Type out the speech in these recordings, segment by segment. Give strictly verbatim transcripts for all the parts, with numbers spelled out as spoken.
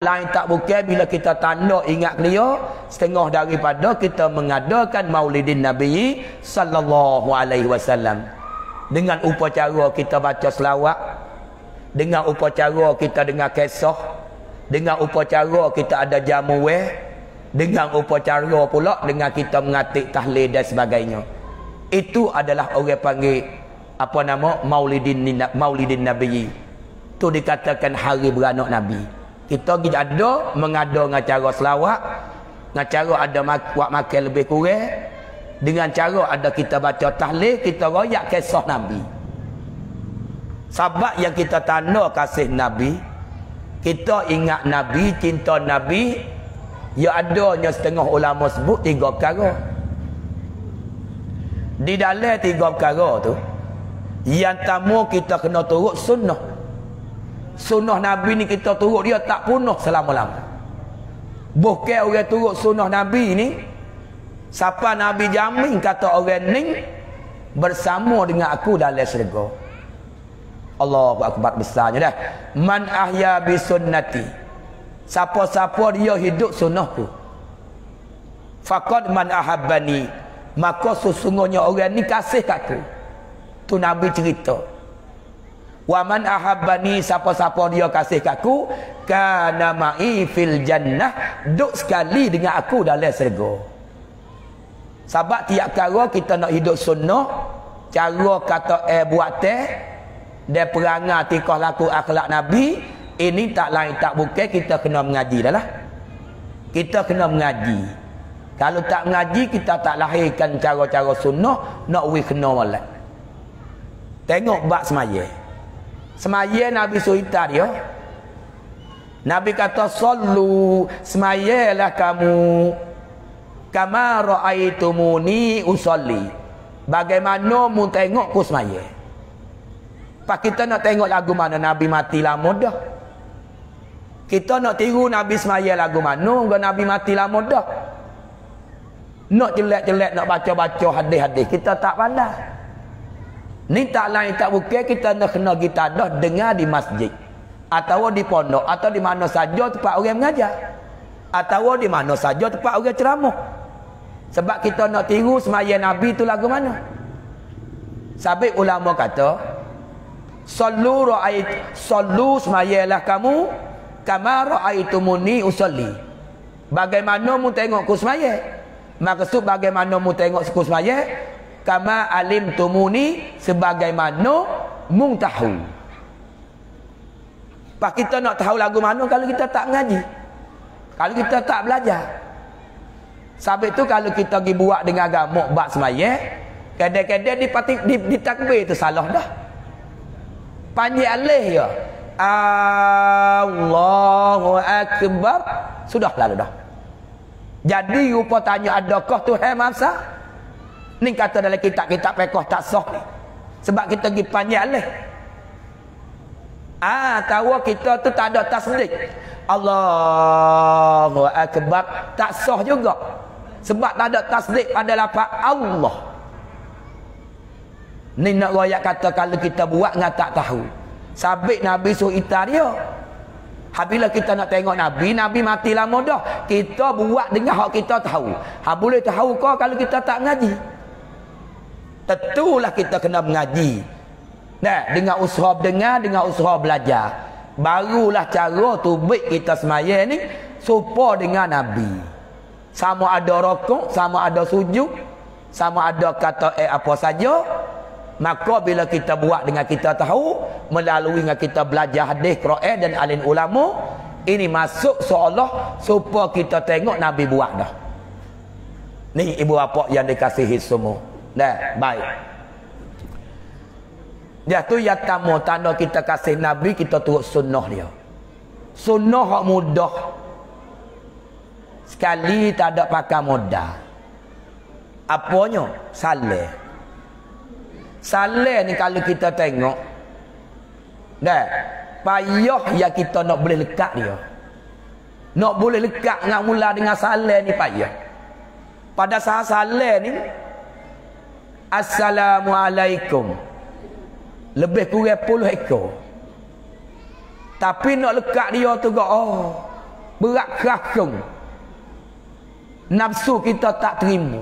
lain tak bukan bila kita tanda ingat dia setengah daripada kita mengadakan maulidin Nabi sallallahu alaihi wasallam dengan upacara kita baca selawat, dengan upacara kita dengar kisah, dengan upacara kita ada jamu weh, dengan upacara pula dengan kita mengatik tahlil dan sebagainya. Itu adalah orang panggil apa nama maulidin maulidin Nabi. Tu dikatakan hari beranak Nabi. Kita pergi ada mengada dengan cara selawat, dengan cara ada mak buat makan lebih kurang, dengan cara ada kita baca tahlil, kita royak kisah Nabi. Sebab yang kita tanda kasih Nabi, kita ingat Nabi, cinta Nabi, ya adanya setengah ulama sebut tiga perkara. Di dalam tiga perkara tu, yang pertama kita kena turut sunnah. Sunnah Nabi ni kita turut dia tak punah selama-lama. Bukan orang turut sunnah Nabi ni, siapa Nabi jamin kata orang ni bersama dengan aku dalam syurga. Allahu akbar besarnya dah. Man ahya bi sunnati, siapa-siapa dia hidup sunnahku, faqad man ahabbani, maka sesungguhnya orang ni kasih kat aku. Tu Nabi cerita. Wa man ahabbani, siapa-siapa dia kasih kat aku, kana ma'i fil jannah, duduk sekali dengan aku dalam syurga. Sebab tiap kala kita nak hidup sunnah, cara kata eh buat teh dan perangai tikah laku akhlak Nabi, ini tak lain tak bukan kita kena mengaji dah lah. Kita kena mengaji. Kalau tak mengaji, kita tak lahirkan cara-cara sunnah, nak we kena molek. Tengok bab semaya. Semaya Nabi suhita dia. Nabi kata sallu, semayalah kamu kama ra'aitumuni usolli, bagaimana mu tengok ku semaya. Pak kita nak tengok lagu mana Nabi mati lama dah. Kita nak tiru Nabi semaya lagu mana ke Nabi mati lama dah. Nak jelek-jelek nak baca-baca hadis-hadis, kita tak pandai. Ni tak lain tak bukan kita nak kena kita dah dengar di masjid, atau di pondok, atau di mana saja tempat orang mengajar, atau di mana saja tempat orang ceramah. Sebab kita nak tiru semaya Nabi tu lagu mana. Sabit ulama kata sallu ra'ait sallu, semayalah kamu kama ra'aitumuni usolli, bagaimana mu tengok ku semaya. Maksud bagaimana mu tengok ku semaya, kama alim tumuni, sebagaimana mung tahu. Pak kita nak tahu lagu mana kalau kita tak mengaji, kalau kita tak belajar. Sebab itu kalau kita pergi buat dengan agama bab semaya, kadang-kadang di patik di, di takbir itu salah dah. Panjang alih ya, Allahu akbar, sudah lalu dah. Jadi rupa tanya adakah Tuhan Maha Besar? Ni kata dalam kitab-kitab fiqh tak sah ni. Sebab kita pergi panjang alih. Ah, tahu kita tu tak ada tasdik. Allahu akbar tak sah juga. Sebab tak ada tasdik pada lafaz Allah. Ni nak royak kata kalau kita buat dengan tak tahu. Sabit Nabi suruh ita dia. Apabila kita nak tengok Nabi, Nabi mati lama dah. Kita buat dengan hak kita tahu. Ha boleh tahu kau kalau kita tak mengaji. Tentulah kita kena mengaji. Nah, dengan usaha dengar, dengan usaha belajar. Barulah cara tubik kita semaya ni serupa dengan Nabi. Sama ada rokok, sama ada sujud, sama ada kata eh apa saja. Maka bila kita buat dengan kita tahu, melalui dengan kita belajar hadis, Quran dan alim ulama, ini masuk seolah supaya kita tengok Nabi buat dah. Ni ibu bapa yang dikasihi semua. Dah, baik. Dia tu yang tamu tanda kita kasih Nabi, kita turut sunnah dia. Sunnah hak mudah. Sekali tak ada pakai modal. Apanya? Saleh. Saleh ni kalau kita tengok, dah, payah yang kita nak boleh lekat dia. Nak boleh lekat dengan mula dengan saleh ni payah. Pada saat saleh ni, Assalamualaikum, lebih kurang puluh ekor. Tapi nak lekat dia tu gak, oh, berat kerasung. Nafsu kita tak terima.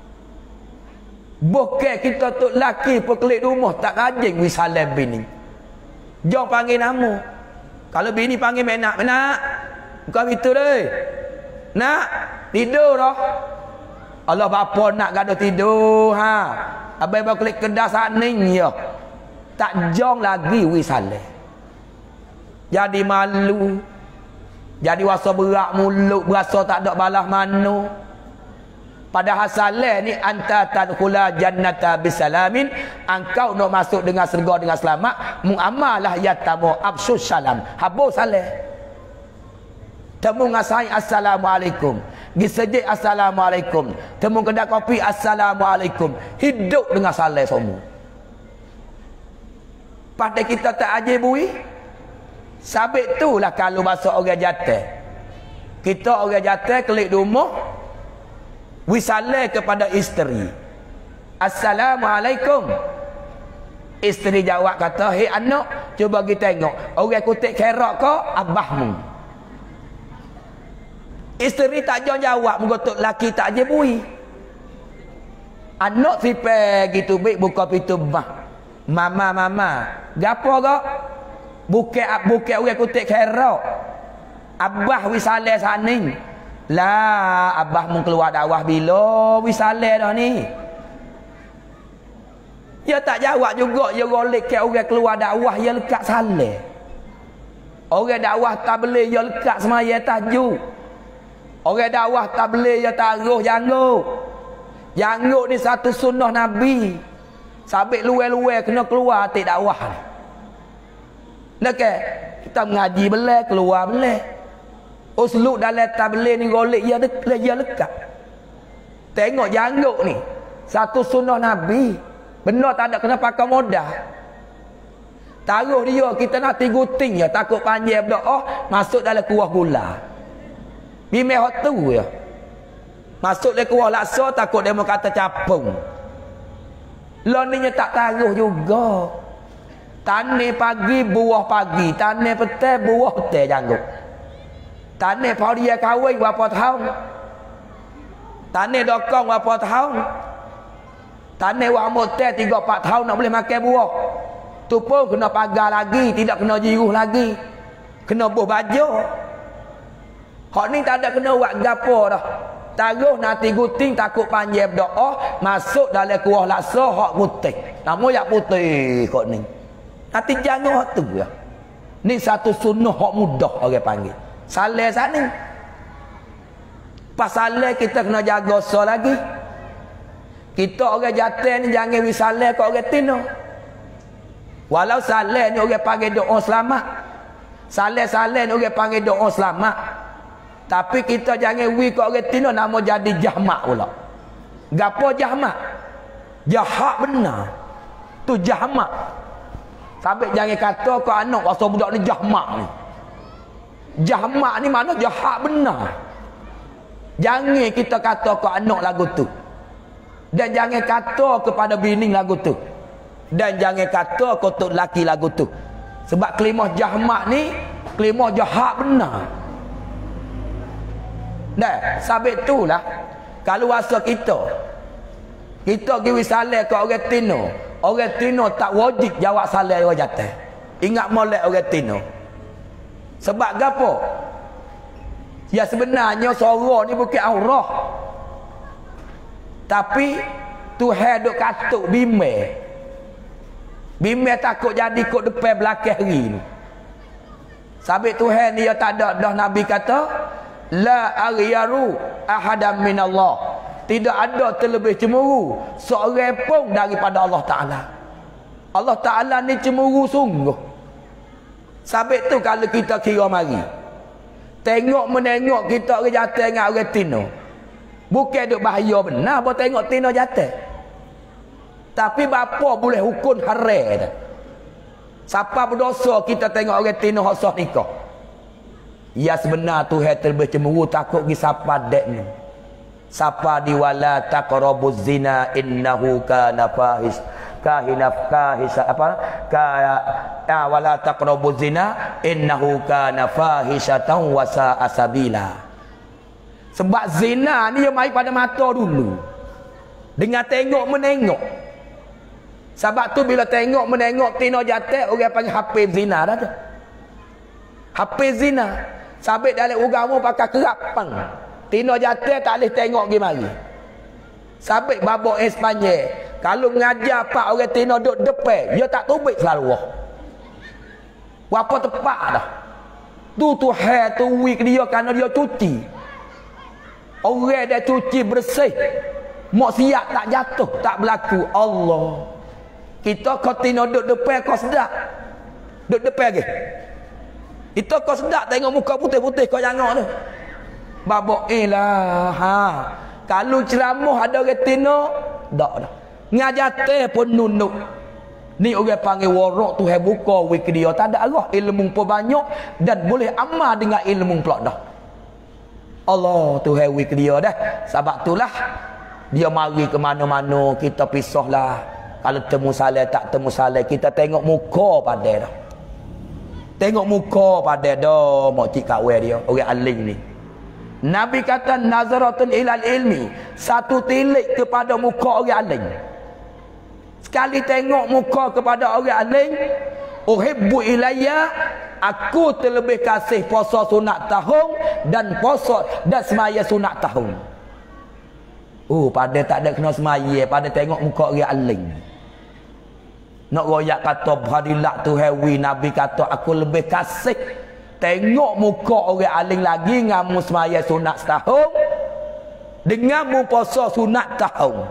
Bukan kita tu laki pekelik rumah tak rajin wisalam bini. Jom panggil nama. Kalau bini panggil menak, menak. Bukan itu deh. Nak tidur dah. Allah bapa nak gaduh tidur ha. Abai bau klik kedah saning ya. Tak jong lagi wisalam. Jadi malu. Jadi wasa berak mulut, berasa tak ada balas mano. Padahal salah ni anta tadkhula jannata bisalamin, engkau nak masuk dengan syurga dengan selamat, muamalah yatamu absus salam. Habis salah. Temu ngasai assalamualaikum. Gisejek assalamualaikum. Temu kedai kopi assalamualaikum. Hidup dengan salah semua. Pada kita tak ajib bui. Sabit tu lah kalau masuk orang jatuh. Kita orang jatuh kelik rumah, wisalah kepada isteri. Assalamualaikum. Isteri jawab kata, hei anak, cuba kita tengok. Orang kutik kerak ke abahmu? Isteri tak jawab, mengotok laki tak je bui. Anak sipai gitu baik buka pintu bah. Mama mama, gapo ke? Bukan bukan orang kutik kerak. Abah wisalah saning. Lah, abah mu keluar dakwah bila wisalah dah ni. Dia tak jawab juga, dia golek ke orang keluar dakwah dia lekat salah. Orang dakwah tabligh dia lekat semaya tahajud. Orang dakwah tabligh dia taruh janggut. Janggut ni satu sunnah Nabi. Sabit luar-luar kena keluar hati dakwah. Nak ke? Kita mengaji belah keluar belah. Uslub dalam tabligh ni golek dia dekat, dia lekat. Tengok janggut ni. Satu sunnah Nabi. Benar tak ada kena pakai modal. Taruh dia, kita nak tiguting ya, takut panjang berdoa, masuk dalam kuah gula. Bimeh hot tu ya. Masuk dalam kuah laksa, takut dia mau kata capung. Loninya tak taruh juga. Tanah pagi, buah pagi. Tanah petang, buah petang janggut. Tanah paudia kahwin berapa tahun? Tanah dokong berapa tahun? Tanah wak motel tiga empat tahun nak boleh makan buah. Tu pun kena pagar lagi, tidak kena jiruh lagi. Kena buh baju. Hak ni tak ada kena buat gapo dah. Taruh nanti guting takut panjang berdoa, masuk dalam kuah laksa hak putih. Nama yak putih kok ni. Nanti jangan hak tu ya. Ni satu sunnah hak mudah orang panggil. Salah sana. Pas salah kita kena jaga so lagi. Kita orang jatuh ni jangan wisalah kat orang tino. Walau salah ni orang panggil doa selamat. Salah-salah ni orang panggil doa selamat. Tapi kita jangan wi kat orang tino nama jadi jahmak pula. Gapo jahmak? Jahat benar. Tu jahmak. Sampai jangan kata kau anak pasal budak ni jahmak ni. Jahmak ni mana jahat benar. Jangan kita kata kau anak lagu tu. Dan jangan kata kepada bini lagu tu. Dan jangan kata kau tu laki lagu tu. Sebab kelimah jahmak ni kelimah jahat benar. Dah, sabit tu lah. Kalau rasa kita kita pergi salah ke orang tino, orang tino tak wajib jawab salah orang jatuh. Ingat molek orang tino. Sebab gapo? Ya sebenarnya suara ni bukan aurah. Tapi Tuhan duk katuk bimeh. Bimeh takut jadi kok depan belakang hari ni. Sabit Tuhan dia tak ada dah Nabi kata la aghyaru ahadam minallah. Tidak ada terlebih cemburu seorang pun daripada Allah Ta'ala. Allah Ta'ala ni cemburu sungguh. Sabit tu kalau kita kira mari. Tengok menengok kita orang jatuh dengan orang tino. Bukan duk bahaya benar apa tengok tino jatuh. Tapi bapa boleh hukum haram. Siapa berdosa kita tengok orang tino hak sah nikah. Ya sebenar Tuhan terlebih cemburu takut pergi siapa dek ni. Siapa di wala taqrabuz zina innahu kana fahis kahinaf kahis apa ka ya wala taqrabuz zina innahu kana fahisatan wa sa'a sabila. Sebab zina ni dia mai pada mata dulu. Dengan tengok menengok. Sebab tu bila tengok menengok tino jatuh orang panggil hafiz zina dah tu. Hafiz zina. Sabit dalam agama pakai kerapang. Tino jatuh tak boleh tengok pergi mari. Sabit babak Espanyol. Kalau mengajar pak orang tino duduk depan, dia tak tubik selalu. Apa tepat dah. Tu tu hair tu wig dia kerana dia cuci. Orang dia cuci bersih. Maksiat tak jatuh, tak berlaku. Allah. Kita kau tino duduk depan kau sedap. Duduk depan lagi. Kita kau sedap tengok muka putih-putih kau jangan tu. Babak eh lah. Ha. Kalau ceramah ada orang tino, tak dah. Ngajar teh pun nunuk. Ni orang panggil warak tu hai buka wik dia. Tak ada arah ilmu pun banyak dan boleh amal dengan ilmu pula dah. Allah tu hai wik dia dah. Sebab itulah dia mari ke mana-mana kita pisahlah. Kalau temu saleh tak temu saleh kita tengok muka pada dah. Tengok muka pada dah mak cik kak dia orang alim ni. Nabi kata nazaratun ilal ilmi, satu tilik kepada muka orang alim. Sekali tengok muka kepada orang alim, uhibbu ilayya, aku terlebih kasih puasa sunat tahun dan puasa dan semaya sunat tahun. Oh, pada tak ada kena semaya, pada tengok muka orang alim. Nak royak kata badilah tu hewi, Nabi kata aku lebih kasih tengok muka orang alim lagi ngamu semaya sunat setahun dengan mu puasa sunat tahun.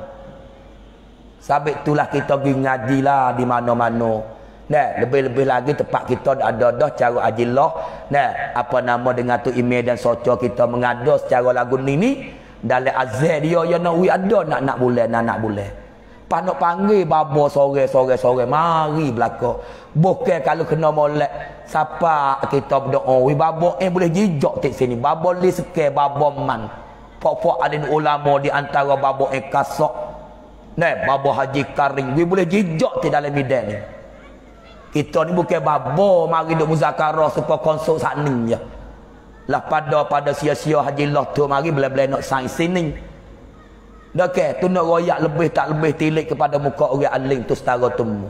Sabit itulah kita pergi ngaji lah di mana-mana. Nah, lebih-lebih lagi tempat kita ada dah cara ajilah. Nah, apa nama dengan tu email dan soco kita mengada secara lagu ni ni dalam azan dia yang nak wi ada nak nak bulan nak nak bulan. Pas nak panggil babo sore sore sore mari belaka. Bukan kalau kena molek siapa kita berdoa wi babo eh boleh jijak tek sini. Babo li seke babo man. Pok-pok ada ulama di antara babo eh kasok. Nah, babo Haji Karing wi boleh jijak tek dalam bidan ni. Kita ni bukan babo mari duk muzakarah supaya konsol sak ni je. Lah pada pada sia-sia Haji Allah tu mari bela-bela nak sains sini. Dah ke tu nak royak lebih tak lebih tilik kepada muka orang alim tu setara temu.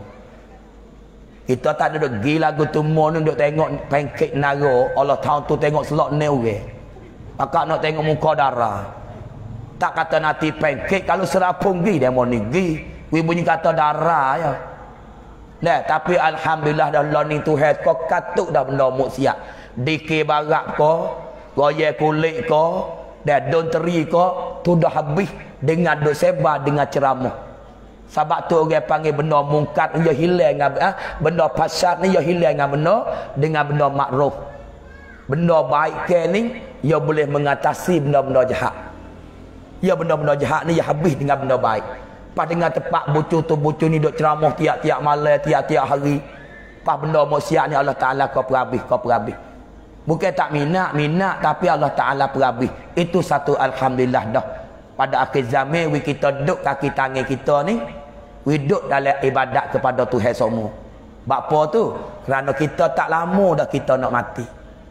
Kita tak ada duk gi lagu temu ni duk tengok pancake naro Allah tahu tu tengok selok ni orang. Pakak nak tengok muka darah. Tak kata nanti pancake kalau serapung gi dia mau ni gi. Wi bunyi kata darah ya. Nah, tapi alhamdulillah dah Allah ni Tuhan kau katuk dah benda maksiat. Dikir barak ko, royak kulit ko, dah don teri ko, tu dah habis dengan duk sebar dengan ceramah. Sebab tu orang panggil benda mungkar dia hilang dengan ah, benda fasad ni dia hilang dengan benda dengan benda makruf. Benda baik ke ni dia boleh mengatasi benda-benda jahat. Ya benda-benda jahat ni dia habis dengan benda baik. Pas dengan tempat bucu tu bucu ni duk ceramah tiap-tiap malam, tiap-tiap hari. Pas benda maksiat ni Allah Taala kau perhabis, kau perhabis. Bukan tak minat, minat tapi Allah Taala perhabis. Itu satu alhamdulillah dah. Pada akhir zaman we kita duduk kaki tangan kita ni we duduk dalam ibadat kepada Tuhan semua. Apa tu? Kerana kita tak lama dah kita nak mati.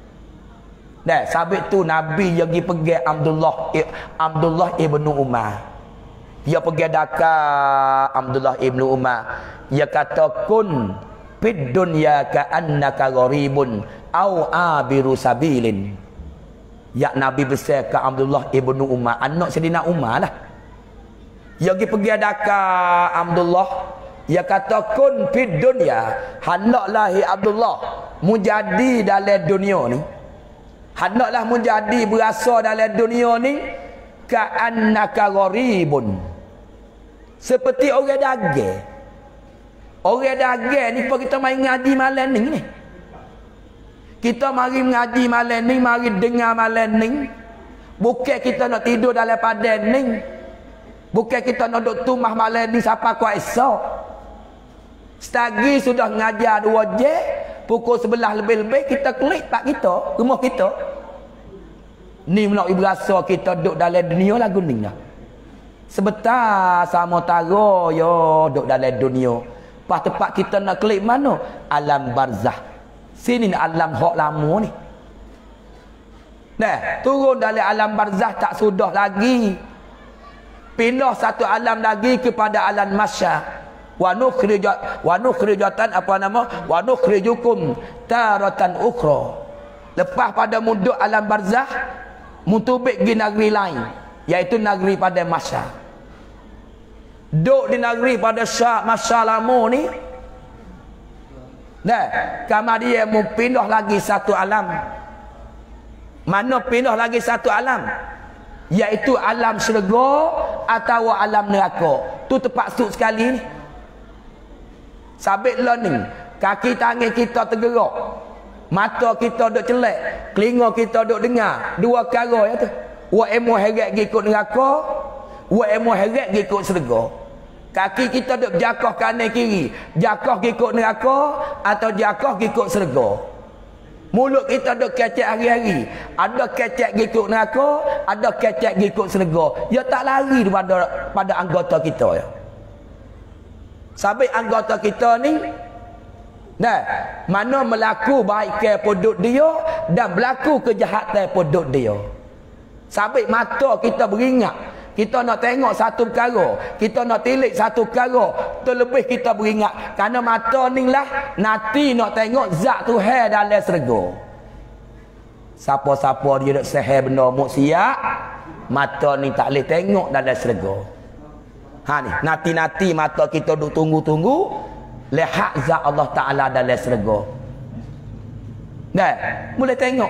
Dah sabit tu Nabi yang pergi pergi Abdullah Abdullah ibnu Umar. Dia pergi dekat Abdullah ibnu Umar. Dia kata kun fid dunya ka annaka gharibun au abiru sabilin. Ya Nabi besar ke Abdullah ibnu Umar, anak Sayyidina Umar lah. Dia pergi pergi dekat Abdullah, dia kata kun fid dunya, hendaklah Abdullah menjadi dalam dunia ni. Hendaklah menjadi berasa dalam dunia ni ka annaka gharibun. Seperti orang dagang. Orang dagang ni pun kita main ngaji malam ni ni. Kita mari mengaji malam ni, mari dengar malam ni. Bukan kita nak tidur dalam padan ni. Bukan kita nak duduk tumah malam ni siapa kuat esok. Setagi sudah ngajar dua jam, pukul sebelah lebih-lebih kita klik tak kita, rumah kita. Ni nak berasa kita duduk dalam dunia lagu ni lah. Sebentar sama taro yo duduk dalam dunia. Pas tempat kita nak klik mana? Alam barzah. Sini alam hak lama ni. Nah, turun dari alam barzah tak sudah lagi. Pindah satu alam lagi kepada alam masyar. Wa nukhrijat wa nukhrijatan apa nama? Wa nukhrijukum taratan ukhra. Lepas pada muduk alam barzah, mutubik pergi negeri lain, iaitu negeri pada masyar. Duk di negeri pada syak masyar lama ni. Nah, kama dia mau pindah lagi satu alam. Mana pindah lagi satu alam? Iaitu alam syurga atau alam neraka. Tu terpaksud sekali ni. Sabit lah ni, kaki tangan kita tergerak, mata kita duk celak, telinga kita duk dengar. Dua perkara ya tu. Wa emo heret ikut neraka, wa emo heret ikut syurga. Kaki kita duk jakah kanan kiri, jakah ikut neraka atau jakah ikut syurga. Mulut kita duk kecek hari-hari, ada kecek ikut neraka, ada kecek ikut syurga. Ya tak lari daripada pada anggota kita ya. Sampai anggota kita ni, nah, mana melaku baik ke podok dia dan berlaku kejahatan podok dia. Sampai mata kita beringat, kita nak tengok satu perkara, kita nak tilik satu perkara, terlebih kita beringat kerana mata ni lah nanti nak tengok zat Tuhan dalam syurga. Siapa-siapa dia nak sihir benda maksiat, mata ni tak boleh tengok dalam syurga. Ha ni, nanti-nanti mata kita duk tunggu-tunggu lihat zat Allah Taala dalam syurga. Nah, boleh tengok.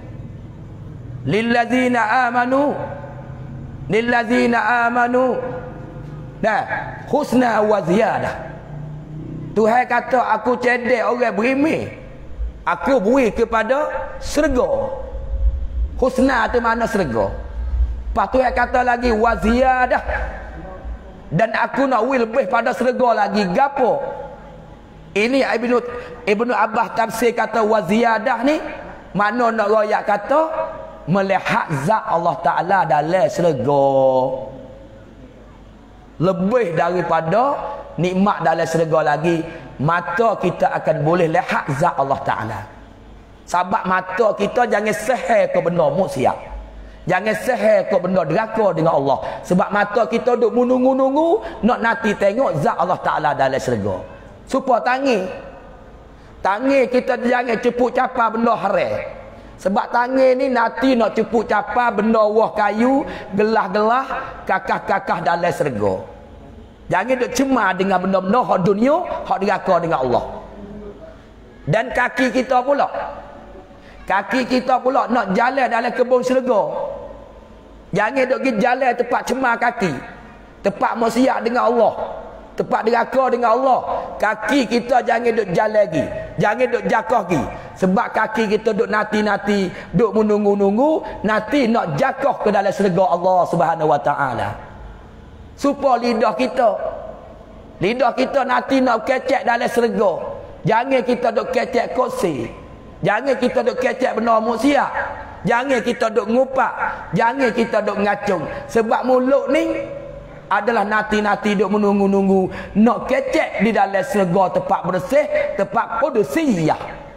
Lillazina amanu lillazina amanu. Nah, husna wa ziyadah. Tuhan kata aku cedek orang berimeh, aku beri kepada syurga. Husna tu mana syurga. Lepas Tuhan kata lagi wa ziyadah. Dan aku nak will lebih pada syurga lagi. Gapo? Ini Ibnu Ibnu Abbas tafsir kata wa ziyadah ni, mana nak royak kata melihat zat Allah Taala dalam syurga. Lebih daripada nikmat dalam syurga lagi, mata kita akan boleh lihat zat Allah Taala. Sebab mata kita jangan sihir ke benda maksiat. Jangan sihir ke benda deraka dengan Allah. Sebab mata kita duk menunggu-nunggu nak nanti tengok zat Allah Taala dalam syurga. Supaya tangi. Tangi kita jangan cepuk capa benda haram. Sebab tangi ni nanti nak cepuk capa benda wah kayu, gelah-gelah, kakah-kakah dalam syurga. Jangan duk cemar dengan benda-benda hak dunia, hak deraka dengan Allah. Dan kaki kita pula. Kaki kita pula nak jalan dalam kebun syurga. Jangan duk pergi jalan tempat cemar kaki, tempat maksiat dengan Allah, tempat deraka dengan Allah. Kaki kita jangan duk jalan lagi, jangan duk jakah lagi. Sebab kaki kita duk nanti-nanti, duk menunggu-nunggu nanti nak jakah ke dalam syurga Allah Subhanahu Wa Taala. Supaya lidah kita, lidah kita nanti nak kecek dalam syurga. Jangan kita duk kecek kursi, jangan kita duk kecek benda maksiat, jangan kita duk ngupak, jangan kita duk ngacung. Sebab mulut ni adalah nanti-nanti duk menunggu-nunggu nak kecek di dalam syurga, tempat bersih, tempat qudusiyah.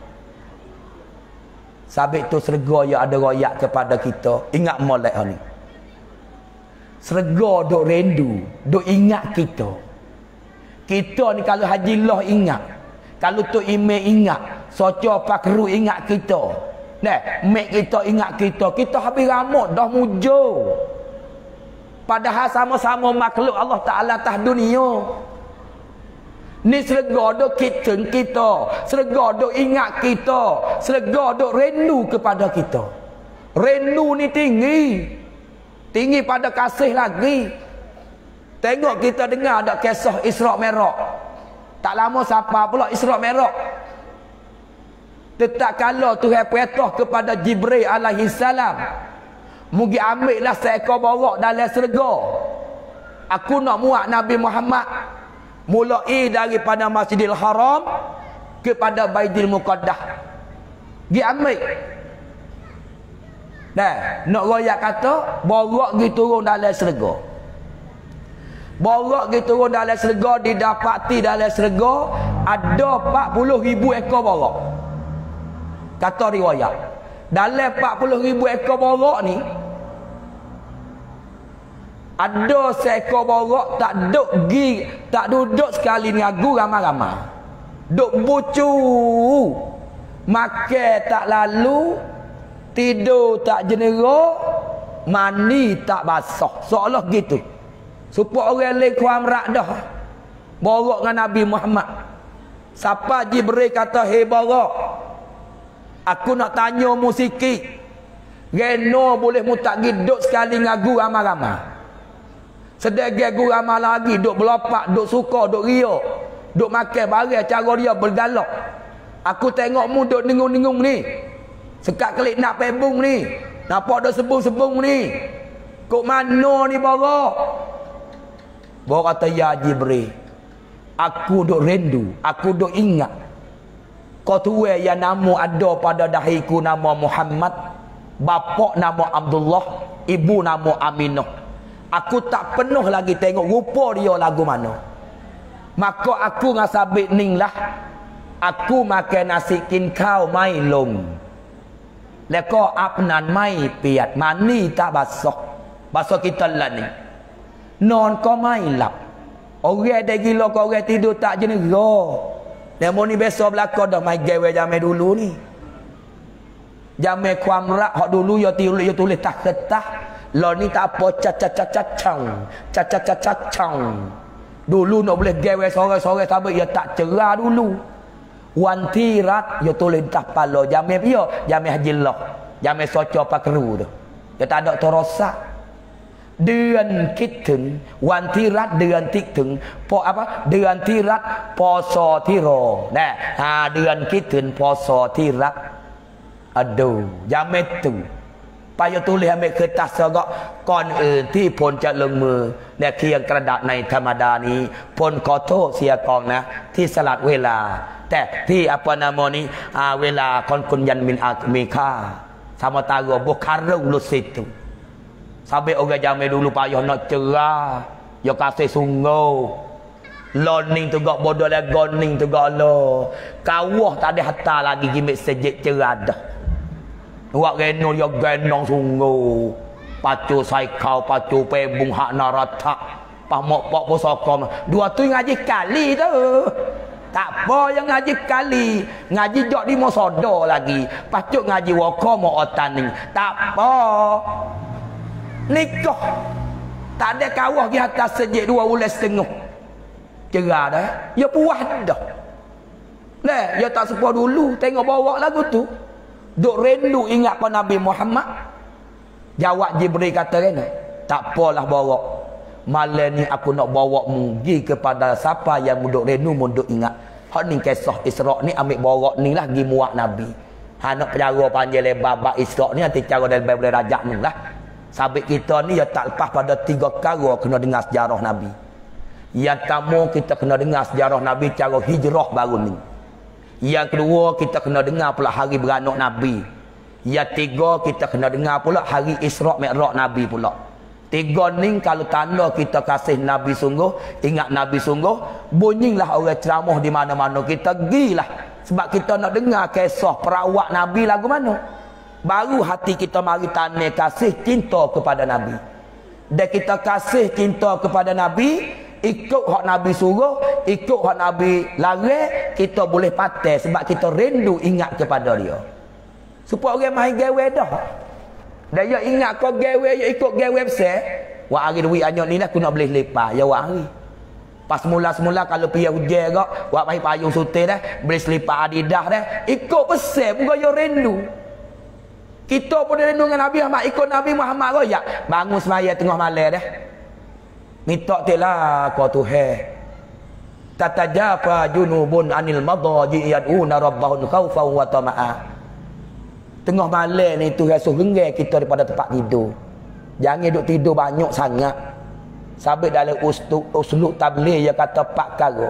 Sabit tu syurga yang ada royak kepada kita. Ingat molek ni. Syurga duk rindu, duk ingat kita. Kita ni kalau Haji Loh ingat, kalau tu email ingat, Soco Pakru ingat kita. Nah, mek kita ingat kita. Kita habis ramuk dah mujur. Padahal sama-sama makhluk Allah Taala atas dunia. Ni syurga duk kitchen kita, syurga duk ingat kita, syurga duk rindu kepada kita. Rindu ni tinggi. Tinggi pada kasih lagi. Tengok kita dengar ada kisah Isra' Mi'raj. Tak lama siapa pula Isra' Mi'raj. Tetap kalau Tuhan perintah kepada Jibril alaihi salam, mugi ambillah seekor borok dalam syurga. Aku nak muat Nabi Muhammad mulai daripada Masjidil Haram kepada Baitul Muqaddas. Gi ambil. Nah, nak royak kata borok gi turun dalam syurga. Borok gi turun dalam syurga, didapati dalam syurga ada empat puluh ribu ekor borok. Kata riwayat. Dalam empat puluh ribu ekor borok ni ada seekor borok tak duduk gi, tak duduk sekali ngagu ramai-ramai. Duk bucu. Makan tak lalu, tidur tak jenera, mandi tak basah. Seolah gitu. Supaya orang lain kuam rak dah. Borok dengan Nabi Muhammad. Siapa Jibril kata, "Hei borok, aku nak tanya mu sikit. Reno boleh mu tak duduk sekali ngagu ramai-ramai. Sedangkan guru amal lagi duk belopak, duk suka, duk ria, duk makan barang cara dia bergalak. Aku tengok mu duk dengung-dengung ni. Sekat klik nak pebung ni. Nampak duk sebung-sebung ni. Kok mana ni borok?" Borok kata, "Ya Jibril, aku duk rindu, aku duk ingat. Kau tuai yang nama ada pada dahiku nama Muhammad, bapak nama Abdullah, ibu nama Aminah. Aku tak penuh lagi tengok rupa dia lagu mana. Maka aku dengan sabit ning lah, aku makan nasi kin kau mai long. Leko apnan mai piat, mani tak basah. Basah kita lah ni. Non kau mai lap. Orang dah gila kau orang tidur tak jenera. Nemo ni besok belakang dah mai gawe jamai dulu ni. Jamai kuam rak hak dulu yo tulis yo tulis tak ketah. Lo ni tak apa cacacacacang, cacacacacang. Dulu nak boleh gawe sore-sore sampai ia tak cerah dulu. Wantirat yo tulis tak palo jamai dia, jamai hajilah. Jamai soco pakru tu. Dia tak ada torosak. Dean kiteng, wantirat dean tikteng, po apa? Dean tirat poso tiro. Nah, ha dean kiteng poso tirat. Aduh, jamai tu. Payah tulis ambil kertas agak kon อื่น ที่พลจะลงมือและเคียงกระดาษในธรรมดานี้พลขอโทษเสียกองนะที่สลัดเวลาแต่ที่apa nama ni ah, เวลาคนคุณยันมินมีค่า sama taruh bukarung lu situ sampai orang jamai dulu payah nak cerah ya kasih sungguh loning tu gak bodoh lah goning tu gak lo kawah tak ada hatta lagi gimik sejik cerah dah. Wak reno dia genong sungguh. Pacu saikau, pacu pebung hak narata. Pah mok pok posokom. Dua tu ngaji kali tu. Tak apa yang ngaji kali. Ngaji jok di mosodo lagi. Pacuk ngaji wako mo otaning. Tak apa. Nikah. Tak ada kawah di atas sejik dua bulan setengah. Cerah dah. Ya puas dah. Nah, ya tak sepuh dulu. Tengok bawa lagu tu. Duk rindu ingat pada Nabi Muhammad. Jawab Jibril kata kan, tak apalah bawa. Malam ni aku nak bawa mu pergi kepada siapa yang duk rindu mu duk ingat. Hak ni kisah Isra ni ambil bawa ni lah pergi muak Nabi. Ha nak penjara panjang lebar bab Isra ni nanti cara dalam Bible rajak ni lah. Sabit kita ni ya tak lepas pada tiga perkara kena dengar sejarah Nabi. Yang pertama kita kena dengar sejarah Nabi cara hijrah baru ni. Yang kedua kita kena dengar pula hari beranak Nabi. Yang tiga kita kena dengar pula hari Isra' Mi'raj Nabi pula. Tiga ni kalau tanda kita kasih Nabi sungguh, ingat Nabi sungguh, bunyilah orang ceramah di mana-mana kita gilah. Sebab kita nak dengar kisah perawat Nabi lagu mana. Baru hati kita mari tanya kasih cinta kepada Nabi. Dan kita kasih cinta kepada Nabi, ikut hak Nabi suruh, ikut hak Nabi larang, kita boleh patah sebab kita rindu ingat kepada dia. Supaya orang main gawe dah. Dan dia ingat kau gawe, dia ikut gawe besar. Wak hari duit anyok ni lah aku nak boleh lepas. Ya wak hari. Pas mula-semula kalau pergi hujan kak, wak main payung sutir dah, beli selipar Adidas dah, ikut besar bukan dia rindu. Kita pun rindu dengan Nabi Muhammad, ikut Nabi Muhammad royak. Bangun semaya tengah malam dah. Minta telah kau Tuhan. Tatajafa junubun anil madaji yad'una rabbahum khaufan wa tama'a. Tengah malam ni Tuhan suruh renggang kita daripada tempat tidur. Jangan duduk tidur banyak sangat. Sabit dalam uslub tabligh dia kata empat perkara.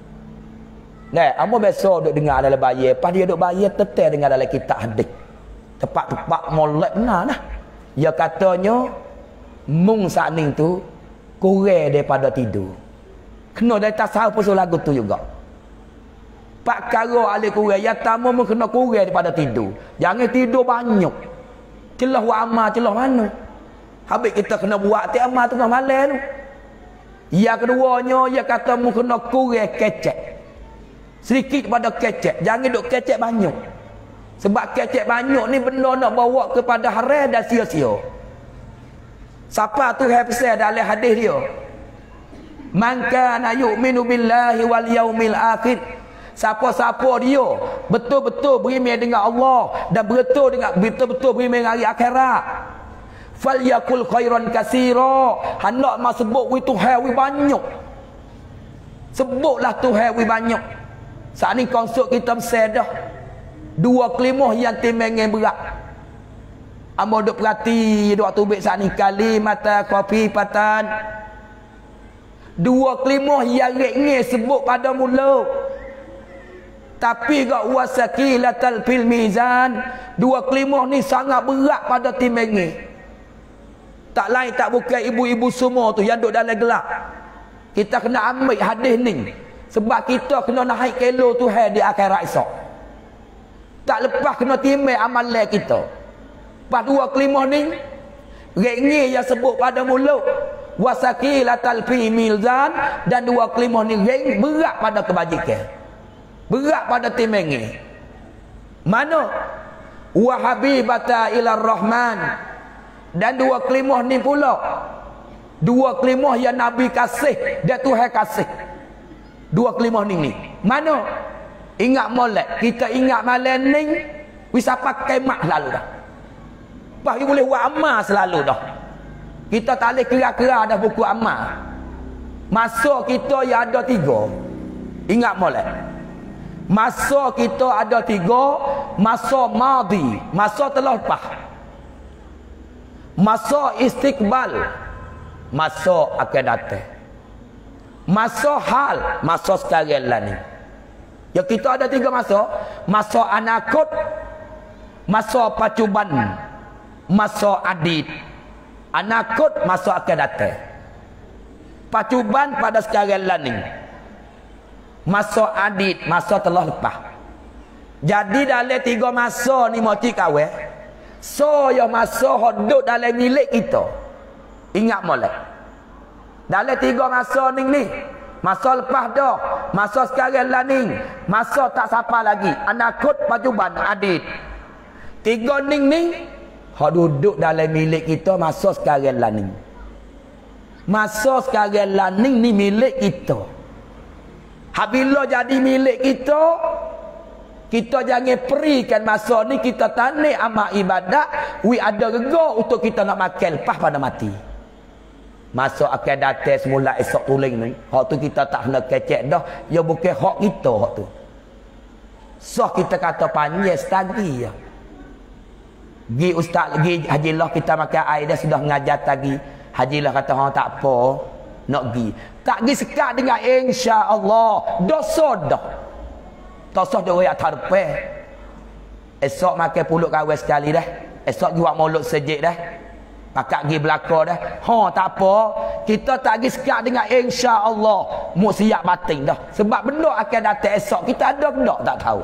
Nah, amo biasa duduk dengar dalam bayar, pas dia duduk bayar tetap dengar dalam kitab hadis. Tepat-tepat molek benar nah. Ya katanya mung sakning tu kurang daripada tidur. Kena dari tasawuf pasal lagu tu juga. Pak karo ahli kurang, yang tamu pun kena kurang daripada tidur. Jangan tidur banyak. Celah wa amal, celah mana? Habis kita kena buat ti amal tengah malam tu. Yang keduanya, dia kata mu kena kurang kecek. Sedikit pada kecek. Jangan duk kecek banyak. Sebab kecek banyak ni benda nak bawa kepada haram dan sia-sia. Siapa tu hafsah dalam hadis dia? Man kana yu'minu billahi wal yaumil akhir. Siapa-siapa dia betul-betul beriman dengan Allah dan betul dengan betul-betul beriman dengan hari akhirat. Falyakul khairan katsira. Hendak mak sebut wi Tuhan wi banyak. Sebutlah Tuhan wi banyak. Saat ni konsult kita besar dah. Dua kelimah yang timbangan berat. Amo duk perhati duk tubik saat ni kalimata khafifatan. Dua kelimah yang ringan sebut pada mula. Tapi gak wasaqilatal fil mizan. Dua kelimah ni sangat berat pada timbangan. Tak lain tak bukan ibu-ibu semua tu yang duk dalam gelap. Kita kena ambil hadis ni. Sebab kita kena naik kilo Tuhan di akhirat esok. Tak lepas kena timbang amalan kita. Pas dua kelimah ni ringan yang sebut pada mulut. Wasaqilatal fil mizan. Dan dua kelimah ni ring berat pada kebajikan. Berat pada timbangan. Mana? Wa habibata ilar rahman. Dan dua kelimah ni pula dua kelimah yang Nabi kasih dan Tuhan kasih. Dua kelimah ni ni. Mana? Ingat molek. Kita ingat malam ni bisa pakai mak selalu dah. Bah boleh buat amal selalu dah. Kita tak boleh kira-kira dah buku amal. Masa kita yang ada tiga. Ingat molek. Masa kita ada tiga. Masa madi, masa telah lepas. Masa istiqbal, masa akan datang. Masa hal, masa sekarang lah ni. Ya kita ada tiga masa. Masa anakut, masa pacuban, masa adit. Anakut, masa akan datang. Pacuban pada sekarang lah ni. Masa adit, masa telah lepas. Jadi dalam tiga masa ni moci kawan. So yang masa hidup dalam milik kita. Ingat molek. Dalam tiga masa ni ni. Masa lepas dah. Masa sekarang lah ni. Masa tak siapa lagi. Anakut, pacuban, adit. Tiga ni ni. Hak duduk dalam milik kita masa sekarang lah ni. Masa sekarang lah ni ni milik kita. Habila jadi milik kita, kita jangan perikan masa ni kita tanik amal ibadat, wi ada rega untuk kita nak makan lepas pada mati. Masa akan datang semula esok tuling ni, hak tu kita tak kena kecek dah, ya bukan hak kita hak tu. So kita kata panjang setagi ya. Gi ustaz lagi hajilah kita makan air dah sudah ngajar tadi. Hajilah kata hang tak apa nak gi. Tak gi sekat dengan insya-Allah dosa dah. Dosa dah royak tarpe. Esok makan pulut kawan sekali dah. Esok gi buat maulud sejik dah. Pakak gi belaka dah. Ha tak apa. Kita tak gi sekat dengan insya-Allah. Mu siap batin dah. Sebab benda akan datang esok. Kita ada benda tak tahu.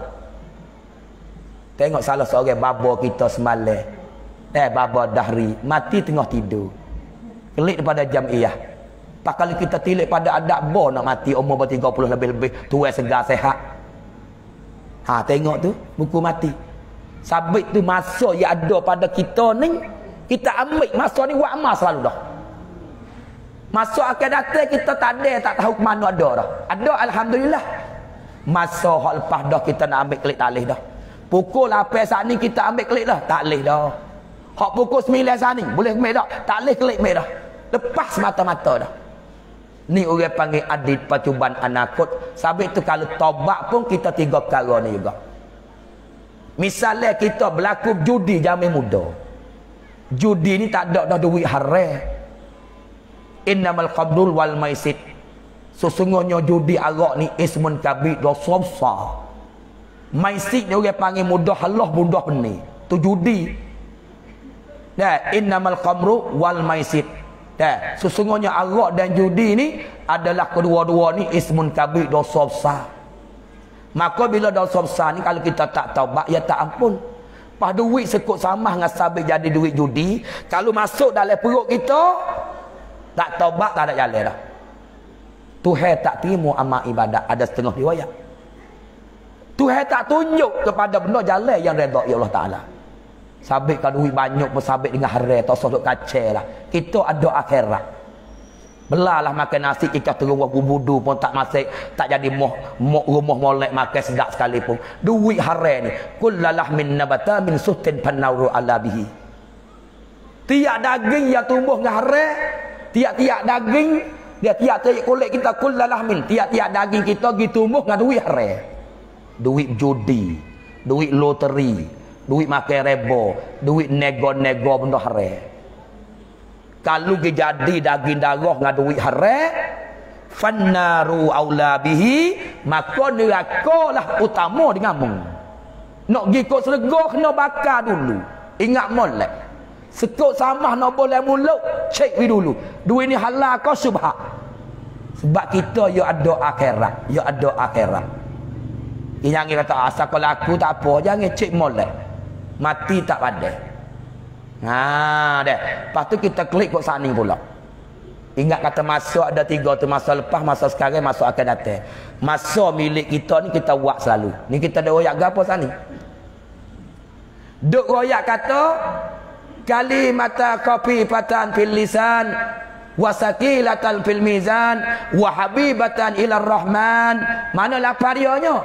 Tengok salah seorang baba kita semalam. Eh baba dahri mati tengah tidur. Kelik daripada jamiah. Pak kali kita tilik pada adab bo nak mati umur tiga puluh lebih-lebih, tua segar sehat. Ha tengok tu buku mati. Sabit tu masa yang ada pada kita ni, kita ambil masa ni buat amal selalu dah. Masa akan datang kita tak ada, tak tahu ke mana ada dah. Ada alhamdulillah. Masa hak lepas dah kita nak ambil kelik tak leh dah. Pukul lapan saat ni kita ambil kelik dah, tak leh dah. Hak pukul sembilan saat ni boleh kelik dah, tak leh kelik dah. Lepas mata-mata dah. Ni orang panggil adit pacuban anakut. Sabit tu kalau tobat pun kita tiga perkara ni juga. Misalnya kita berlaku judi zaman muda. Judi ni tak ada dah duit haram. Innamal khamrul wal maisir. Sesungguhnya judi arak ni ismun kabir, dosa besar. Maisir ni orang panggil mudah Allah mudah benih. tu judi. Dah, innamal khamru wal maisir. Dah, sesungguhnya arak dan judi ni adalah kedua-dua ni ismun kabir, dosa besar. Maka bila dosa besar ni kalau kita tak taubat, ya tak ampun. Pas duit sekut samah dengan sabit jadi duit judi, kalau masuk dalam perut kita, tak taubat tak ada jalan dah. Tuhan tak terima amal ibadat. Ada setengah riwayat. Tuhan tak tunjuk kepada benda jalan yang redha ya Allah Ta'ala. Sabitkan duit banyak pun sabit dengan haram, tak usah duk kacau lah. Kita ada akhirat. Belalah makan nasi kita terus budu pun tak masuk, tak jadi moh, moh rumah molek makan sedap sekalipun. Duit haram ni, kullalah min nabata min sutin panawru ala bihi. Tiap daging yang tumbuh dengan haram, tiap-tiap daging dia tiap-tiap kulit kita kullalah min, tiap-tiap daging kita pergi tumbuh dengan duit haram. Duit judi, duit loteri, duit makan rebo, duit nego-nego benda haram. Kalau dia jadi daging darah dengan duit haram, fannaru aula bihi, maka neraka lah utama dengan mu. Nak pergi kot syurga kena bakar dulu. Ingat molek. Sekut samah nak boleh mulut, cek dulu. Duit ni halal kau subhat. Sebab kita ya ada akhirat, ya ada akhirat. Yang kata asal kalau aku tak apa, jangan cek molek. Mati tak padai. Ha dah. Lepas tu kita klik kat sana pula. Ingat kata masa ada tiga tu, masa lepas, masa sekarang, masa akan datang. Masa milik kita ni kita buat selalu. Ni kita ada royak gapo sana? Duk royak kata kalimata khafifatan fil lisan wa saqilatan fil mizan wa habibatan ila rahman. Mana lapar dianya?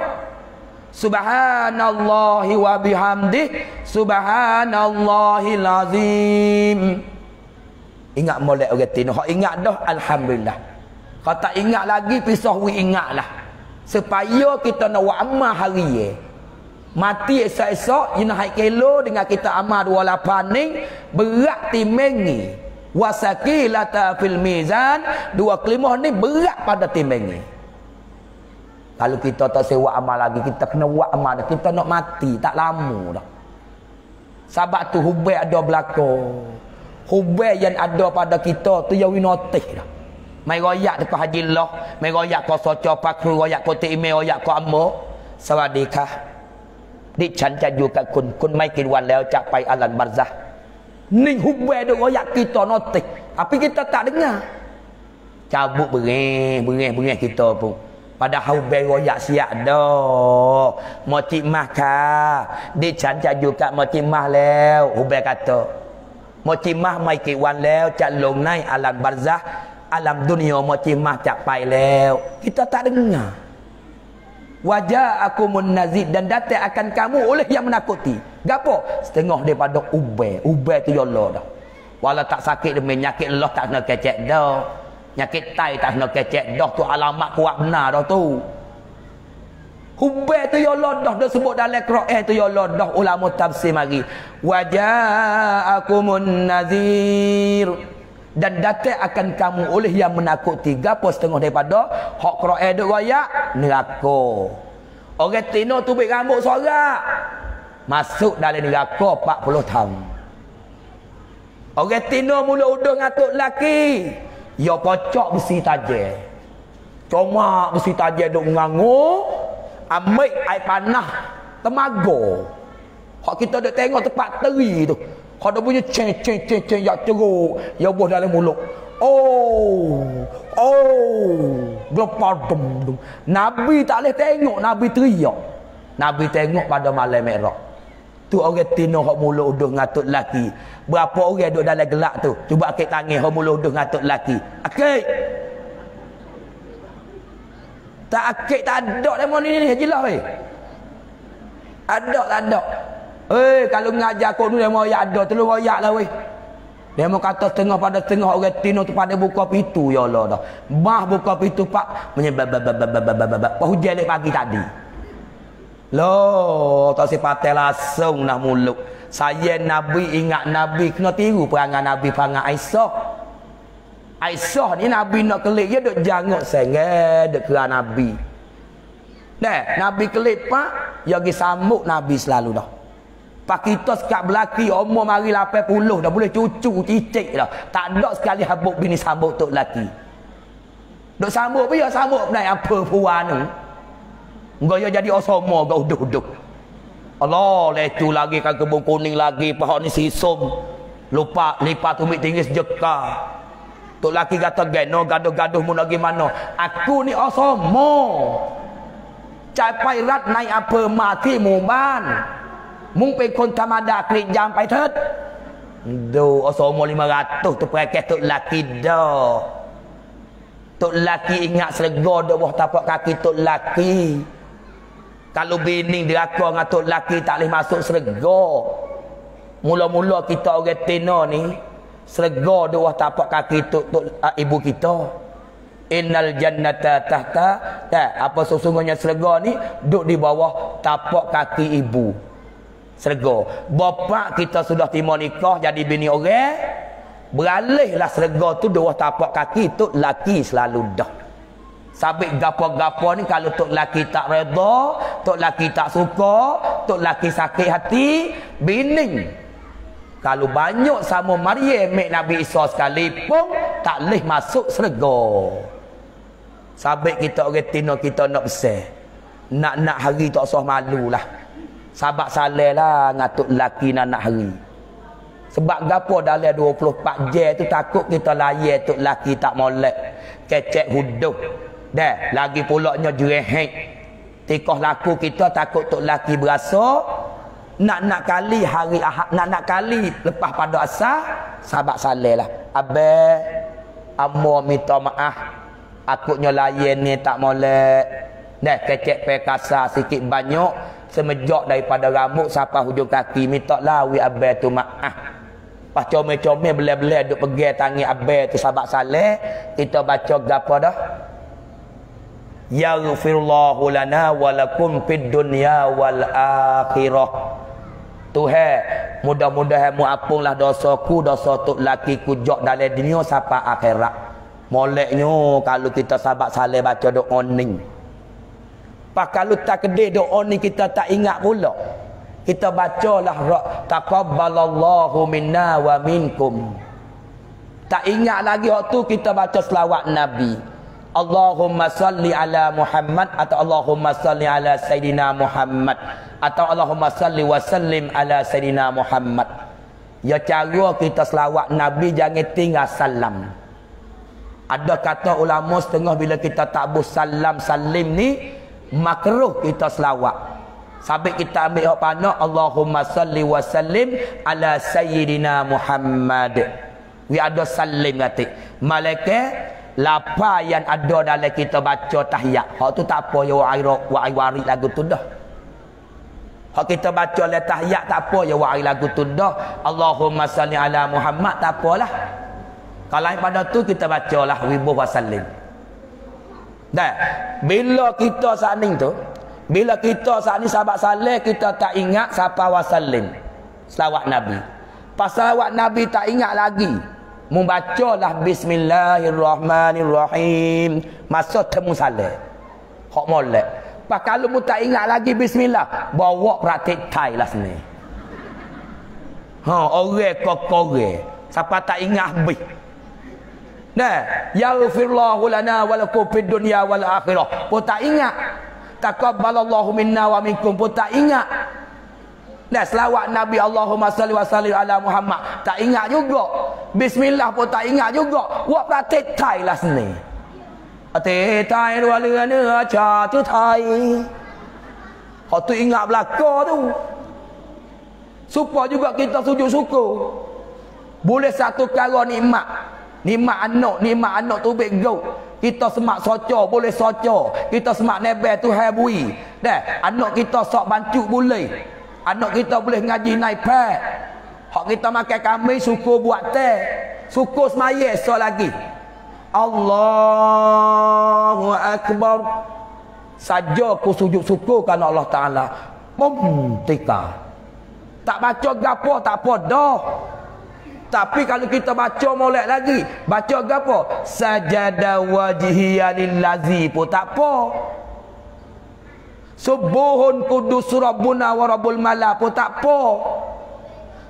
Subhanallahi wa bihamdih subhanallahil azim. Ingat molek orang tino. Hak ingat dah alhamdulillah. Kalau tak ingat lagi pisah we ingatlah. Supaya kita nak buat amal hari ye. Mati esok-esok ina hai kilo dengan kita amal dua puluh lapan ni berat timbang ni. Wasaqilata fil mizan, dua kelimah ni berat pada timbang ni. Kalau kita tak sewa amal lagi, kita kena buat amal dah. Kita nak mati, tak lama dah. Sebab tu hubei ada belakang. Hubei yang ada pada kita tu yang winotih dah. Mai royak dekat Haji Allah, mai royak ko soco pakru, royak ko ime, royak ko ammo. Sawadikah. Di chan jaju kat kun, kun mai kin wan leo cak pai alan barzah. Ning hubei duk royak kita notih. Tapi kita tak dengar. Cabut bereh, bereh, bereh kita pun. Padahal beroyak siap dah. Moci mah ka. Di chan jaju kat moci mah leo. Hubei kata. Moci mah mai ki wan leo cak long nai alam barzah. Alam dunia moci mah cak pai leo. Kita tak dengar. Wajah aku munazid dan datang akan kamu oleh yang menakuti. Gapo? Setengah daripada ubay. Ubay tu Allah dah. Walau tak sakit demi nyakit Allah tak kena kecek dah. Nyakit tai tak kena kecek dah tu alamat kuat benar dah tu. Hubei tu ya Allah dah dah sebut dalam Quran tu ya Allah dah ulama tafsir mari. Waja'akumun nazir dan datang akan kamu oleh yang menakuti. Gapo setengah daripada hak Quran duk royak neraka. Orang tino tubik rambut sorak masuk dalam neraka empat puluh tahun. Orang tino mula udung atuk laki. Ya kocok besi tajam. Cuma besi tajam duk mengangu, ambil air panah temaga. Hak kita duk tengok tempat teri tu. Hak dia punya ceng ceng ceng ceng ya ceruk, ya buah dalam mulut. Oh. Oh. Gelapar dum dum. Nabi tak boleh tengok, Nabi teriak. Nabi tengok pada malam Mi'raj. Tu orang tino hak mulut uduh ngatuk laki. Berapa orang duduk dalam gelak tu? Cuba akik tangan hak mulut uduh ngatuk laki. Akik. Tak akik tak ada demo ni ni jelas weh. Ada tak ada. Eh kalau ngajar kau ni demo ya ada tolong royak lah weh. Demo kata setengah pada setengah orang tino tu pada buka pintu ya Allah dah. Bah buka pintu pak menyebab bab bab bab bab bab. Hujan pagi tadi. Loh, tak sepatai langsung nak muluk. Saya Nabi ingat Nabi kena tiru perangai Nabi perangai Aisyah. Aisyah ni Nabi nak kelik dia duk janguk sengeh duk kera Nabi. Nah, Nabi kelik pak, dia pergi sambut Nabi selalu dah. Pak kita sekat belaki umur mari lapan puluh dah boleh cucu cicit dah. Tak ada sekali habuk bini sambut tok laki. Dok sambut apa ya sambut naik apa puan tu. Engkau jadi osomo kau duduk. Allah letu lagi kan kebun kuning lagi pahak ni sisum. Lupa lipat tumit tinggi sejeka. Tok laki kata geno gaduh-gaduh mun lagi mana. Aku ni osomo. Capai rat naik apa mati muban. มึงเป็นคนธรรมดากรีดยางไปเถิดดูอสมlima ratus tu pakai tok laki dah tok laki ingat serga dah bawah tapak kaki tok laki kalau bini diraka dengan tok laki tak boleh masuk serga mula-mula kita orang tena ni serga dah bawah tapak kaki tok tok uh, ibu kita innal jannata tahta tak apa sesungguhnya serga ni duduk di bawah tapak kaki ibu serga. Bapa kita sudah timur nikah jadi bini orang, beralihlah serga tu dua tapak kaki tok laki selalu dah. Sabit gapo-gapo ni kalau tok laki tak redha, tok laki tak suka, tok laki sakit hati, bini kalau banyak sama Maryam mek Nabi Isa sekalipun tak leh masuk serga. Sabit kita orang tino kita nak besar. Nak-nak hari tak usah malulah. Sabak saleh lah ngatuk laki nak hari. Sebab gapo dalam dua puluh empat jam tu takut kita layan tok laki tak molek. Kecek huduh. Dah, lagi pulaknya jerehek. Tikoh laku kita takut tok laki berasa nak-nak kali hari Ahad, nak-nak kali lepas pada asar, sabak saleh lah. Abang, amo minta maaf. Akutnya layan ni tak molek. Dah, kecek pekasa sikit banyak. Semejak daripada rambut sampai hujung kaki minta lawi abang tu maaf. Pas comel-comel belai-belai duk pegang tangi abang tu sahabat saleh, kita baca gapo dah? Yaghfirullahu lana wa lakum fid dunya wal akhirah. Tuhan, mudah-mudahan mu ampunglah dosaku, dosa tok lakiku jok dalam dunia sampai akhirat. Moleknya kalau kita sahabat saleh baca doa ni. Pak kalau tak kedai doa ni kita tak ingat pula. Kita bacalah taqabbalallahu minna wa minkum. Tak ingat lagi waktu kita baca selawat Nabi. Allahumma salli ala Muhammad atau Allahumma salli ala Sayyidina Muhammad atau Allahumma salli wa sallim ala Sayyidina Muhammad. Ya cara kita selawat Nabi jangan tinggal salam. Ada kata ulama setengah bila kita takbur salam salim ni makruh kita selawat. Sampai kita ambil hak pana Allahumma salli wa sallim ala sayyidina Muhammad. We ada salim kata. Malaikat lapa yang ada dalam kita baca tahiyat. Hak tu tak apa ya wa wari lagu tu dah. Hak kita baca le tahiyat tak apa ya wa lagu tu dah. Allahumma salli ala Muhammad tak apalah. Kalau pada tu kita bacalah wibuh wa sallim. Dah, bila kita saat ni tu, bila kita saat ni sahabat saleh kita tak ingat siapa wasallim selawat Nabi. Pas selawat Nabi tak ingat lagi. Membacalah bismillahirrahmanirrahim masa temu saleh. Hak molek. Pas kalau mu tak ingat lagi bismillah, bawa praktik thai lah sini. Ha, orang kokore. Siapa tak ingat habis. Nah, yaghfirullahu lana wa lakum fid dunya wal akhirah. Pun tak ingat. Taqabbalallahu minna wa minkum pun tak ingat. Nah, selawat Nabi Allahumma salli wa sallim ala Muhammad tak ingat juga. Bismillah pun tak ingat juga. Buat praktik thai lah sini. Ate thai dua lena cha tu thai. Hak tu ingat belaka tu. Supaya juga kita sujud syukur. Boleh satu kala nikmat. Nikmat anak, nikmat anak tu baik go. Kita semak soca, boleh soca. Kita semak nebel tu habui. Dah, anak kita sok bancu boleh. Anak kita boleh ngaji naik pad. Hak kita makan kambing syukur buat teh. Syukur semaya so lagi. Allahu akbar. Saja ku sujud syukur kan Allah Taala. Bom tika. Tak baca gapo tak apa dah. Tapi kalau kita baca molek lagi, baca apa? Sajada wajhiya lillazi pun tak apa. Subuhun kudus rabbuna wa rabbul mala pun tak apa.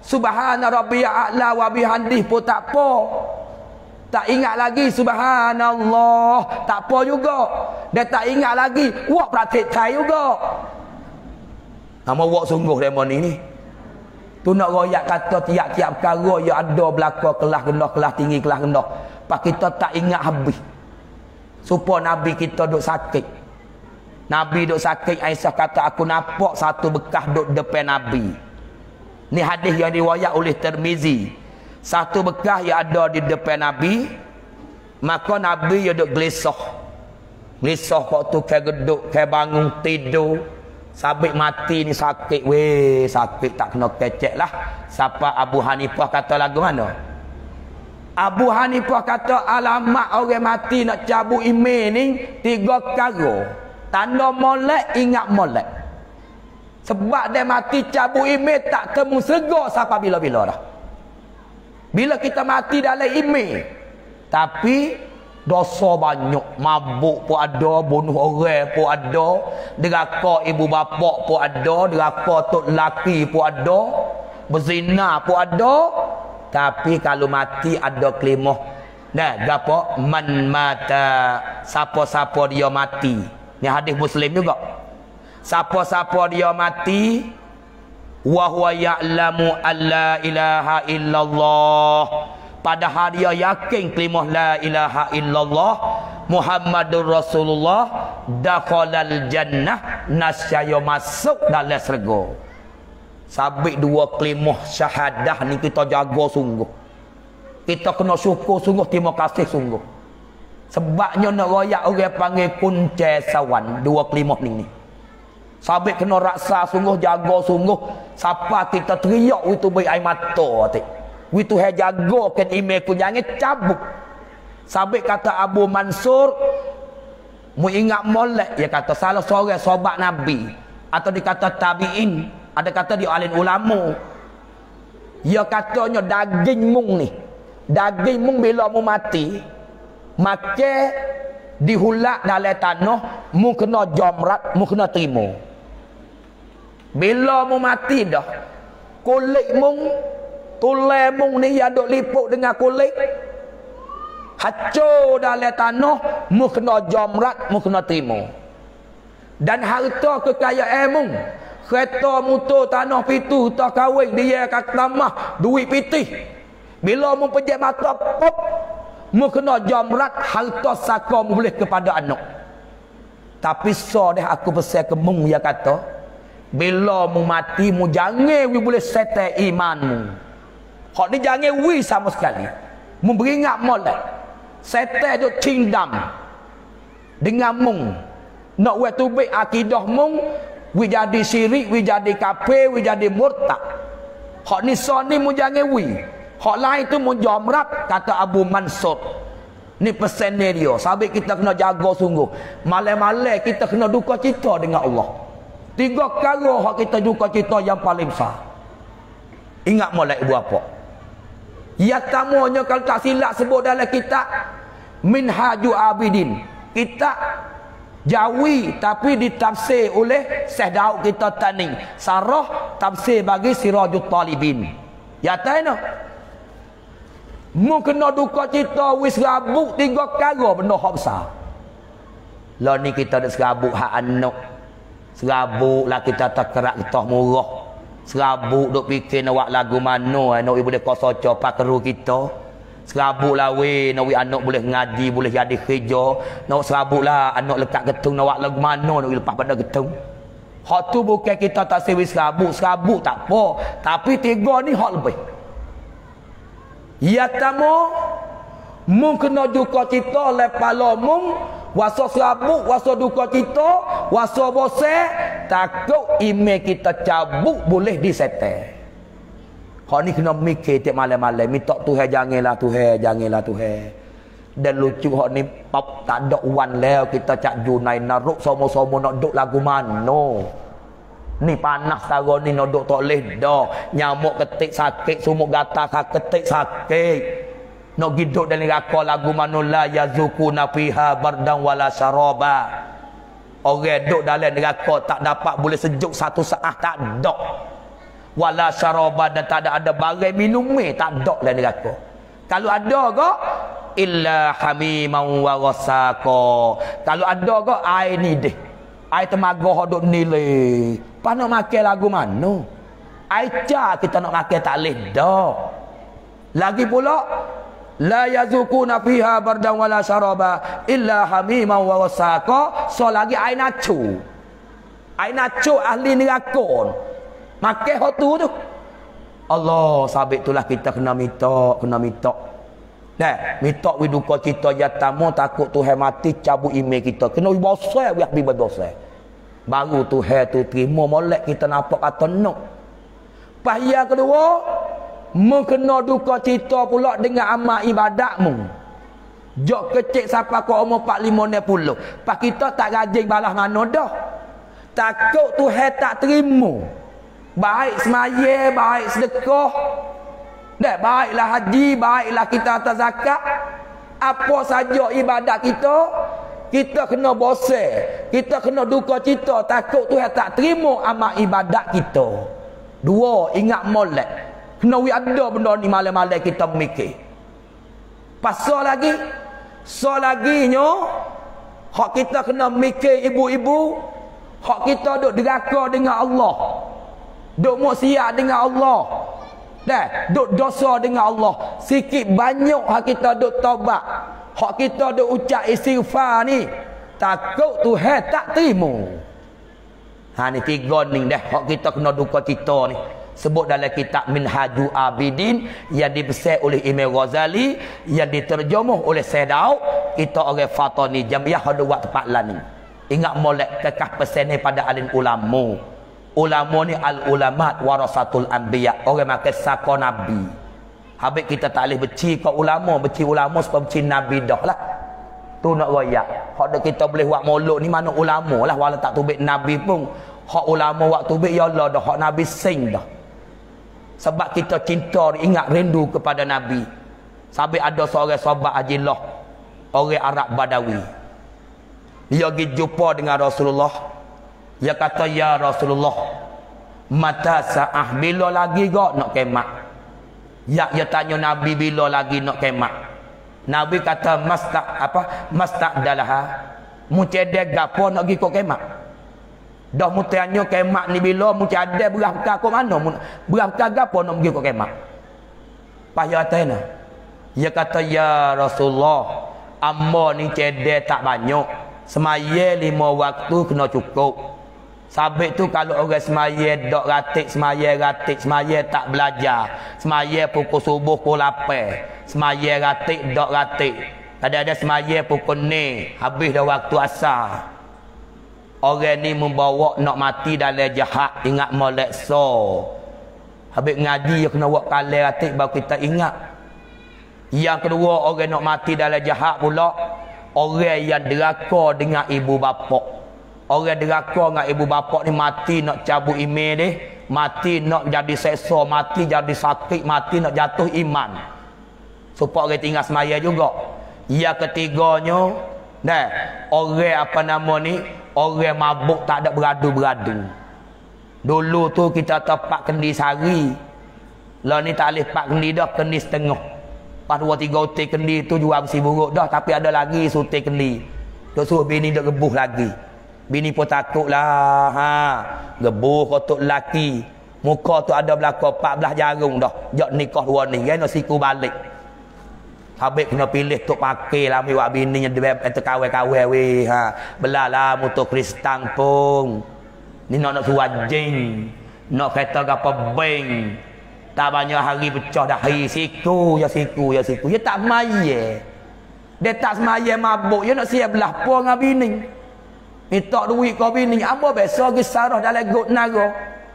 Subhana rabbiyal a'la wa bihamdih pun tak apa. Tak ingat lagi subhanallah, tak apa juga. Dia tak ingat lagi, wak praktik Thai juga. Nama wak sungguh demo ni ni. Tu nak royak kata tiap-tiap perkara yang ada belaka kelas rendah, kelas tinggi, kelas rendah. Pak kita tak ingat habis. Supaya Nabi kita duk sakit. Nabi duk sakit, Aisyah kata aku nampak satu bekas duk depan Nabi. Ni hadis yang diriwayat oleh Tirmizi. Satu bekas yang ada di depan Nabi, maka Nabi dia duk gelisah. Gelisah kok tu kayak geduk, kayak bangun tidur. Sabit mati ni sakit, weh sakit tak kena kecek lah. Siapa Abu Hanifah kata lagu mana? Abu Hanifah kata alamat orang mati nak cabut email ni tiga perkara. Tanda molek, ingat molek. Sebab dia mati cabut email tak temu serga sampai bila-bila dah. Bila kita mati dalam email, tapi dosa banyak, mabuk pun ada, bunuh orang pun ada, deraka ibu bapa pun ada, deraka tok laki pun ada, berzina pun ada. Tapi kalau mati ada kelimah. Nah, gapo man mata, siapa-siapa dia mati. Ni hadis Muslim juga. Siapa-siapa dia mati, wa huwa ya'lamu alla ilaha illallah. Padahal dia yakin kalimah la ilaha illallah Muhammadur Rasulullah, dakhalal jannah, nasya masuk dalam syurga. Sabit dua kalimah syahadah ni kita jaga sungguh. Kita kena syukur sungguh, terima kasih sungguh. Sebabnya nak royak orang panggil kunci sawan dua kalimah ni ni. Sabit kena raksa sungguh, jaga sungguh. Siapa kita teriak itu baik air mata atik. Witu hai jaga kan email ku jangan cabut. Sabit kata Abu Mansur, mu ingat molek, dia kata salah seorang sahabat Nabi atau dikata tabi'in, ada kata dia alim ulama. Dia katanya daging mung ni, daging mung bila mu mati, maka dihulak dalam tanah, mu kena jamrat, mu kena terima. Bila mu mati dah, kulit mung, tulai mung ni yang duk lipuk dengan kulit, hancur dalam tanah, mu kena jamrat, mu kena terima. Dan harta kekayaan mung, kereta motor tanah pitu tak kahwin dia kata mah duit pitih. Bila mu pejak mata pop, mu kena jamrat, harta saka mu boleh kepada anak. Tapi so dah aku pesan ke mung, dia kata bila mu mati mu jangan we boleh settle imanmu. Hak ni jangan wi sama sekali. Mu beringat molek. Setan tu cindam dengan mung. Nak we tubik akidah mung, wi jadi syirik, wi jadi kafir, wi jadi murtad. Hak ni son ni mu jangan wi. Hak lain tu mu jamrat, kata Abu Mansur. Ni pesan dia. Sabit kita kena jaga sungguh. Malam-malam kita kena duka cita dengan Allah. Tiga perkara hak kita duka cita yang paling besar. Ingat molek ibu apa? Ya tamunya kalau tak silap sebut dalam kitab Minhajul Abidin, kitab Jawi tapi ditafsir oleh Syekh Daud kita Taning, sarah tafsir bagi Sirajul Talibin. Ya tahu mu kena duka cita wis rabuk tiga perkara benda hak besar. Lah ni kita ada serabuk hak anak, serabuk lah kita tak kerak kita murah, serabuk duk fikir nak buat lagu mana nak boleh kosa copak keru kita. Serabuk lah weh nak anak boleh ngaji, boleh jadi kerja. Nak serabuk lah anak lekat getung nak buat lagu mana nak lepas pada getung. Hak tu bukan kita tak sewi serabuk, serabuk tak apa, tapi tiga ni hak lebih. Ya tamu mu kena duka cita lepala mung, wasa serabuk, wasa duka cita, wasa bose, takut email kita cabut boleh disetel. Kau ni kena mikir tiap malam-malam, minta Tuhan janganlah Tuhan, janganlah Tuhan. Dan lucu hak ni pop tak ada wan leo kita cak junai naruk somo-somo nak duk lagu mano. Ni panas tago ni nak duk tak leh dah. Nyamuk ketik sakit, sumuk gatal ketik sakit. Nak giduk dan neraka lagu mano la yazukuna fiha bardan wala syaraba. Orang duk dalam neraka tak dapat boleh sejuk satu saat, tak ada. wala syaraba, dan tak ada ada barang minum eh, tak ada dalam neraka. Kalau ada ke illa hamiman wa ghasaqa, kalau ada ke air ni deh, air temaga hodok nilai pa nak makan lagu mana, air ca kita nak makan tak leh dah. Lagi pula la yazukuna fiha bardan wala syaraba illa hamiman wa ghasaqa, so lagi air nacu, air nacu ahli neraka makan hot tu tu. Allah sabit itulah kita kena minta, kena minta. Nah, minta wi duka kita jatamu takut Tuhan mati cabut email kita. Kena wi bosan wi habis berdosa. Baru Tuhan tu terima molek kita nampak kata no. Pahaya kedua, mengkena duka cita pula dengan amal ibadatmu. Jok kecil sampai ke umur empat puluh lima puluh. Pak kita tak rajin balas mana dah. Takut Tuhan tak terima. Baik semaya, baik sedekah, dah baiklah haji, baiklah kita atas zakat, apa saja ibadat kita, kita kena bosan, kita kena duka cita, takut Tuhan tak terima amal ibadat kita. Dua, ingat molek, kena wi ada benda ni malam-malam kita mikir. Pasal lagi, so lagi nyo, hak kita kena mikir ibu-ibu, hak kita duk deraka dengan Allah. Duk maksiat dengan Allah, dah duk dosa dengan Allah. Sikit banyak hak kita duk taubat, hak kita duk ucap istighfar ni, takut Tuhan tak terima. Ha ni tiga ni dah hak kita kena duka cita ni. Sebut dalam kitab Minhajul Abidin yang dibesar oleh Imam Ghazali, yang diterjemuh oleh Syekh Daud, kita orang Fatani Jamiah ada buat tempat lain. Ingat molek kekah pesan ni pada alim ulama. Ulama ni al-ulamat warasatul anbiya, orang makan saka nabi. Habis kita tak boleh benci ke ulama, benci ulama sebab benci nabi dah lah. Tu nak royak. Hak kita boleh buat molok ni mana ulama lah, walau tak tubik nabi pun. Hak ulama buat tubik ya Allah dah, hak nabi sing dah. Sebab kita cinta, ingat rindu kepada nabi. Sampai ada seorang sahabat Ajilah, orang Arab Badawi. Dia pergi jumpa dengan Rasulullah. Dia kata, ya Rasulullah, mata sa'ah, bila lagi kau nak kemat? Ya, dia tanya Nabi bila lagi nak kemat. Nabi kata, mastak apa? Mastak dalaha. Mucedek gapo nak pergi kau kemat? Dah mu tanya kemat ni bila, mucedek berah ka kau mana? Berah ka gapo nak pergi kau kemat? Payah tanya. Dia kata, ya Rasulullah, amma ni cedek tak banyak. Semaya lima waktu kena cukup. Sabit tu kalau orang semaya dok ratik, semaya ratik, semaya tak belajar, semaya pukul subuh pukul lapan, semaya ratik dok ratik, ada-ada semaya pukul ni, habis dah waktu asar. Orang ni membawa nak mati dalam jahat, ingat molek so. Habis ngaji kena buat kali ratik baru kita ingat. Yang kedua, orang nak mati dalam jahat pula, orang yang deraka dengan ibu bapa. Orang deraka dengan ibu bapa ni mati nak cabut iman dia, mati nak jadi seksa, mati jadi sakit, mati nak jatuh iman. Supaya orang tinggal semaya juga. Yang ketiganya, nah, orang apa nama ni, orang mabuk tak ada beradu-beradu. Dulu tu kita tepat kendi sehari. Lah ni tak boleh pak kendi dah, kendi setengah. Pas dua tiga utik kendi tu jual besi buruk dah, tapi ada lagi sutik kendi. Duk suruh bini duk rebuh lagi. Bini pun takut lah, ha. Gebuh kotok lelaki. Muka tu ada belakang empat belas jarum dah. Jok nikah dua ni, kan nak siku balik. Habis kena pilih tok pakai lah miwak bini yang dia terkawai-kawai weh, ha. Belalah motor Kristen pun. Ni nak nak suat jing. Nak kereta gapa beng. Tak banyak hari pecah dah hari siku, ya siku, ya siku. Ya tak semaya. Dia tak semaya mabuk, ya nak siap belah pun dengan bini. Minta duit kau bini, apa biasa pergi sarah dalam got naga.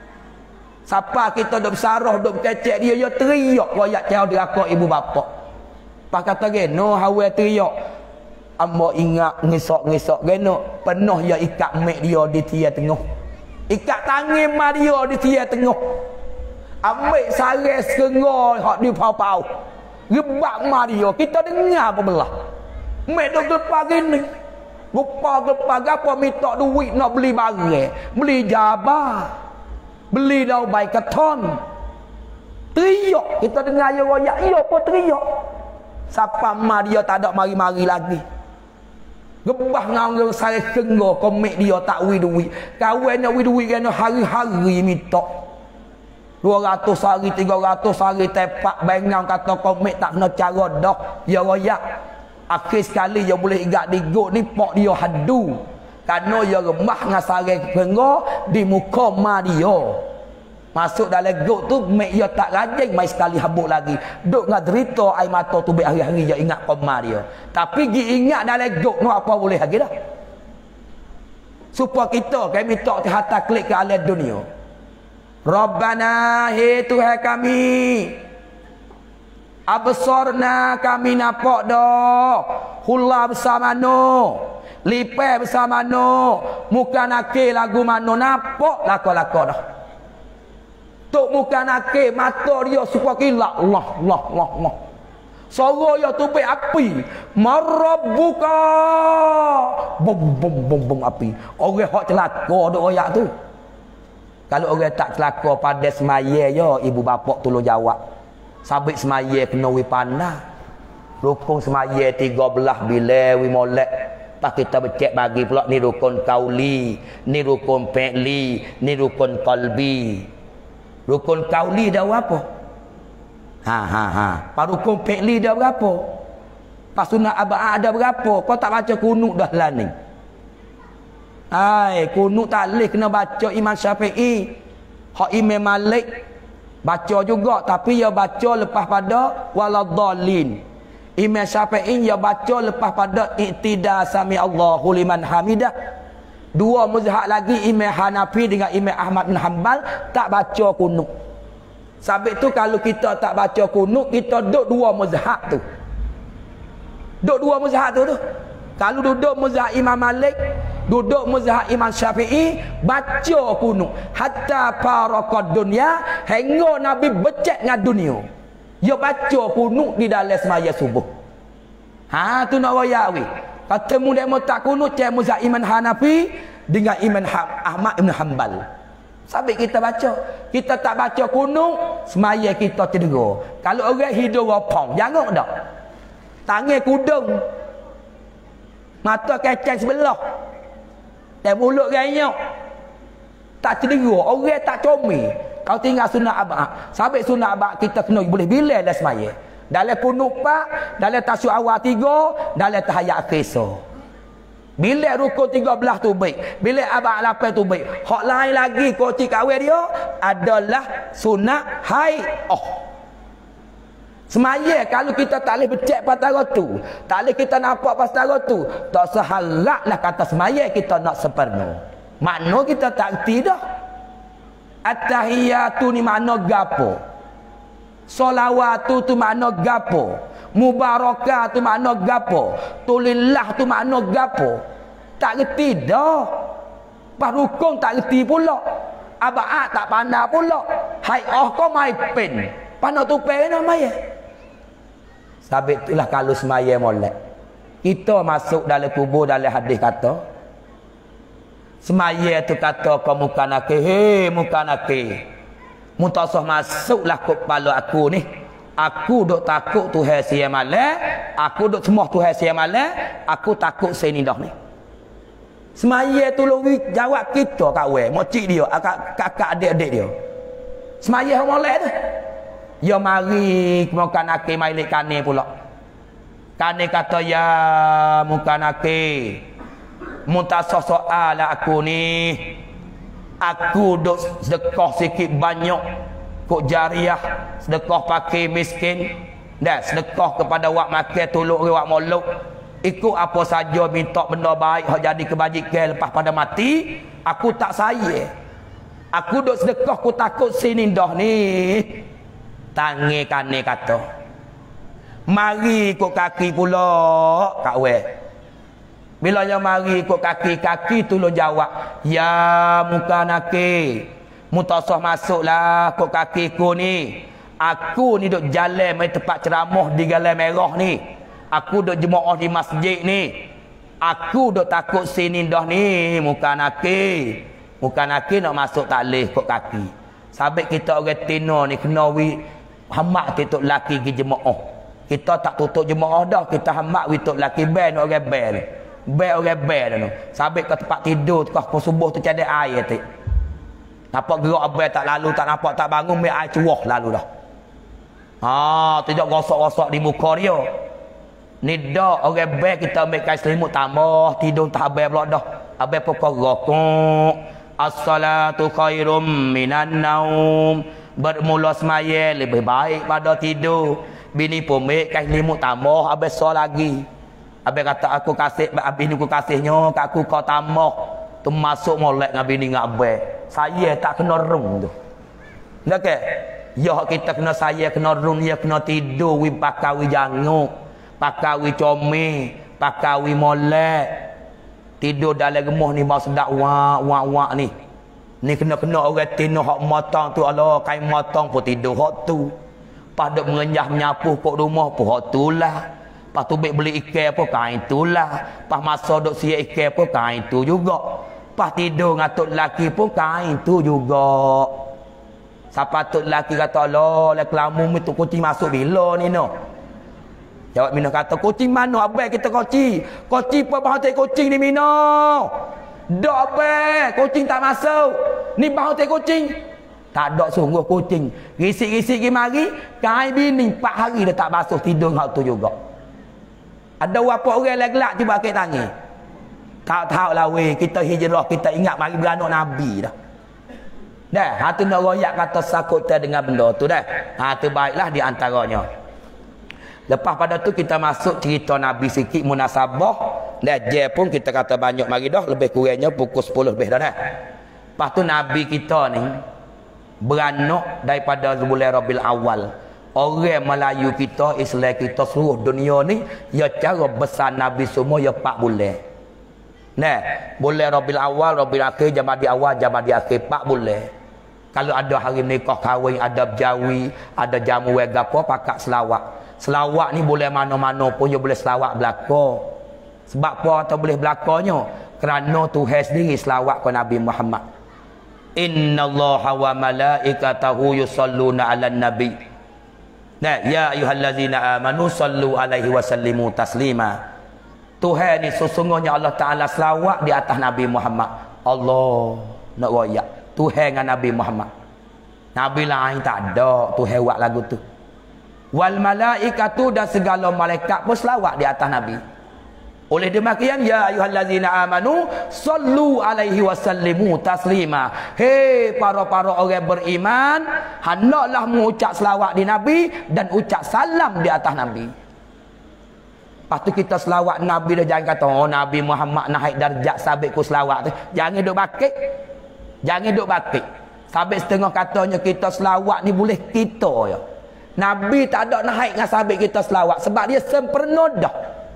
Siapa kita duk bersarah, duk berkecek dia, dia teriak royak jauh deraka ibu bapa. Pak kata geno hawe teriak. Amba ingat ngisak-ngisak geno, penuh ya ikat mek dia di tiang tengah. Ikat tangan mak dia di tiang tengah. Ambil sare serenga hak di pau-pau. Gebak mak dia, kita dengar apa belah. Mek duk lepas gini. Lupa-lupa apa minta duit nak beli barang, beli jabah. Beli dah baik keton. Teriak. Kita dengar dia royak. Ya apa teriak? Siapa ma dia tak ada mari-mari lagi. Gebah ngau sare kenggo komik dia tak wi duit. Kawan nak wi duit kan hari-hari minta. dua ratus hari, tiga ratus hari tepak bengang kata komik tak kena cara dah. Ya royak. Akhir sekali dia boleh igak di got ni pak dia hadu. Karena dia remah dengan sare kenggo di muka ma dia. Masuk dalam got tu mek dia tak rajin mai sekali habuk lagi. Duk ngah derita air mata tu be hari-hari dia ingat koma dia. Tapi gi ingat dalam got tu apa boleh lagi dah. Supaya kita kami minta hata klik ke alam dunia. Rabbana he Tuhan kami. Absarna kami nampak dah. Hula bersama no. Lipai bersama no. Muka nakil lagu mano nampak lako-lako dah. Tok muka nakik mata dia supaya kilak Allah Allah Allah Allah. Suara dia tu be api. Marabbuka. Bum bum bum bum api. Orang hak celaka duk royak tu. Kalau orang tak celaka pada semaya ya ibu bapa tolong jawab. Sabit semaya kena wi pandai. Rukun semaya tiga belas bila wi molek. Pas kita becek bagi pula ni rukun kauli, ni rukun fi'li, ni rukun qalbi. Rukun kauli dah berapa? Ha ha ha. Pak rukun fi'li dah berapa? Pak sunat abad dah berapa? Kau tak baca kunut dah lah ni. Hai, kunut tak boleh kena baca Imam Syafi'i. Hak Imam Malik baca juga tapi dia baca lepas pada waladhdallin. Imam Syafi'i dia baca lepas pada iktida sami Allahu liman hamidah. Dua mazhab lagi Imam Hanafi dengan Imam Ahmad bin Hanbal tak baca kunut. Sebab tu kalau kita tak baca kunut, kita duduk dua mazhab tu. Duduk dua mazhab tu tu. Kalau duduk mazhab Imam Malik, duduk mazhab Imam Syafi'i, baca kunut. Hatta faraqad dunya, hingga Nabi becek dengan dunia. Dia baca kunut di dalam semaya subuh. Ha tu nak royak we. Kata mu demo tak kunut cek mazhab Imam Hanafi dengan Imam Ahmad bin Hanbal. Sabit kita baca. Kita tak baca kunut, semaya kita cedera. Kalau orang hidup ropong, jangan dak. Tangan kudung. Mata kecang sebelah. Dan mulut ganyok. Tak cedera, orang tak comel. Kau tinggal sunat abad. Sabit sunat abad kita kena boleh bila dah semaya. Dalam kunut pak, dalam tasyuk awal tiga, dalam tahayat akhir. Bila rukun tiga belas tu baik, bila abad lapan tu baik. Hak lain lagi kocik kahwin dia adalah sunat haid. Oh. Semaya kalau kita tak boleh becek patara tu, tak boleh kita nampak patara tu, tak seharaplah kata semaya kita nak sempurna. Makna kita tak erti dah. At-tahiyatu ni makna gapo? Solawat tu tu makna gapo? Mubarakah tu makna gapo? Tulillah tu makna gapo? Tak reti dah. Pas rukun tak reti pula. Abad tak pandai pula. Hai oh kau mai pen. Pandai tu pen nak mai. Sabit itulah kalau semaya molek. Kita masuk dalam kubur dalam hadis kata semaya tu kata kau muka nakik, he muka nakik. Mutasah masuklah ke kepala aku ni. Aku duk takut Tuhan siang malam. Aku duk sembah Tuhan siang malam. Aku takut sini dah ni. Semaya tu lu jawab kita kawan, mocik dia, kakak adik-adik dia. Semaya molek tu. Ya mari muka nakik mai lek kane pula. Kane kata ya muka nakik. Mutasah soal aku ni. Aku duk sedekah sikit banyak kok jariah, sedekah pakai miskin dan sedekah kepada wak makan tolong wak molok. Ikut apa saja minta benda baik hak jadi kebajikan lepas pada mati, aku tak saya. Aku duk sedekah aku takut sini dah ni. Tangi kane kata. Mari ikut kaki pula kak we. Bila yang mari ikut kaki-kaki tu lo jawab, ya muka nakik. Mutasah masuklah ikut kakiku ni. Aku ni duk jalan mai tempat ceramah di Galan Merah ni. Aku duk jemaah di masjid ni. Aku duk takut sini dah ni muka nakik. Muka nakik nak masuk tak leh ikut kaki. Sabit kita orang Tino ni kena wi hamak tituk laki pergi jemaah. Kita tak tutup jemaah dah, kita hamak wi tok laki ben orang ben. Ben orang ben tu. Sabit ke tempat tidur tu kau subuh tu cadai air tu. Nampak gerak abang tak lalu, tak nampak tak bangun, mai air cuah lalu dah. Ha, tidak gosok-gosok di muka dia. Ni dak orang ben kita ambil kain selimut tambah tidur tak abang pula dah. Abang pokok rokok. As-salatu khairum minan naum. Bermula semaya lebih baik pada tidur. Bini pun ambil kain selimut tambah, abang so lagi. Abang kata aku kasih, bini aku kasihnya, kat aku kau tambah. Tu masuk molek dengan bini dengan abang. Saya tak kena rung tu. Tak ke? Ya kita kena saya kena rung, dia kena tidur wi pakai wi janguk, pakai wi comel, pakai wi molek. Tidur dalam gemah ni mau sedap wak wak wak ni. Ni kena-kena orang Tino hak motong tu, Allah kain motong pun tidur hak tu. Pas duk mengenyah menyapu pok rumah pun hak tu lah. Pas tu beli ikan pun kain tu lah. Pas masa duk siap ikan pun kain tu juga. Pas tidur ngatuk lelaki pun kain tu juga. Siapa tu lelaki kata Allah, lah kelamu tu kucing masuk bila ni no. Jawab Mino kata kucing mana abang kita kucing. Kucing apa bahu tak kucing ni Mino. Dak abang, kucing tak masuk. Ni bahu tak kucing. Tak ada sungguh kucing. Risik-risik pergi mari, kain bini empat hari dah tak basuh tidur hak tu juga. Ada apa orang gelak tiba ke tangi. Tak tahu lah weh, kita hijrah, kita ingat mari beranak Nabi dah. Dah, hati nak royak kata sakut dengan benda tu dah. Ha tu baiklah di antaranya. Lepas pada tu kita masuk cerita Nabi sikit munasabah. Dah je pun kita kata banyak mari dah, lebih kurangnya pukul sepuluh lebih dah dah. Lepas tu Nabi kita ni beranak daripada bulan Rabiul Awal. Orang Melayu kita, Islam kita seluruh dunia ni, ya cara besar Nabi semua ya empat bulan. Nah, bulan Rabiul Awal, Rabiul Akhir, Jamadi Awal, Jamadi Akhir, empat bulan. Kalau ada hari nikah kahwin, ada berjawi, ada jamu gapo, pakat selawat. Selawat ni boleh mana-mana pun, dia boleh selawat belaka. Sebab apa atau boleh belakanya? Kerana Tuhan sendiri selawat ke Nabi Muhammad. Innallaha wa malaikatahu yusalluna 'alan nabi. Nah, ya ayyuhallazina amanu sallu alaihi wa sallimu taslima. Tuhan ni sesungguhnya Allah Taala selawat di atas Nabi Muhammad. Allah nak royak Tuhan dengan Nabi Muhammad. Nabi lain tak ada Tuhan buat lagu tu. Wal malaikatu dan segala malaikat pun selawat di atas Nabi. Oleh demikian ya ayyuhallazina amanu sallu alaihi wasallimu taslima. Hei para-para orang beriman, hendaklah mengucap selawat di Nabi dan ucap salam di atas Nabi. Lepas tu kita selawat Nabi dah, jangan kata oh Nabi Muhammad naik darjat sabit ku selawat tu. Jangan duk bakit. Jangan duk bakit. Sabit setengah katanya kita selawat ni boleh kita ya. Nabi tak ada naik dengan sabit kita selawat sebab dia sempurna dah.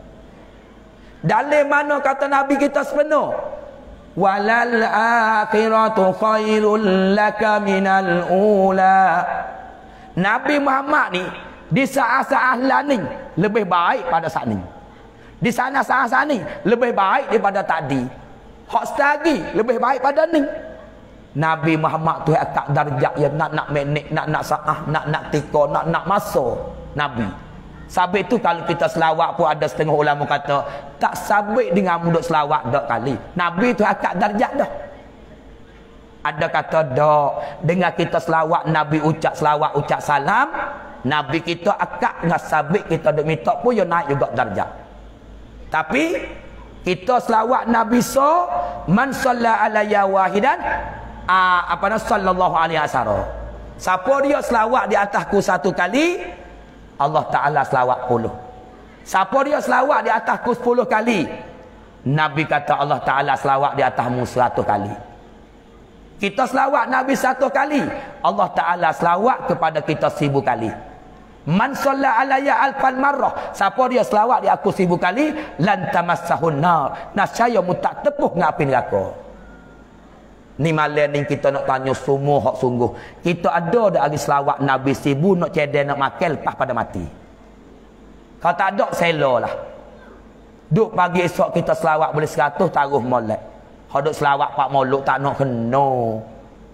Dalam mana kata Nabi kita sepenuh? Walal akhiratu khairul laka minal ula. Nabi Muhammad ni di saat-saat ni lebih baik pada saat ni. Di sana saat-saat ni lebih baik daripada tadi. Hak lagi lebih baik pada ni. Nabi Muhammad tu akak darjat ya, nak nak minit, nak nak saah, nak nak tika, nak nak masa Nabi. Sabit tu kalau kita selawat pun ada setengah ulama kata tak sabit dengan mulut selawat dak kali. Nabi tu akak darjat dah. Ada kata dak dengan kita selawat Nabi ucap selawat ucap salam, Nabi kita akak dengan sabit kita duk minta pun dia naik juga darjat. Tapi kita selawat Nabi so man shalla alayya wahidan aa, apa nama sallallahu alaihi wasallam. Siapa dia selawat di atasku satu kali, Allah Ta'ala selawat puluh. Siapa dia selawat di atasku sepuluh kali, Nabi kata Allah Ta'ala selawat di atasmu seratus kali. Kita selawat Nabi satu kali, Allah Ta'ala selawat kepada kita seribu kali. Man shalla alayya alfan marrah, siapa dia selawat di aku seribu kali, lan tamassahun nar, nascaya mu tak tepuh dengan api neraka. Ni malam ni kita nak tanya semua hak sungguh. Kita ada dak hari selawat Nabi seribu nak cedek nak makan lepas pada mati. Kalau tak ada selo lah. Duk pagi esok kita selawat boleh seratus taruh molek. Hak duk selawat pak molek tak nak kena.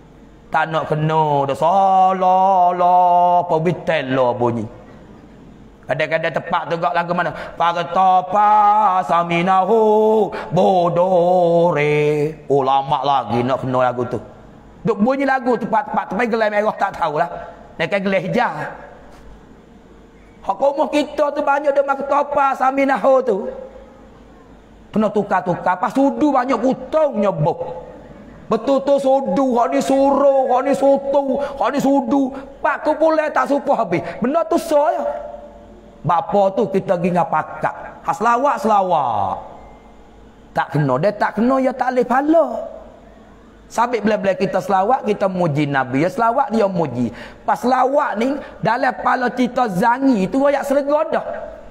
Tak nak kena dah salah lah perbitel lah bunyi. Kadang-kadang tepat tu gak lagu mana? Partopa saminahu bodore. Oh lama lagi nak kena lagu tu. Duk bunyi lagu tepat-tepat tapi gelai merah tak tahulah. Nak gelai hijau. Hak umur kita tu banyak dah partopa saminahu tu. Kena tukar-tukar. Pas sudu banyak putong nyebuk. Betul-betul sudu, hak ni suruh, hak ni sotu, hak ni sudu. Pak kumpulan tak supo habis. Benda tu saya. Bapa tu kita pergi dengan pakak. Hak selawak, selawak. Tak kena. Dia tak kena, ya tak boleh pahala. Sabit bila-bila kita selawak, kita muji Nabi. Ya selawak, dia muji. Pas selawak ni, dalam kepala kita zangi, tu ayat serga dah.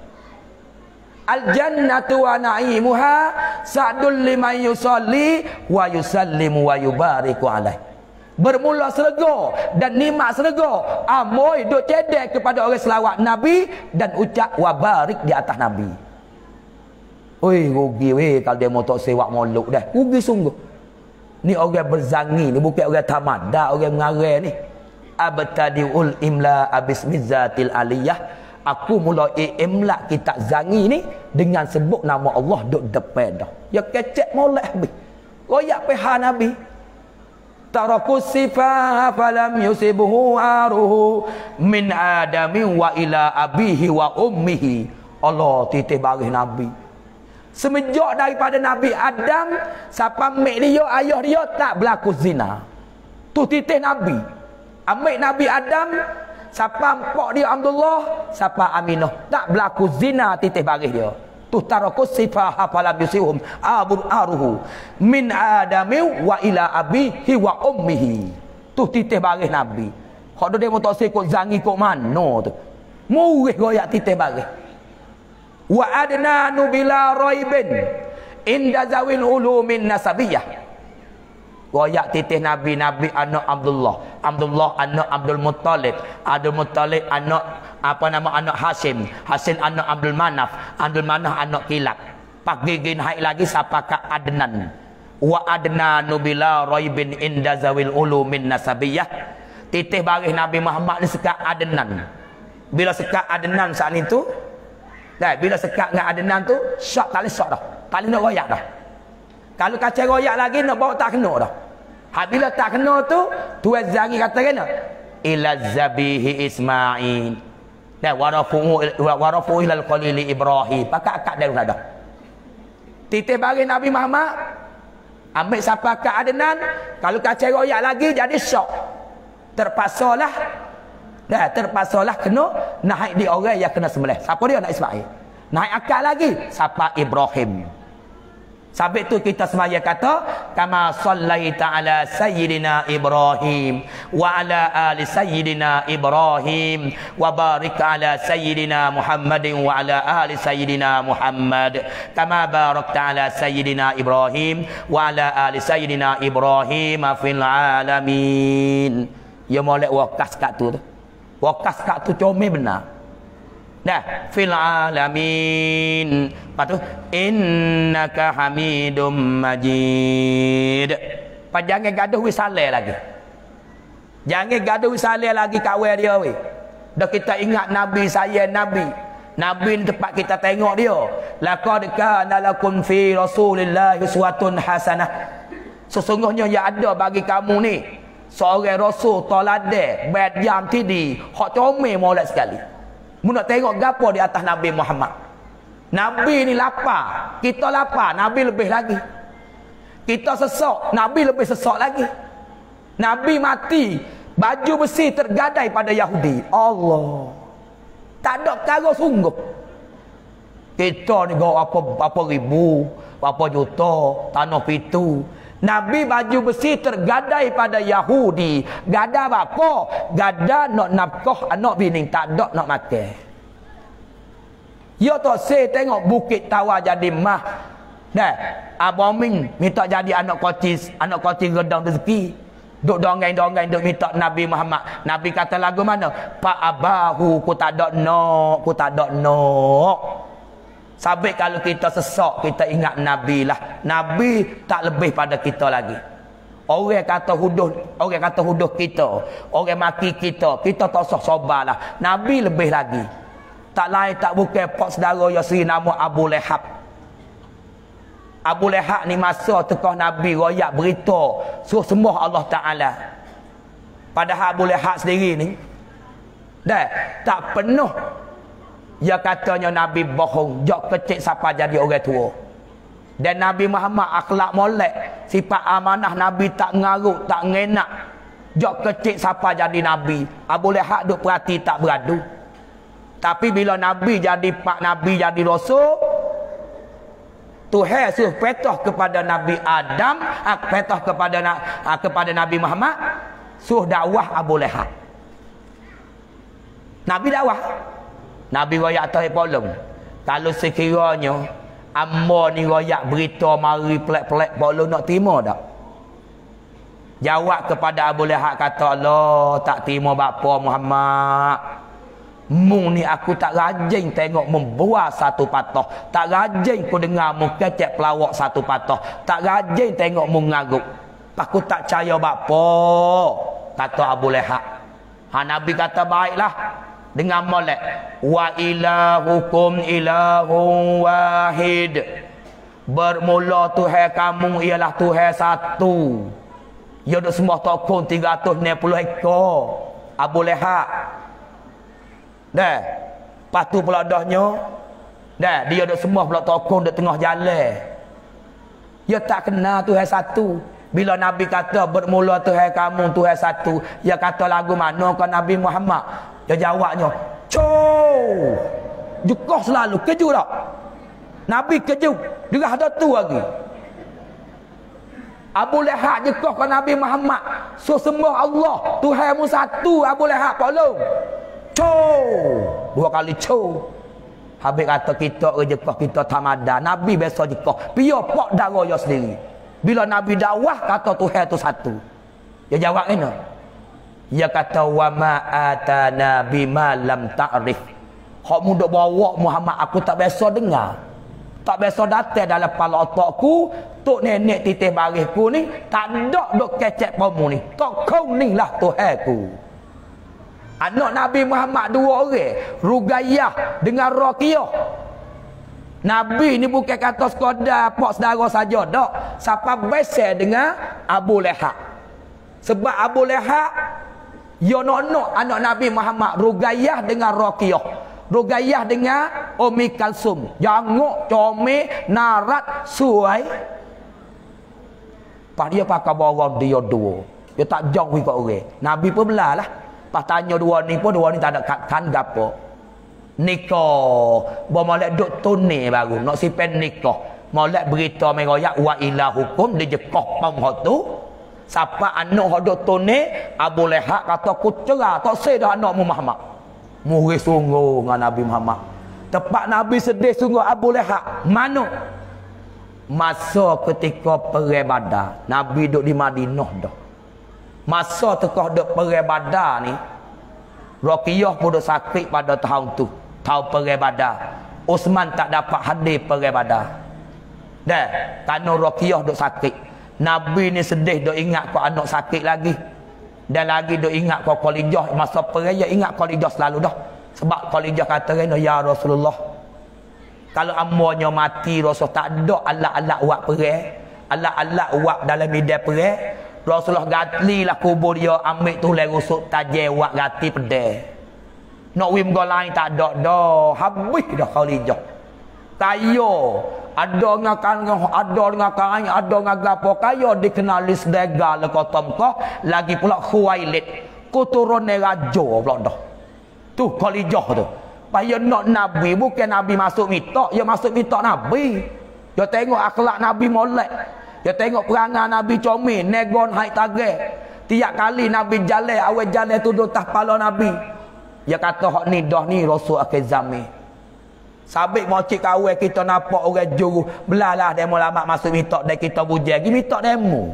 Al-jannatu wa na'imuha sa'dul liman yusalli wa yusallimu wa yubariku alaih. Bermula serga dan nikmat serga amoy duk cedek kepada orang selawat Nabi dan ucap wabarik di atas Nabi. Oi rugi weh kalau dia mau tak sewak molok dah. Rugi sungguh. Ni orang berzangi ni bukan orang tamada, orang mengarang ni. Abtadiul imla abismizatil aliyah. Aku mulai imla kitab zangi ni dengan sebut nama Allah duk depan dah. Ya kecek molek habis. Royak pihak Nabi. Tarakus sifah falam yusibuhu aruhu min adami wa ila abihi wa ummihi. Allah titih baris Nabi. Semenjak daripada Nabi Adam sampai mek dia, ayah dia tak berlaku zina. Tu titih Nabi. Ambil Nabi Adam sampai mak dia Abdullah, sampai Aminah tak berlaku zina titih baris dia. Tu tarakus sifah falam yusihum abur aruhu min adami wa ila abihi wa ummihi. Tu titih baris Nabi. Hak dia mau tak sekut zangi kok mana tu. Murih royak titih baris. Wa adna nubila raibin inda zawil ulumin nasabiyah. Royak titih Nabi, Nabi anak Abdullah, Abdullah anak Abdul Muttalib, Abdul Muttalib anak apa nama anak Hashim, Hashim anak Abdul Manaf, Abdul Manaf anak Kilab. Pak gigin haik lagi siapa ka Adnan. Wa adna nubila raibin inda zawil ulumin nasabiyah. Titih baris Nabi Muhammad ni sekat Adnan. Bila sekat Adnan saat itu, dah bila sekat dengan Adnan tu, syak tak boleh syak dah. Tak boleh nak royak dah. Kalau kacau royak lagi nak bawa tak kena dah. Ha, bila tak kena tu, Tuan Zari kata kena ila zabihi Ismail. Dan warafuhu warafuhu ilal qalili Ibrahim. Pakai akad dia dah. Titih baris Nabi Muhammad ambil sampai akad Adnan, kalau kacau royak lagi jadi syok. Terpaksalah. Dah terpaksalah kena naik di orang yang kena sembelih. Siapa dia nak Ismail? Naik akad lagi sampai Ibrahim. Sampai tu kita semaya kata kama sallaita ala sayyidina Ibrahim wa ala ali sayyidina Ibrahim wa barik ala sayyidina Muhammadin wa ala ali sayyidina Muhammad kama barakta ala sayyidina Ibrahim wa ala ali sayyidina Ibrahim fil alamin. Ya molek wakas kat tu. Wakas kat tu comel benar. Dah fil alamin. Patu innaka hamidum majid. Pak jangan gaduh wisale lagi. Jangan gaduh wisale lagi kawan dia we. Dah kita ingat Nabi saya Nabi. Nabi ni tempat kita tengok dia. Laqad kana lakum fi Rasulillahi uswatun hasanah. Sesungguhnya yang ada bagi kamu ni seorang rasul teladan, badiam tidi, hak comel molek sekali. Mu nak tengok gapo di atas Nabi Muhammad. Nabi ni lapar, kita lapar, Nabi lebih lagi. Kita sesak, Nabi lebih sesak lagi. Nabi mati, baju besi tergadai pada Yahudi. Allah. Tak ada karo sungguh. Kita ni gak apa apa ribu, apa juta, tanah pitu. Nabi baju besi tergadai pada Yahudi. Gada apa? Gada nak nafkah anak bini, tak ada nak makan. Ya tak saya tengok bukit Tawar jadi mah. Dah, Abang Ming minta jadi anak kocis, anak kocis redang rezeki. Duk dongeng-dongeng duk minta Nabi Muhammad. Nabi kata lagu mana? Pak abahu ku tak ada nak, ku tak ada nak. Sampai kalau kita sesak, kita ingat Nabi lah. Nabi tak lebih pada kita lagi. Orang kata huduh, orang kata huduh kita, orang maki kita, kita tak usah sabarlah. Nabi lebih lagi. Tak lain tak bukan pak saudara Yasri nama Abu Lahab. Abu Lahab ni masa tekah Nabi royak berita suruh sembah Allah Taala. Padahal Abu Lahab sendiri ni dah tak penuh ya katanya Nabi bohong, jok kecil siapa jadi orang tua. Dan Nabi Muhammad akhlak molek, sifat amanah Nabi tak ngaruk, tak ngenak. Jok kecil siapa jadi Nabi. Abu Lahab duk perhati tak beradu. Tapi bila Nabi jadi pak Nabi jadi rasul, Tuhan suruh petah kepada Nabi Adam, petah kepada kepada Nabi Muhammad, suruh dakwah Abu Lahab. Nabi dakwah. Nabi royak atas polong. Kalau sekiranya Amba ni royak berita mari pelak-pelak boleh nak terima tak? Jawab kepada Abu Lahab kata, Allah tak terima bapa Muhammad. Mung ni aku tak rajin tengok membuat satu patah. Tak rajin ku dengar mu kecek pelawak satu patah. Tak rajin tengok mu ngaruk. Aku tak percaya bapa, kata Abu Lahab. Ha, Nabi kata baiklah. Dengan molek, wa ilahukum ilahun wahid. Bermula Tuhan kamu ialah Tuhan satu. Ya dak sembah tokong tiga ratus enam puluh ekor. Abu Lahab dah patu pula dahnya dah dia dak sembah pula tokong dak tengah jalan. Ya tak kenal Tuhan satu. Bila Nabi kata bermula Tuhan kamu Tuhan satu, dia kata lagu mana kau Nabi Muhammad? Dia jawabnya, "Cow." Jukah selalu keju tak? Nabi keju, dia ada tu lagi. Abu Lahab jukah ke Nabi Muhammad, so sembah Allah, Tuhanmu satu. Abu Lahab tolong. Cow. Dua kali cow. Habis kata kita rejekah kita tamada. Nabi biasa jekah. Biar pak darah dia sendiri. Bila Nabi dakwah kata Tuhan tu satu. Dia jawab kena. Dia kata wa ma atana bima lam ta'rif. Hak mu dok bawa Muhammad aku tak biasa dengar. Tak biasa datang dalam kepala otakku, tok nenek titih barisku ni tak ada dok kecek pamu ni. Tok kau ni lah Tuhanku. Anak Nabi Muhammad dua orang, Rugayyah dengan Raqiyah. Nabi ni bukan kata sekadar pak saudara saja dak. Siapa besar dengan Abu Lahab. Sebab Abu Lahab ya nak-nak anak Nabi Muhammad Rugayyah dengan Raqiyah. Rugayyah dengan Ummi Kalsum. Janguk, comel, narat, suai. Pas dia pakai barang dia dua. Dia tak jauh ikut orang. Nabi pun belalah. Pas tanya dua ni pun dua ni tak ada kan gapo. Nikah. Bawa molek duk tunai baru. Nak sipen nikah. Molek berita meroyak wa ilahukum dijekah pam tu. Siapa anak hak tunai, Abu Lahab kata ku cerah tak sedar anakmu Muhammad. Murid sungguh dengan Nabi Muhammad. Tepat Nabi sedih sungguh Abu Lahab. Mana? Masa ketika perang Badar. Nabi duduk di Madinah dah. Masa tekah duduk perang Badar ni, Raqiyah pun duduk sakit pada tahun tu. Tahun perang Badar. Uthman tak dapat hadir perang Badar. Dah, kerana Raqiyah duduk sakit. Nabi ni sedih duk ingat kau anak sakit lagi. Dan lagi duk ingat kau Khadijah masa perang dia ingat Khadijah selalu dah. Sebab Khadijah kata kena ya Rasulullah. Kalau amanya mati Rasul tak ada alat-alat buat perang. Alat-alat buat dalam medan perang. Rasulullah gatlilah kubur dia ambil tu le rusuk tajam buat gati pedang. Nak wim go lain tak ada dah. Habis dah Khadijah. Tayo ada ngakan ada ngakan ada ngagapo kaya dikenali sedega le kota Mekah lagi pula Khuwailid keturunan raja pula dah tu Khadijah tu payah nak nabi bukan nabi masuk mitak dia masuk mitak nabi dia tengok akhlak nabi molek dia tengok perangai nabi comel negon hai tage tiap kali nabi jalan awal jalan tu dotah kepala nabi dia kata hak ni dah ni rasul akhir zaman. Sabik mocik kawai kita nampak orang juru belalah demo lama masuk mitok dan kita bujai lagi mitok demo.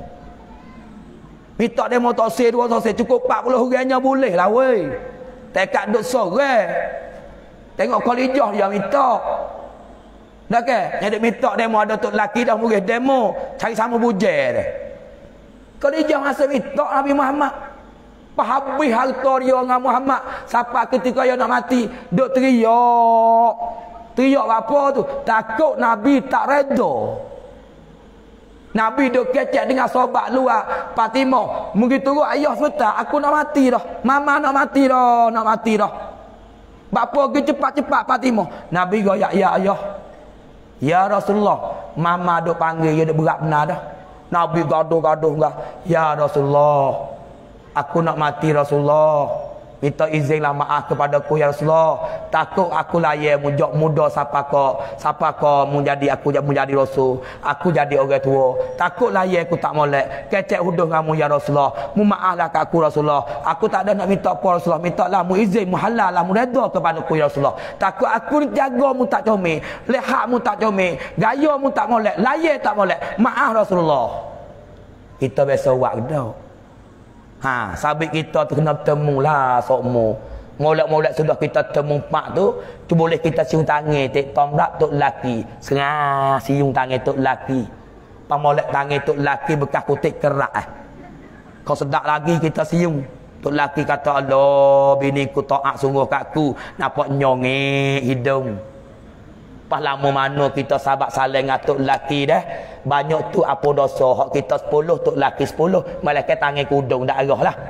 Mitok demo tak se dua tak se cukup empat puluh orangnya boleh lah weh. Tekad duk sore. Tengok Khadijah dia mitok. Dah ke? Jadi mitok demo ada tok laki dah murid demo cari sama bujai dah. Khadijah masa minta Nabi Muhammad. Habis harta dia dengan Muhammad. Sampai ketika dia nak mati, duk teriak. Teriak apa tu? Takut Nabi tak reda. Nabi duk kecek dengan sahabat luar. Fatimah, mungkin turut ayah sebentar, aku nak mati dah. Mama nak mati dah, nak mati dah. Bapa pergi cepat-cepat Fatimah. Nabi goyak, ya ayah. Ya Rasulullah, mama duk panggil, dia duk berat benar dah. Nabi gaduh-gaduh enggak. Ya Rasulullah, aku nak mati Rasulullah. Minta izinlah maaf kepadaku ya Rasulullah. Takut aku layak mujak muda siapa kau, siapa kau menjadi aku menjadi rasul. Aku jadi orang tua. Takut layak aku tak molek. Kecek huduh kamu ya Rasulullah. Mu maaflah kat aku Rasulullah. Aku tak ada nak minta apa Rasulullah. Mintalah mu izin, mu halal lah, mu redha kepadaku ya Rasulullah. Takut aku jaga mu tak comel, lihat mu tak comel, gaya mu tak molek, layak tak molek. Maaf Rasulullah. Kita biasa buat dah. Ha, sabit kita tu kena temu lah sokmo. Molek-molek sudah kita temu pak tu, tu boleh kita siung tangan tek tomrak tok laki. Serah siung tangan tok laki. Pamolek tangan tok laki bekas kutik kerak eh. Kau sedap lagi kita siung. Tok laki kata, "Allah, bini ku taat sungguh kat aku, nampak nyongek hidung." Pas lama mana kita sahabat saling dengan tok laki dah. Banyak tu apa dosa. Hak kita sepuluh, tok laki sepuluh. Malaikat tangan kudung dah arah lah.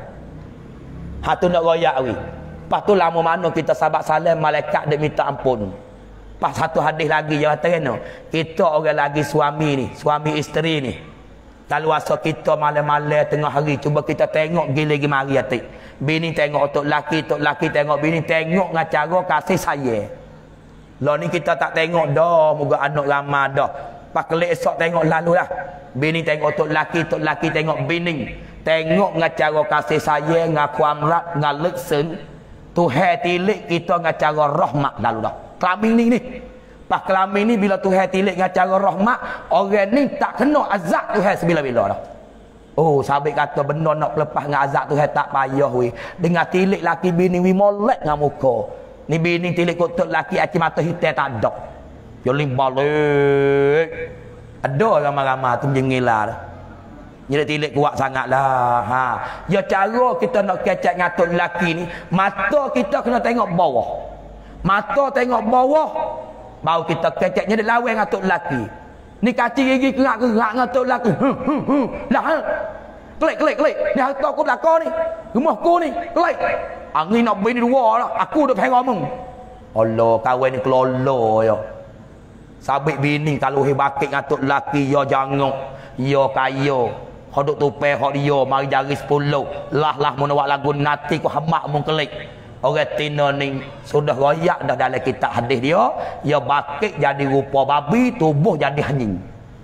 Hak tu nak royak we. Pas tu lama mana kita sahabat saling, malaikat dia minta ampun. Pas satu hadis lagi yang kata kena. Kita orang lagi suami ni, suami isteri ni. Kalau asa kita malam-malam tengah hari, cuba kita tengok gila-gila mari atik. Bini tengok tok laki, tok laki tengok bini, tengok dengan cara kasih sayang. Lah ni kita tak tengok dah, moga anak ramah dah. Pas kelik esok tengok lalu lah. Bini tengok tok laki, tok laki tengok bini. Tengok dengan cara kasih sayang, dengan kuamrat, dengan leksen. Tuhan tilik kita dengan cara rahmat lalu dah. Kelamin ni ni. Pas kelamin ni bila Tuhan tilik dengan cara rahmat, orang ni tak kena azab Tuhan sebila-bila dah. Oh, sahabat kata benda nak lepas dengan azab Tuhan tak payah weh. Dengan tilik laki bini wi molek dengan muka. Ni bini tilik kotak laki aci mata hitam tak ada. Jolim balik. Ada ramai-ramai tu menjengilah. Jadi tilik kuat sangatlah. Ha. Ya cara kita nak kecek ngatuk laki ni, mata kita kena tengok bawah. Mata tengok bawah, baru kita kecek jadi lawan ngatuk laki. Ni kaki gigi kerak-kerak ngatuk laki. Hu hu hu. Lah. Klik klik klik. Ni harta aku belakang ni. Rumah aku ni. Klik. Angin nak bini dua lah. Aku dah pengen ngomong. Allah, kawan ni kelolo ya. Sabit bini kalau hebakit ngatuk laki, ya jangok, ya kaya. Hodok tupai hok dia, mari jari sepuluh. Lah lah mun awak lagu nati ku hamak mun kelik. Orang tina ni sudah royak dah dalam kitab hadis dia, ya bakit jadi rupa babi, tubuh jadi anjing.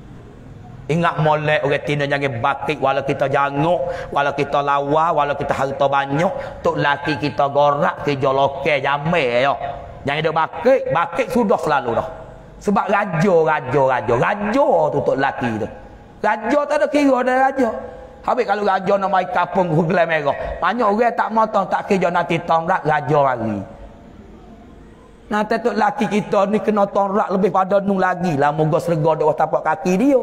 Ingat molek orang tina jangan bakit walau kita jangok, walau kita lawa, walau kita harta banyak, tok laki kita gorak ke joloke jamai yo. Jangan ada bakit, bakit sudah selalu dah. Sebab raja raja raja raja tu tok laki tu. Raja tak ada kira dah raja. Habis kalau raja nak mai kampung Hugelai Merah, banyak orang tak motong tak kira nanti tongrak raja lagi. Nanti tok laki kita ni kena tongrak lebih pada nu lagi lah, moga serga dok tapak kaki dia.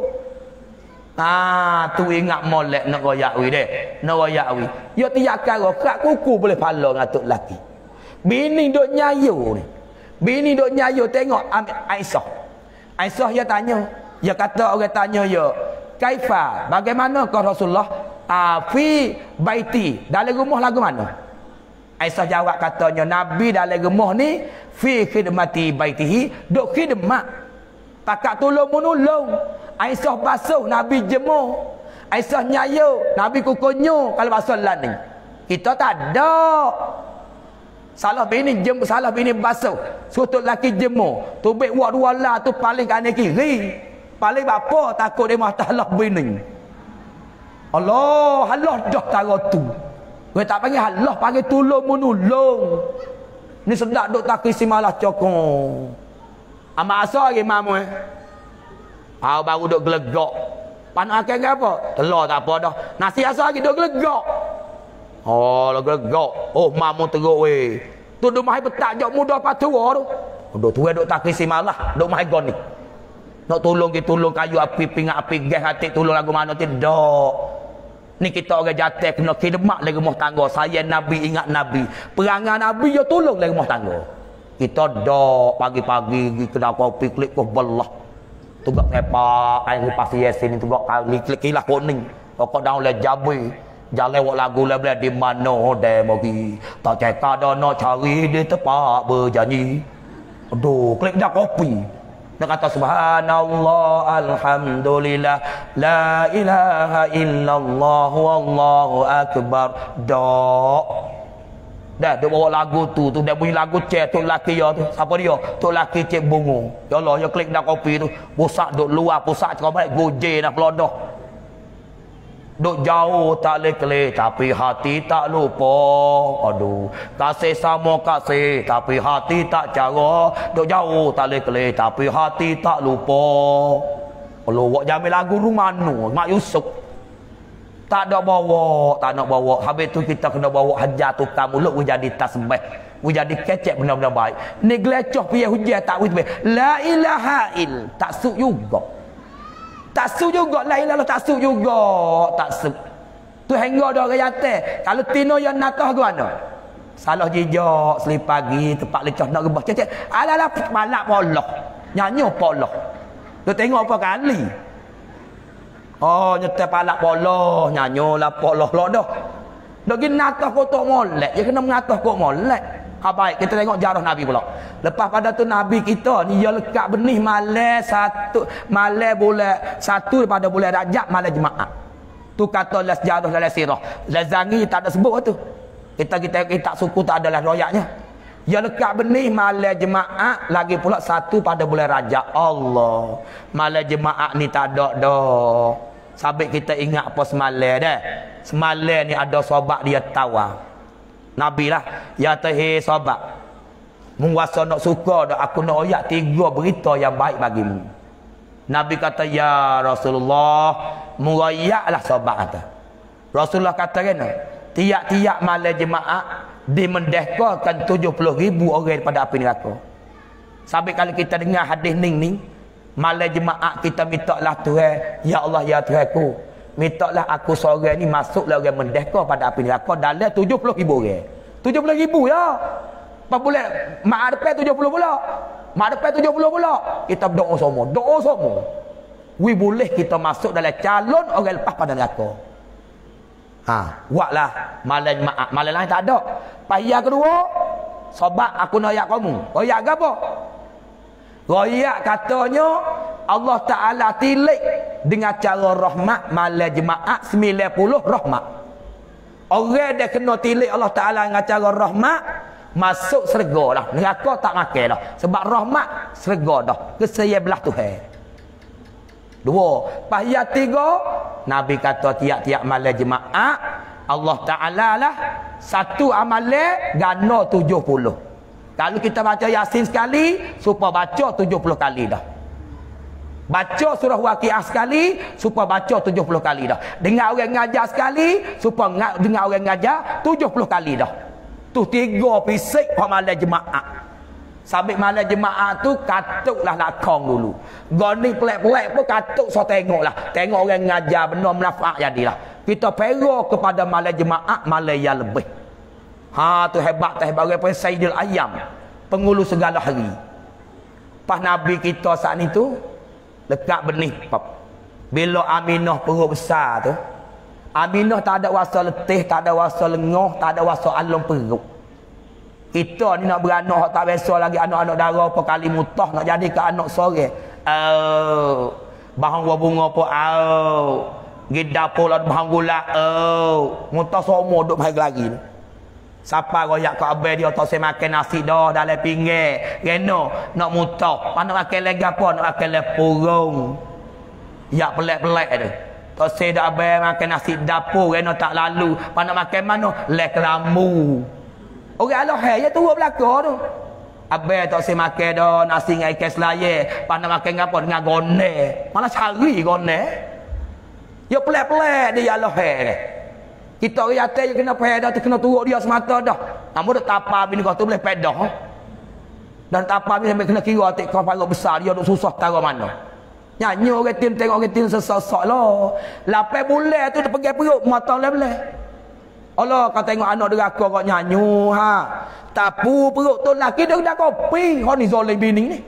Ah, tu ingat molek nak royak wi deh. Nak royak wi. Yo tiap kali kak kuku boleh pala ngatuk laki. Bini duk nyayo ni. Bini duk nyayo tengok Aisyah. Aisyah dia tanya, dia kata orang tanya ya, kaifa? Bagaimana kau Rasulullah? Ah, fi baiti. Dalam rumah lagu mana? Aisyah jawab katanya, Nabi dalam rumah ni fi khidmati baitihi, duk khidmat. Pakak tolong menolong. Aisyah basuh, Nabi jemur. Aisyah nyayo, Nabi kukunyo kalau basuh lan ni. Kita tak ada. Salah bini jem, salah bini basuh. Sutuk laki jemur. Tubik buat dua lah tu paling kanan kiri. Paling apa? Takut dia mata Allah bini. Allah, Allah dah cara tu. Dia tak panggil Allah, panggil tolong menolong. Ni sedap duk tak kisi malah cokong. Amak asal lagi mamu eh. Ah, baru duk gelegak. Panak akan ke apa? Telur tak apa dah. Nasi asal lagi duk gelegak. Oh, duk gelegak. Oh, mamu teruk weh. Tu duk mahal petak jok muda apa tua tu. Duk tua duk tak kisi malah. Duk mahal gon ni. Nak tolong kita tolong kayu api, pingat api, gas hati tolong lagu mana tidak. Ni kita orang jatuh kena khidmat dalam rumah tangga. Saya Nabi, ingat Nabi. Perangai Nabi dia tolong dalam rumah tangga. Kita dok pagi-pagi pergi kedai kopi klik ke belah. Tugak sepak kain kipas Yasin ni tugak kali klik kilah kuning. Pokok daun le jabi. Jalan wak lagu le di mana dia bagi. Tak cekak dah nak cari dia tepak berjanji. Aduh, klik dah kopi. Dia kata subhanallah alhamdulillah la ilaha illallah wallahu akbar. Dok. Dah dia bawa lagu tu tu dia bunyi lagu cek tu laki dia tu. Siapa dia? Tu laki cek bungu. Ya Allah, ya klik dah kopi tu. Pusat duk luar, pusat cakap baik goje dah pelodoh. Duk jauh tak boleh kelih tapi hati tak lupa. Aduh, kasih sama kasih tapi hati tak cara. Duk jauh tak boleh kelih tapi hati tak lupa. Kalau wak jamil lagu rumanu Mak Yusuf tak ada bawa, tak nak bawa. Habis tu kita kena bawa hajar tukar mulut we jadi tasbih. We jadi kecek benda-benda baik. Ni gelecoh piye hujan tak wis. La ilaha il tak suk juga. Tak su juga la ilaha tak su juga tak su tu hingga dah orang jatuh kalau tino yang natah tu mana salah jejak selip pagi tempat lecah nak rebah cecek alalah malak poloh nyanyi poloh tu tengok apa kali oh nyetel palak poloh nyanyi lah poloh lah dah dah gini natah kotak molek dia kena mengatah kok molek. Ha, baik, kita tengok jarah Nabi pula. Lepas pada tu Nabi kita ni dia lekat benih malam satu malam bulan satu daripada bulan Rajab malam Jumaat. Tu kata las jarah dalam sirah. Lazangi tak ada sebut tu. Kita kita kita suku tak adalah royaknya. Dia lekat benih malam Jumaat lagi pula satu pada bulan Rajab. Allah. Malam Jumaat ni tak ada dah. Sampai kita ingat apa semalam dah. Semalam ni ada sahabat dia tawar. Nabi lah, ya tahi sahabat. Menguasa nak suka dah aku nak ayat tiga berita yang baik bagimu. Nabi kata ya Rasulullah, murayaklah sahabat kata. Rasulullah kata kena, tiap-tiap malam jemaah dimendahkakan tujuh puluh ribu orang daripada api neraka. Sampai kalau kita dengar hadis ning ni, malam jemaah kita minta lah Tuhan, ya Allah ya Tuhanku. Mintalah aku seorang ni masuklah orang mendeka pada api neraka dalam tujuh puluh ribu orang. tujuh puluh ribu ya. Apa boleh mak depan tujuh puluh pula. Mak depan tujuh puluh pula. Kita berdoa semua, doa semua. We boleh kita masuk dalam calon orang lepas pada neraka. Ha, buatlah malam jemaah. Malam lain tak ada. Payah kedua, sobat aku nak ayat kamu. Ayat apa? Royak katanya Allah Ta'ala tilik dengan cara rahmat malam jemaah sembilan puluh rahmat. Orang dia kena tilik Allah Ta'ala dengan cara rahmat masuk syurga dah. Neraka tak makan dah. Sebab rahmat syurga dah. Kesaya belah Tuhan. Dua. Pahiyat tiga. Nabi kata tiap-tiap malam jemaah Allah Ta'ala lah satu amalan gana tujuh puluh. Kalau kita baca Yasin sekali, supaya baca tujuh puluh kali dah. Baca surah Waqiah sekali, supaya baca tujuh puluh kali dah. Dengar orang ngajar sekali, supaya dengar orang ngajar tujuh puluh kali dah. Tu tiga fisik malam jemaah. Sampai malam jemaah tu katuklah lakong dulu. Goni pelak-pelak pun katuk so tengoklah. Tengok orang ngajar benar menafak jadilah. Kita perlu kepada malam jemaah malam yang lebih. Ha tu hebat tu hebat orang pun Sayyidul Ayyam, penghulu segala hari. Pas Nabi kita saat ni tu lekat benih pap. Bila Aminah perut besar tu, Aminah tak ada wasa letih, tak ada wasa lengoh, tak ada wasa alum perut. Kita ni nak beranak tak biasa lagi, anak-anak dara apa kali mutah nak jadi ke anak sore. Oh, bahang buah bunga apa au. Gida pula bahang gula oh. Mutah semua duk bahang lagi. Siapa royak ke abang dia tak saya makan nasi dah dalam pinggir. Reno nak mutah. Mana makan lagi apa? Nak makan lepurung. Ya pelik-pelik tu. Tak saya dah abang makan nasi dapur. Reno tak lalu. Mana makan mana? Lek lambu. Orang Allah hai ya turut belakang tu. Abang tak saya makan dah nasi dengan ikan selaya. Mana makan apa? Dengan gone. Mana cari gone? Ya pelik-pelik dia Allah hai. Kita orang atas je kena pedah tu, kena turut dia semata dah. Namun dia tapar bini kau tu boleh pedah. Ha? Dan tapar ni sampai kena kira atik kau parut besar dia duk susah tara mana. Nyanyi orang tin tengok orang tin sesosok lah. Lapan bulan tu dia pergi perut mata lebelah. Allah kau tengok anak deraka kau nyanyi ha. Tapu perut tu laki dia dah kopi. Hak ni zalim bini ni.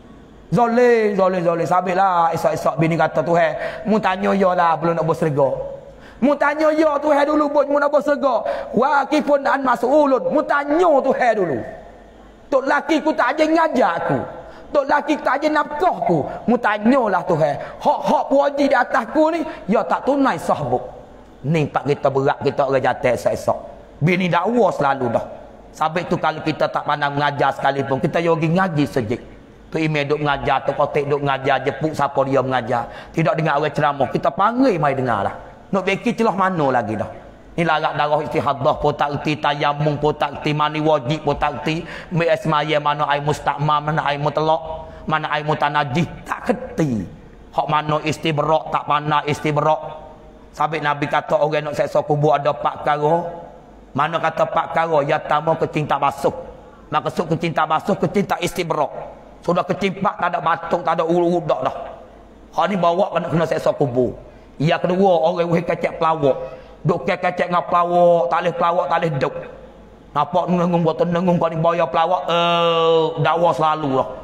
Zalim, zalim, zalim. Sabitlah esok-esok bini kata Tuhan, mu tanya ya lah belum nak berserga. Mu tanya ya Tuhan dulu buat mu nak berserga. Waqifun an mas'ulun. Mu tanya Tuhan dulu. Tok laki ku tak aje ngajar aku. Tok laki tak aje nafkah ku. Mu tanyalah Tuhan. Hak-hak wajib di atas ku ni ya tak tunai sahbuk. Ni pak kita berat kita orang jatuh esok-esok. Bini dakwa selalu dah. Sampai tu kalau kita tak pandang mengajar sekalipun, kita yogi ngaji sejik. Tu email duk mengajar, tu kotek duk mengajar, jepuk siapa dia mengajar. Tidak dengar orang ceramah, kita panggil mai dengar lah. Nak beki celah mana lagi dah. Ni larak darah istihadah pun tak erti, tayamum pun tak erti, mani wajib pun tak erti, mai ismaya mana ai mustakmal, mana ai mutlaq, mana ai mutanajih, tak kerti. Hak mana istibrak, tak pandai istibrak. Sampai Nabi kata orang nak seksa kubur ada empat perkara. Mana kata empat perkara, yang pertama kecinta basuh. Maksud kecinta basuh, kecinta istibrak. Sudah kecimpak, tak ada batuk, tak ada ulu-ulu dah dah. Hak ni bawa kena kena seksa kubur. Yang kedua, orang weh kecek pelawak. Duk kecek ngap pelawak, tak boleh pelawak, tak boleh duk. Nampak nengung buat tenengung kau ni bayar pelawak, eh dakwa selalu lah.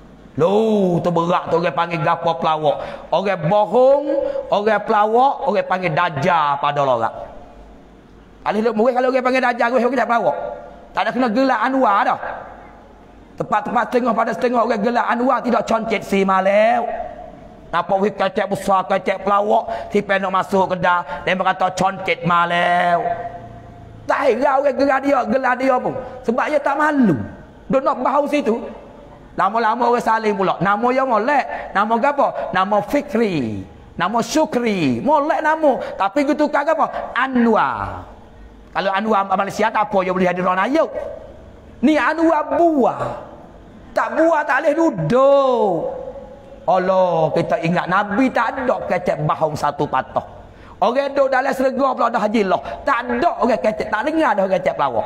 Loh, tu berat tu orang panggil gapo pelawak. Orang bohong, orang pelawak, orang panggil dajjal pada orang. Alih duk murid kalau orang panggil dajjal, orang kena pelawak. Tak ada kena gelar Anwar dah. Tepat-tepat setengah pada setengah orang gelar Anwar tidak concet si malau. Nampak wih kecek besar, kecek pelawak, tipe nak masuk kedai, dia berkata concet malau. Tak heran orang gelar dia, gelar dia pun. Sebab dia tak malu. Dia nak bau situ. Lama-lama orang saling pula. Nama dia molek. Nama apa? Nama Fikri. Nama Syukri. Molek nama. Tapi dia tukar apa? Anwar. Kalau Anwar Malaysia tak apa, dia boleh hadir orang ayuk. Ni Anwar buah. Tak buah tak boleh duduk. Allah, kita ingat Nabi tak ada kecek bahong satu patah. Orang duduk dalam serga pula dah haji lah. Tak ada orang kecek. Tak dengar dah orang kecek pelawak.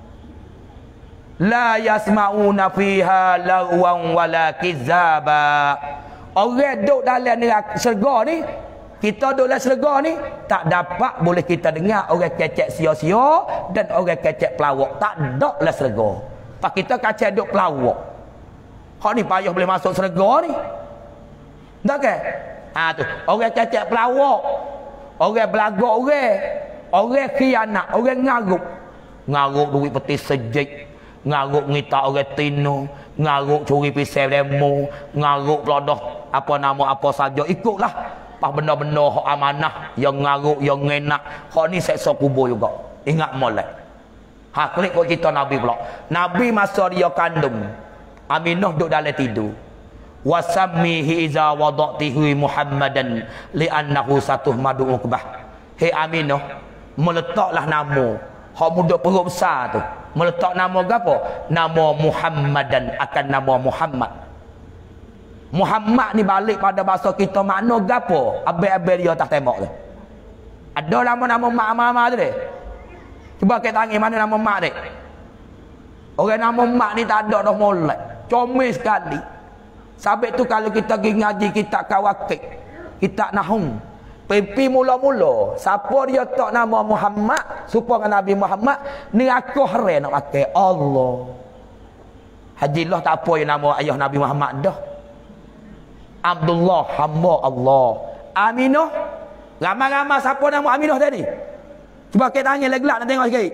La yasma'una fiha lagwan wala kizaba. Orang duduk dalam serga ni, kita duduk dalam serga ni, tak dapat boleh kita dengar orang kecek sia-sia dan orang kecek pelawak. Tak ada dalam serga. Pak kita kacau duduk pelawak. Hak ni payah boleh masuk serga ni. Tak ke? Ha tu, orang kecek pelawak. Orang belagak orang. Orang khianat, orang ngaruk. Ngaruk duit peti sejik. Ngaruk ngita orang tino, ngaruk curi pisau demo, ngaruk pelodoh apa nama apa saja, ikutlah pas benda-benda hak amanah yang ngaruk yang ngenak. Hak ni seksa kubur juga. Ingat molek. Ha klik kok cerita Nabi pula. Nabi masa dia kandung, Aminah duduk dalam tidur. Wasammihi iza wada'tihi Muhammadan li'annahu satuh madu ukbah. Hei Aminah, meletaklah nama hak muda perut besar tu. Meletak nama apa? Nama Muhammadan, akan nama Muhammad. Muhammad ni balik pada bahasa kita makna gapo? Abel-abel dia tak tembak tu. Ada nama-nama mak-mama tu deh. Cuba kita tangi mana nama mak dek. Orang nama mak ni tak ada dah molek. Comel sekali. Sampai tu kalau kita pergi ngaji kitab Kawakib, kitab Nahum, pipi mula-mula siapa dia tak nama Muhammad supaya Nabi Muhammad ni aku hare nak pakai Allah. Hajilah tak apa yang nama ayah Nabi Muhammad dah. Abdullah hamba Allah. Aminah, ramai-ramai siapa nama Aminah tadi? Cuba kita tanya lagi nak tengok sikit.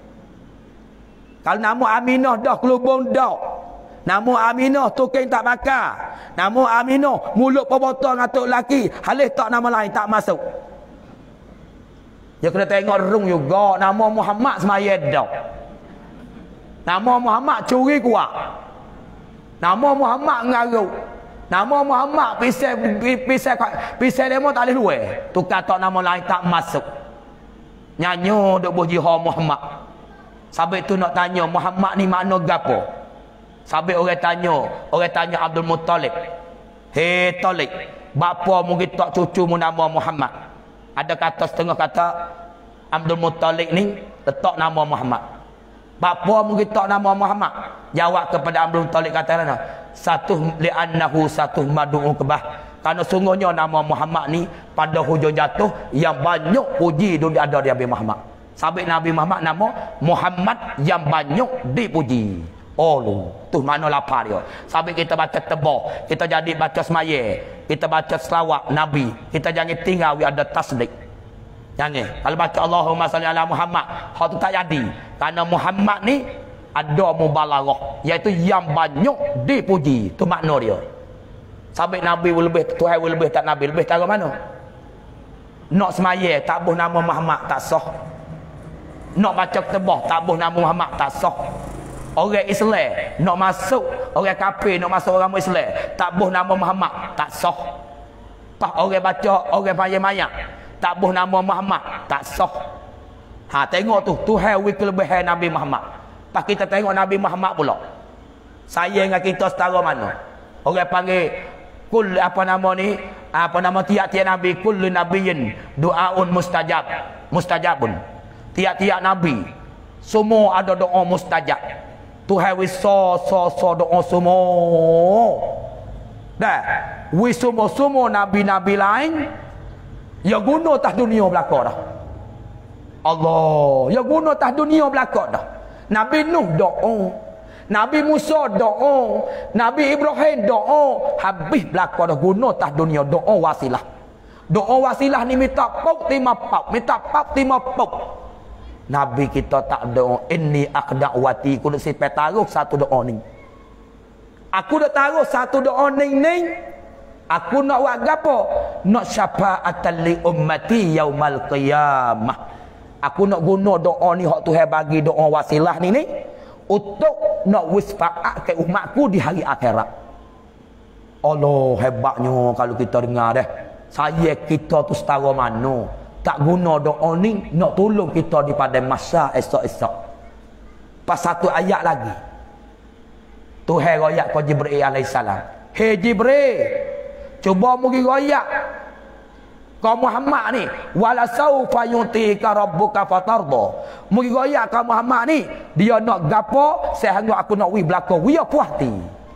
Kalau nama Aminah dah kelubung dah. Nama Aminah tukang tak bakar. Nama Aminah mulut pebotol ngatuk lelaki. Halih tak nama lain tak masuk. Dia kena tengok rung juga. Nama Muhammad semaya dah. Nama Muhammad curi kuat. Nama Muhammad ngaruk. Nama Muhammad pisai pisai pisai demo tak boleh luar. Tukar tak nama lain tak masuk. Nyanyo duk berjihad Muhammad. Sampai tu nak tanya Muhammad ni makna gapo? Sampai orang tanya, orang tanya Abdul Muttalib. Hei Talib, bapa mungkin tak cucu mu nama Muhammad. Ada kata setengah kata Abdul Muttalib ni letak nama Muhammad. Bapa mungkin tak nama Muhammad. Jawab kepada Abdul Muttalib kata mana? Satu li'annahu satu madu'u kebah. Karena sungguhnya nama Muhammad ni pada hujung jatuh yang banyak puji dunia ada di Nabi Muhammad. Sabit Nabi Muhammad nama Muhammad yang banyak dipuji. Oh lu, tu mana lapar dia. Sabit kita baca tebah, kita jadi baca semaya, kita baca selawat Nabi, kita jangan tinggal we ada tasdik. Jangan. Kalau baca Allahumma salli ala Muhammad, hak tu tak jadi. Karena Muhammad ni ada mubalaghah, iaitu yang banyak dipuji. Tu makna dia. Sabit Nabi lebih, Tuhan lebih tak Nabi, lebih tak mana? Nak semaya tak buh nama Muhammad tak sah. Nak baca tebah tak buh nama Muhammad tak sah. Orang Islam nak masuk, orang kafir nak masuk orang Islam tak buh nama Muhammad tak sah. Pas orang baca orang panggil mayat tak buh nama Muhammad tak sah. Ha, tengok tu Tuhan wi kelebihan Nabi Muhammad. Pas kita tengok Nabi Muhammad pula, saya dengan kita setara mana? Orang panggil kul apa nama ni, apa nama tiap-tiap nabi, kullu nabiyyin du'aun mustajab, mustajabun. Tiap-tiap nabi semua ada doa mustajab. Tuhan wi so so so doa semua. Dah, wi semua-semua nabi-nabi lain ya guna atas dunia belaka dah. Allah, ya guna atas dunia belaka dah. Nabi Nuh doa, Nabi Musa doa, Nabi Ibrahim doa, habis belaka dah guna atas dunia doa wasilah. Doa wasilah ni minta pau lima pau, minta pau lima pau. Nabi kita tak doa inni aqda'wati, aku nak sipai taruh satu doa ni. Aku dah taruh satu doa ni ni. Aku nak buat gapo? Nak syafa'atan li ummati yaumal qiyamah. Aku nak guna doa ni hak Tuhan bagi doa wasilah ni ni untuk nak wisfa'at ke umatku di hari akhirat. Allah, hebatnya kalau kita dengar dah. Saya kita tu setara mana tak guna doa ni nak tolong kita di pada masa esok-esok. Pas satu ayat lagi Tuhan royak ke Jibril alaihissalam, hei Jibril, cuba mugi royak kau Muhammad ni, wala saufa yutika rabbuka fatarda. Mugi royak kau Muhammad ni, dia nak gapo sehingga aku nak wi belaka wi puas hati.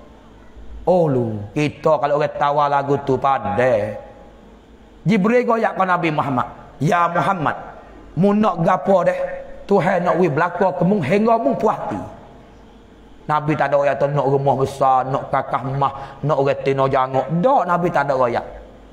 Oh lu, kita kalau orang tawa lagu tu pada Jibril royak kau Nabi Muhammad, ya Muhammad, mu nak gapo dah Tuhan nak wi belaka ke mung hingga mung puas hati. Nabi tak ada royak tu nak rumah besar, nak kakah mah, nak orang tino jangok. Dak, Nabi tak ada royak.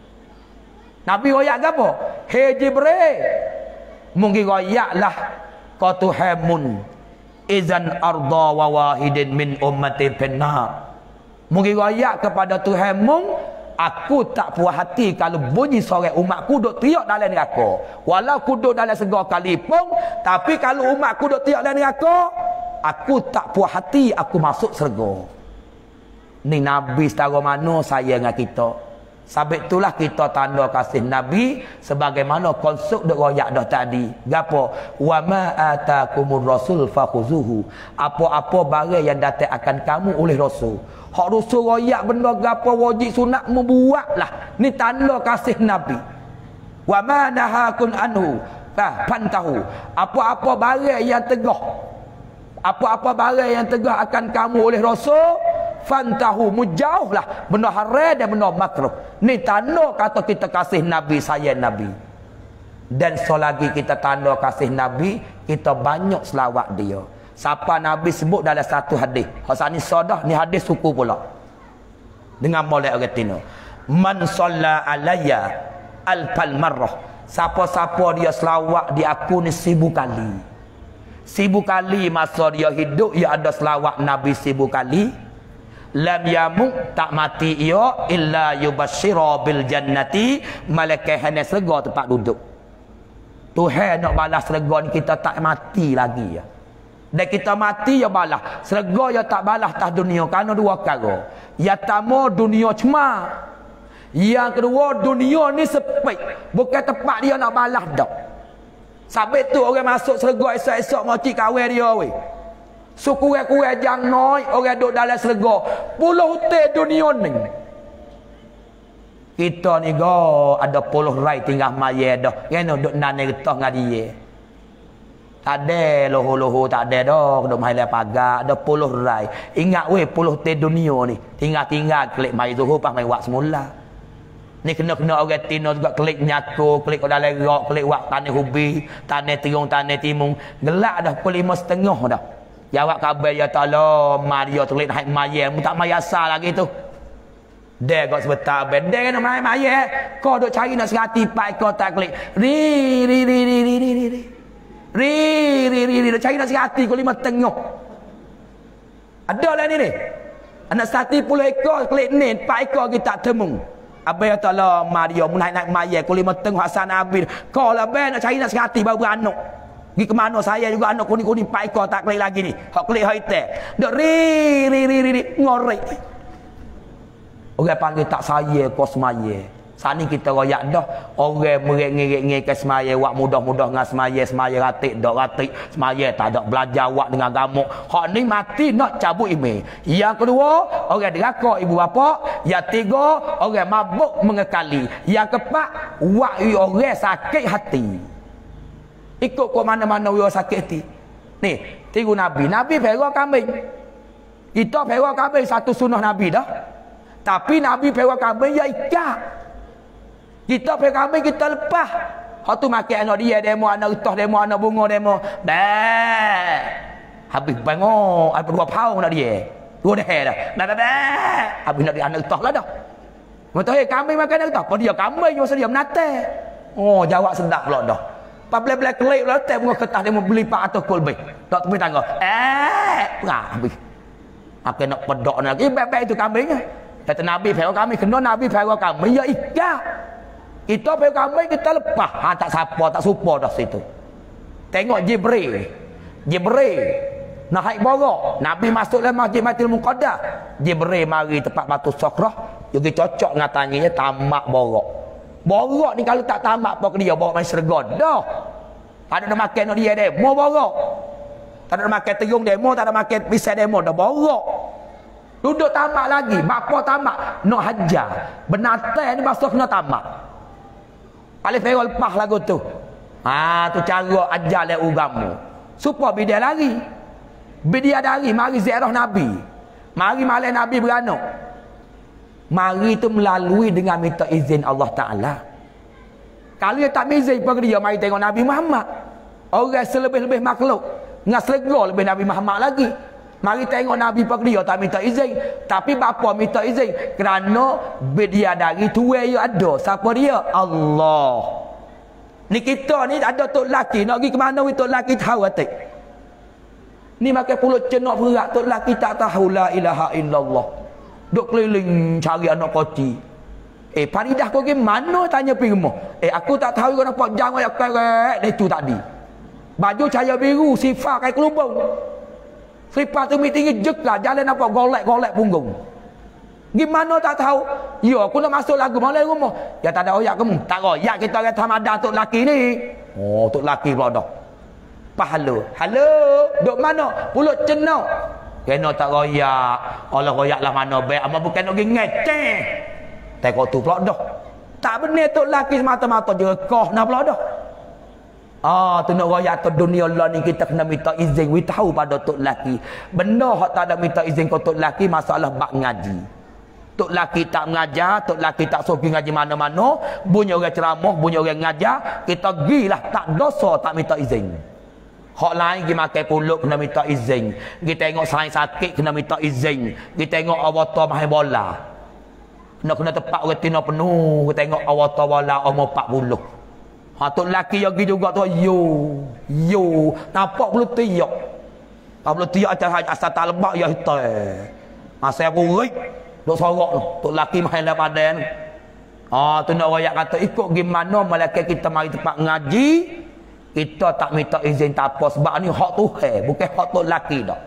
Nabi royak apa? Hei Jibril, mungkin royaklah kau Tuhan mun izan arda wa wahidin min ummati finnar. Mungkin royak kepada Tuhan mun, aku tak puas hati kalau bunyi seorang umatku duk teriak dalam neraka. Walau aku duk dalam segala kalipun, tapi kalau umatku duk teriak dalam neraka, aku tak puas hati aku masuk syurga. Ni Nabi setara mana saya dengan kita. Sabit itulah kita tanda kasih Nabi sebagaimana konsep duk royak dah tadi. Gapo? Wa ma atakumur rasul fakhuzuhu. Apa-apa barang yang datang akan kamu oleh rasul. Hak rasul royak benda gapo wajib sunat membuatlah. Ni tanda kasih Nabi. Wa ma nahakun anhu fa pantahu. Apa-apa barang yang tegah, apa-apa barang yang tegah akan kamu oleh rasul, fantahu, mujauhlah benda haram dan benda makruh. Ni tanda kata kita kasih Nabi, saya Nabi. Dan selagi kita tanda kasih Nabi, kita banyak selawat dia. Siapa Nabi sebut dalam satu hadis, hasani sodah ni hadis suku pula dengan molek orang tino, man shalla alayya alfal marrah, siapa-siapa dia selawat di aku ni seribu kali. Seribu kali masa dia hidup, ia ada selawat Nabi seribu kali. Lam yamut, tak mati ia illa yubasyira bil jannati, malaikat hanya serga tempat duduk. Tuhan nak balas serga ni kita tak mati lagi ya. Dan kita mati ya balas. Serga ya tak balas atas dunia kerana dua perkara. Yang pertama dunia cema. Yang kedua dunia ni sepik, bukan tempat dia nak balas dak. Sabit tu orang masuk serga esok-esok mau cik kahwin dia weh. Suku-kuat jang noi orang duduk dalam serga puluh hotel dunia ni. Kita ni go ada puluh rai tinggal maya dah. Kena duduk nane getah dengan dia. Tak ada loho-loho, tak ada dah duduk mai le pagar, ada puluh rai. Ingat weh puluh hotel dunia ni. Tinggal-tinggal klik mai zuhur pas mai wak semula. Ni kena-kena orang Tino juga klik nyako, klik pada lerak, klik wak tanah hubi, tanah tirung, tanah timung. Gelak dah pukul lima setengah dah. Jawab kabar ya ta'ala, Maria telik naik mayat, mu tak mayasa lagi tu. Dia kau sebentar ben, dia kena naik mayat. Kau duk cari nak serati pak kau tak klik. Ri, ri, ri, ri, ri, ri, ri. Ri, ri, ri, ri, duk cari nak serati pukul lima setengah. Ada lah ni ni. Anak serati puluh ekor klik ni, pak ekor kita temu. Apa ya ta'ala Maria mulai nak mayat kau lima tengok Hasan Abid. Kau lah ben nak cari nak serati baru beranak. Pergi ke mana saya juga anak kuning-kuning pak ekor tak klik lagi ni. Hak klik hak itek. Dok ri ri ri ri ngorek. Orang panggil tak saya kau semaya. Sani kita royak dah. Orang merek-ngerek ke semaya wak mudah-mudah dengan semaya, semaya ratik dok ratik, semaya tak ada belajar wak dengan gamuk. Hak ni mati nak cabut email. Yang kedua, orang derakak ibu bapa. Yang tiga, orang mabuk mengekali. Yang keempat, wak orang sakit hati. Ikut ke mana-mana orang sakit hati. Ni, tiru Nabi. Nabi perah kambing. Kita perah kambing satu sunnah Nabi dah. Tapi Nabi perah kambing ya ikat. Kita pergi kambing kita lepas. Hak tu makan anak dia demo, anak utah demo, anak bunga demo. Dah. Habis bangor, apa dua pound nak dia. Dua dah dah. Dah dah dah. Habis nak dia anak utah lah dah. Mata hey kambing makan anak utah. Apa dia kambing masa dia menate. Oh, jawab sedap pula dah. Pak belah-belah kelip lah tak bunga kertas dia mau beli empat ratus kul lebih. Tak tepi tangga. Eh, perah habis. Aku nak pedok lagi baik-baik itu kambingnya. Kata Nabi pergi kambing, kena Nabi pergi kambing ya ikat. Kita pergi kambing kita lepas. Ha, tak siapa, tak supa dah situ. Tengok Jibril. Jibril nak haik borok. Nabi masuk dalam Masjid Baitul Muqaddas. Jibril mari tempat batu Sakrah. Jadi cocok dengan tanginya tamak borok. Borok ni kalau tak tamak apa ke dia bawa main sergon. Dah. Tak ada nak makan dia demo borok. Tak ada nak makan terung demo, tak ada makan pisau demo, dah borok. Duduk tamak lagi. Bapa tamak nak hajar. Benatai ni masuk kena tamak. Paling Fero lepas lagu tu. Ha, tu cara ajar le ugamu. Supaya bidia lari. Bidia dari mari ziarah Nabi. Mari malam Nabi beranak. Mari tu melalui dengan minta izin Allah Taala. Kalau dia tak izin pun dia mari tengok Nabi Muhammad. Orang selebih-lebih makhluk dengan selego lebih Nabi Muhammad lagi. Mari tengok Nabi pak dia tak minta izin. Tapi bapa minta izin kerana dia dari tua yang ada. Siapa dia? Allah. Ni kita ni ada tok laki nak pergi ke mana tok laki tahu atik. Ni makan pulut cenak berat tok laki tak tahu la ilaha illallah. Duk keliling cari anak koti. Eh Faridah kau pergi mana tanya pergi rumah. Eh aku tak tahu kau nampak jangan yang kerek itu tadi. Baju cahaya biru sifar kayak kelubung. Sifat tu tinggi jek lah. Jalan nampak golek-golek punggung. Gimana tak tahu? Ya aku nak masuk lagu malam rumah. Ya tak ada oyak kamu. Tak oyak kita kata Hamadah tok laki ni. Oh tok laki pula dah. Pahala. Halo. Duk mana? Pulut cenak. Kena tak royak. Allah royak lah mana baik. Ama bukan nak pergi ngeteh. Tengok tu pula dah. Tak benar tok laki semata-mata je kau nak pula dah. Ah, tu nak royak ke dunia lah ni kita kena minta izin. We tahu pada tok laki. Benda hak tak ada minta izin kau tok laki masalah bak ngaji. Tok laki tak mengajar, tok laki tak suruh pergi ngaji mana-mana, bunyi orang ceramah, bunyi orang ngajar, kita gilah tak dosa tak minta izin. Hak lain pergi makan pulut kena minta izin. Pergi tengok sains sakit kena minta izin. Pergi tengok awata main bola. Kena kena tepat orang tina penuh, tengok awata bola umur empat puluh. Ha tok laki yang pergi juga tu yo yo nampak bulu tiak. Ha bulu tiak atas asal tak lebak ya hitam. Masa aku rik duk sorok tu. Tok laki main dalam badan. Ha tu nak royak kata ikut gimana malaikat kita mari tempat ngaji, kita tak minta izin tak apa sebab ni hak Tuhan, bukan hak tok laki dah.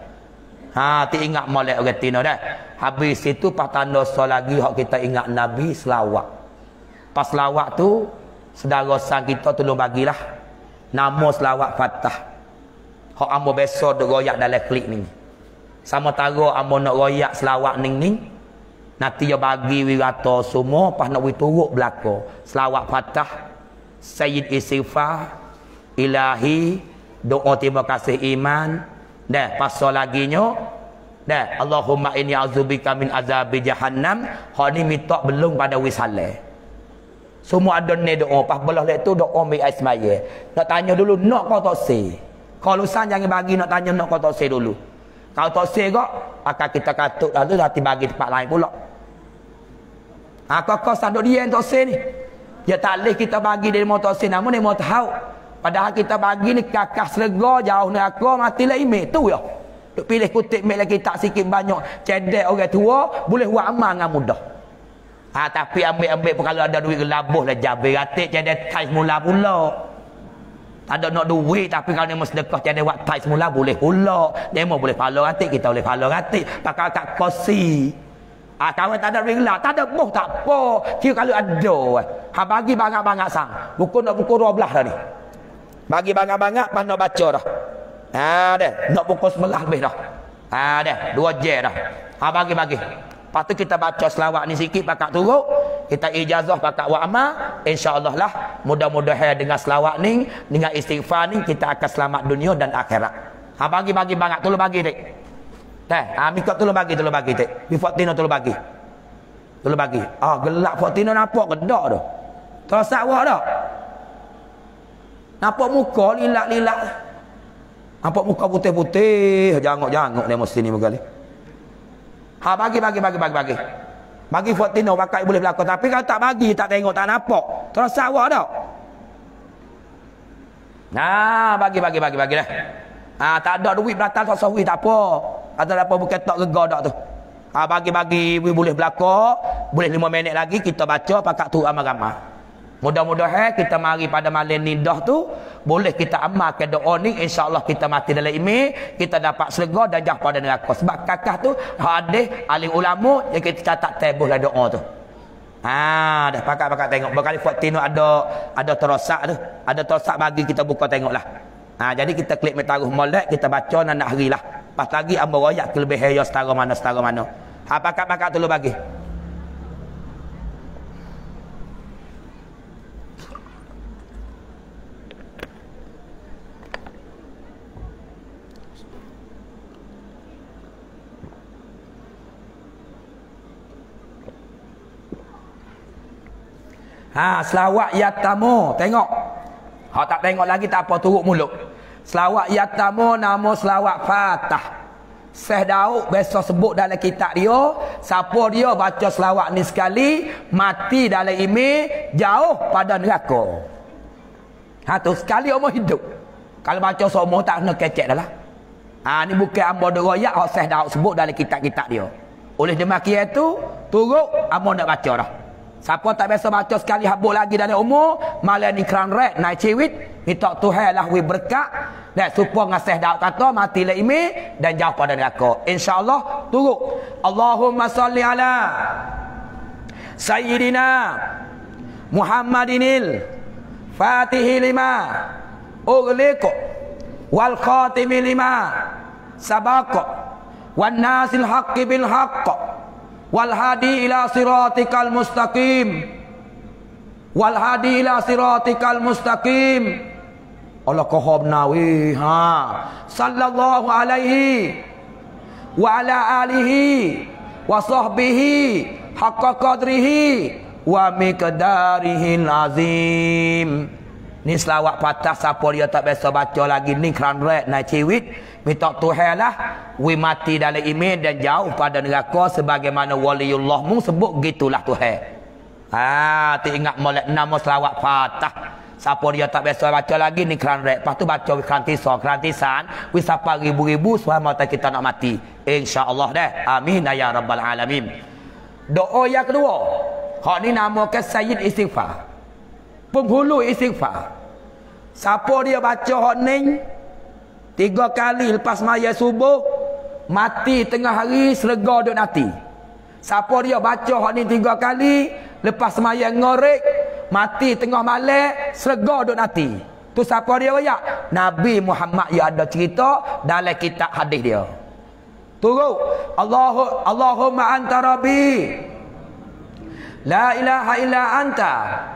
Ha ti ingat molek orang Tino dah. Habis itu pas tanda so lagi hak kita ingat Nabi selawat. Pas selawat tu saudara sang kita tolong bagilah nama selawat Fatah. Hak ambo besok duk royak dalam klik ni. Sama taro ambo nak royak selawat ning ning. Nanti dia bagi wirata semua pas nak wi turuk belaka. Selawat Fatah, Sayyid istighfar, ilahi, doa terima kasih iman. Dah pasal laginya. Dah Allahumma inni a'udzubika min azabi jahannam. Hak ni minta belum pada wisalah. Semua ada ni doa. Pas belah lek tu doa mi ais semaya. Nak tanya dulu nak kau tak se. Kalau san jangan bagi nak tanya nak kau tak se dulu. Kalau tak se kok akan kita katuk lalu nanti bagi tempat lain pula. Ha kau sadok dia tak se ni. Ya tak leh kita bagi dia mau tak se namun dia mau tahu. Padahal kita bagi ni kakak serga jauh neraka mati lah imej tu ya. Duk pilih kutip mek lagi tak sikit banyak cedek orang tua boleh buat amal dengan mudah. Ha, tapi ambil-ambil pun kalau ada duit gelabuh lah jabir ratik cedek tai semula pula. Tak ada nak duit tapi kalau dia mau sedekah cedek buat tai semula boleh pula. Dia mau boleh follow ratik kita boleh follow ratik. Pakai kat kosi. Ah ha, kawan tak ada duit gelap, tak ada boh tak apa. Kira kalau ada. Ha bagi banyak-banyak sang. Buku nak buku dua belas dah ni. Bagi banyak-banyak pas nak baca dah. Ha dah, nak buku sebelah lebih dah. Ha dah, dua je dah. Ha bagi-bagi. Lepas tu kita baca selawat ni sikit pakak turuk. Kita ijazah pakak wa amal. InsyaAllah lah. Mudah-mudahan dengan selawat ni. Dengan istighfar ni. Kita akan selamat dunia dan akhirat. Ha bagi-bagi banyak. Tolong bagi dek. Teh. Ha mikot tolong bagi. Tolong bagi dek. Bi Fortino tolong bagi. Tolong bagi. Ah gelap Fortino nampak gedak tu. Terus awak dah. Nampak muka lilak-lilak. Nampak muka putih-putih. Jangok-jangok dia mesti ni muka ni. Ha bagi bagi bagi bagi bagi. Bagi Fortino pakai boleh berlaku tapi kalau tak bagi tak tengok tak nampak. Terus awak dah. Nah, bagi bagi bagi bagi dah. Ha tak ada duit beratal tak sawi tak apa. Ada apa bukan tak rega dak tu. Ha bagi bagi boleh berlaku, boleh lima minit lagi kita baca pakai tu amal-amal. Mudah-mudahan kita mari pada malam ni dah tu boleh kita amalkan doa ni insya-Allah kita mati dalam iman kita dapat syurga dan jauh pada neraka sebab kakak tu hadis alim ulama yang kita catat tabullah doa tu. Ha dah pakat-pakat tengok berkali Fortino ada ada terosak tu ada terosak bagi kita buka tengoklah. Ha jadi kita klik metaruh molek kita baca nak hari lah. Pas lagi ambo royak kelebihan ya setara mana setara mana. Ha pakat-pakat dulu bagi. Ha selawat yatamu tengok. Ha tak tengok lagi tak apa turut mulut. Selawat yatamu nama selawat Fatah. Syekh Daud biasa sebut dalam kitab dia, siapa dia baca selawat ni sekali mati dalam iman jauh pada neraka. Ha tu sekali umur hidup. Kalau baca seumur tak kena kecek dah lah. Ha ni bukan ambo deroyak hak Syekh Daud sebut dalam kitab-kitab dia. Oleh demikian tu turut ambo nak baca dah. Siapa tak biasa baca sekali habuk lagi dalam umur, malah ni keran rek naik ciwit, minta Tuhan lah wi berkat dan supaya ngasih Daud kata mati la imi dan jauh pada neraka. Insya-Allah turut. Allahumma salli ala Sayyidina Muhammadinil Fatihi lima ughliq wal khatimi lima sabaq wan nasil haqqi bil haqq wal hadi ila siratikal mustaqim wal hadi ila siratikal mustaqim. Allah kahab nawi ha sallallahu alaihi wa ala alihi wa sahbihi haqqa qadrihi wa miqdarihil azim. Ni selawat patah siapa dia tak biasa baca lagi ni keran rek naik ciwit minta Tuhan lah we mati dalam iman dan jauh pada neraka sebagaimana waliullah mu sebut gitulah Tuhan. Ha tu ingat molek nama selawat patah siapa dia tak biasa baca lagi ni keran rek lepas tu baca keran tisar keran tisan we sapa ribu-ribu selama kita nak mati insya-Allah dah amin ya rabbal alamin. Doa yang kedua hak ni namakan Sayyid Istighfar, penghulu istighfar. Siapa dia baca hak ni tiga kali lepas maya subuh mati tengah hari serga duk nanti. Siapa dia baca hak ni tiga kali lepas maya ngorek mati tengah malam serga duk nanti. Tu siapa dia royak? Nabi Muhammad yang ada cerita dalam kitab hadis dia. Turut Allahu Allahumma anta rabbi la ilaha illa anta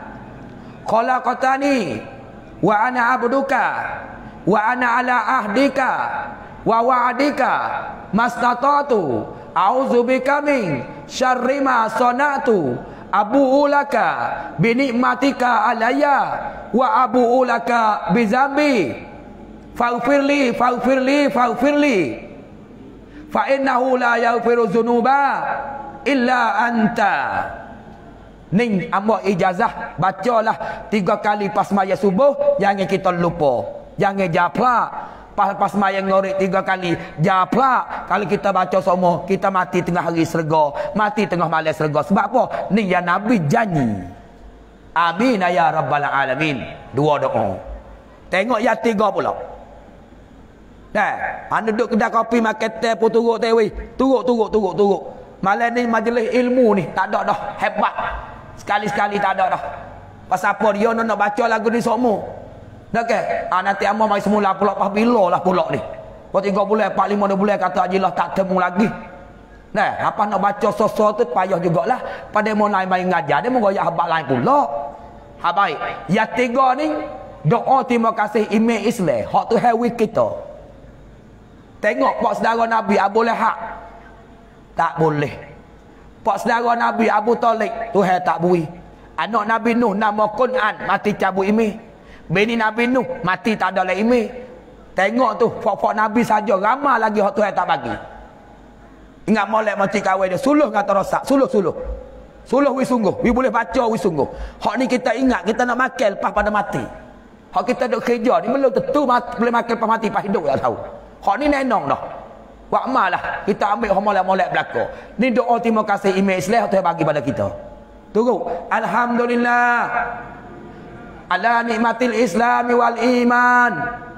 khalaqtani wa ana abduka wa ana ala ahdika wa wa'dika mastata'tu a'udzubika min syarri ma sana'tu Abu ulaka binikmatika alayya wa abu ulaka bizambi faghfirli faghfirli faghfirli fa innahu la yaghfiru dzunuba illa anta. Ning ambo ijazah bacalah tiga kali pas maya subuh, jangan kita lupa, jangan japla pas pas maya ngorek tiga kali japla. Kalau kita baca semua, kita mati tengah hari serga, mati tengah malam serga. Sebab apa? Ni ya Nabi janji. Amin ya rabbal alamin. Dua doa. Tengok yang tiga pula. Dah, anda duduk kedai kopi makan teh pun turut teh weh. Turut turut turut turut. Malam ni majlis ilmu ni tak ada dah, hebat. Sekali-sekali tak ada dah. Pasal apa dia nak baca lagu ni semua. Dah ke? Ah nanti amah mai semula pula pas bila lah pula ni. Kau tiga bulan, empat lima bulan kata ajilah tak temu lagi. Nah, apa nak baca sosok tu payah jugalah. Pada mau naik main ngajar dia mau goyak habaq lain pula. Ha baik. Yang tiga ni doa terima kasih email Islam. Hak tu hewi kita. Tengok pak saudara Nabi Abu Lahab. Tak boleh. Pak saudara Nabi Abu Talib Tuhan tak bui. Anak Nabi Nuh nama Kun'an mati cabut imi. Bini Nabi Nuh mati tak ada lagi imi. Tengok tu fak-fak Nabi saja ramai lagi hak Tuhan tak bagi. Ingat molek mati kawin dia suluh kata rosak, suluh-suluh. Suluh wi sungguh, wi boleh baca wi sungguh. Hak ni kita ingat kita nak makan lepas pada mati. Hak kita duk kerja ni belum tentu boleh makan lepas mati pas hidup tak tahu. Hak ni nenong dah. Buat malah kita ambil molek-molek belaka. Ni doa terima kasih email Islam Tuhan bagi pada kita. Tunggu. Alhamdulillah ala nikmatil Islami wal iman.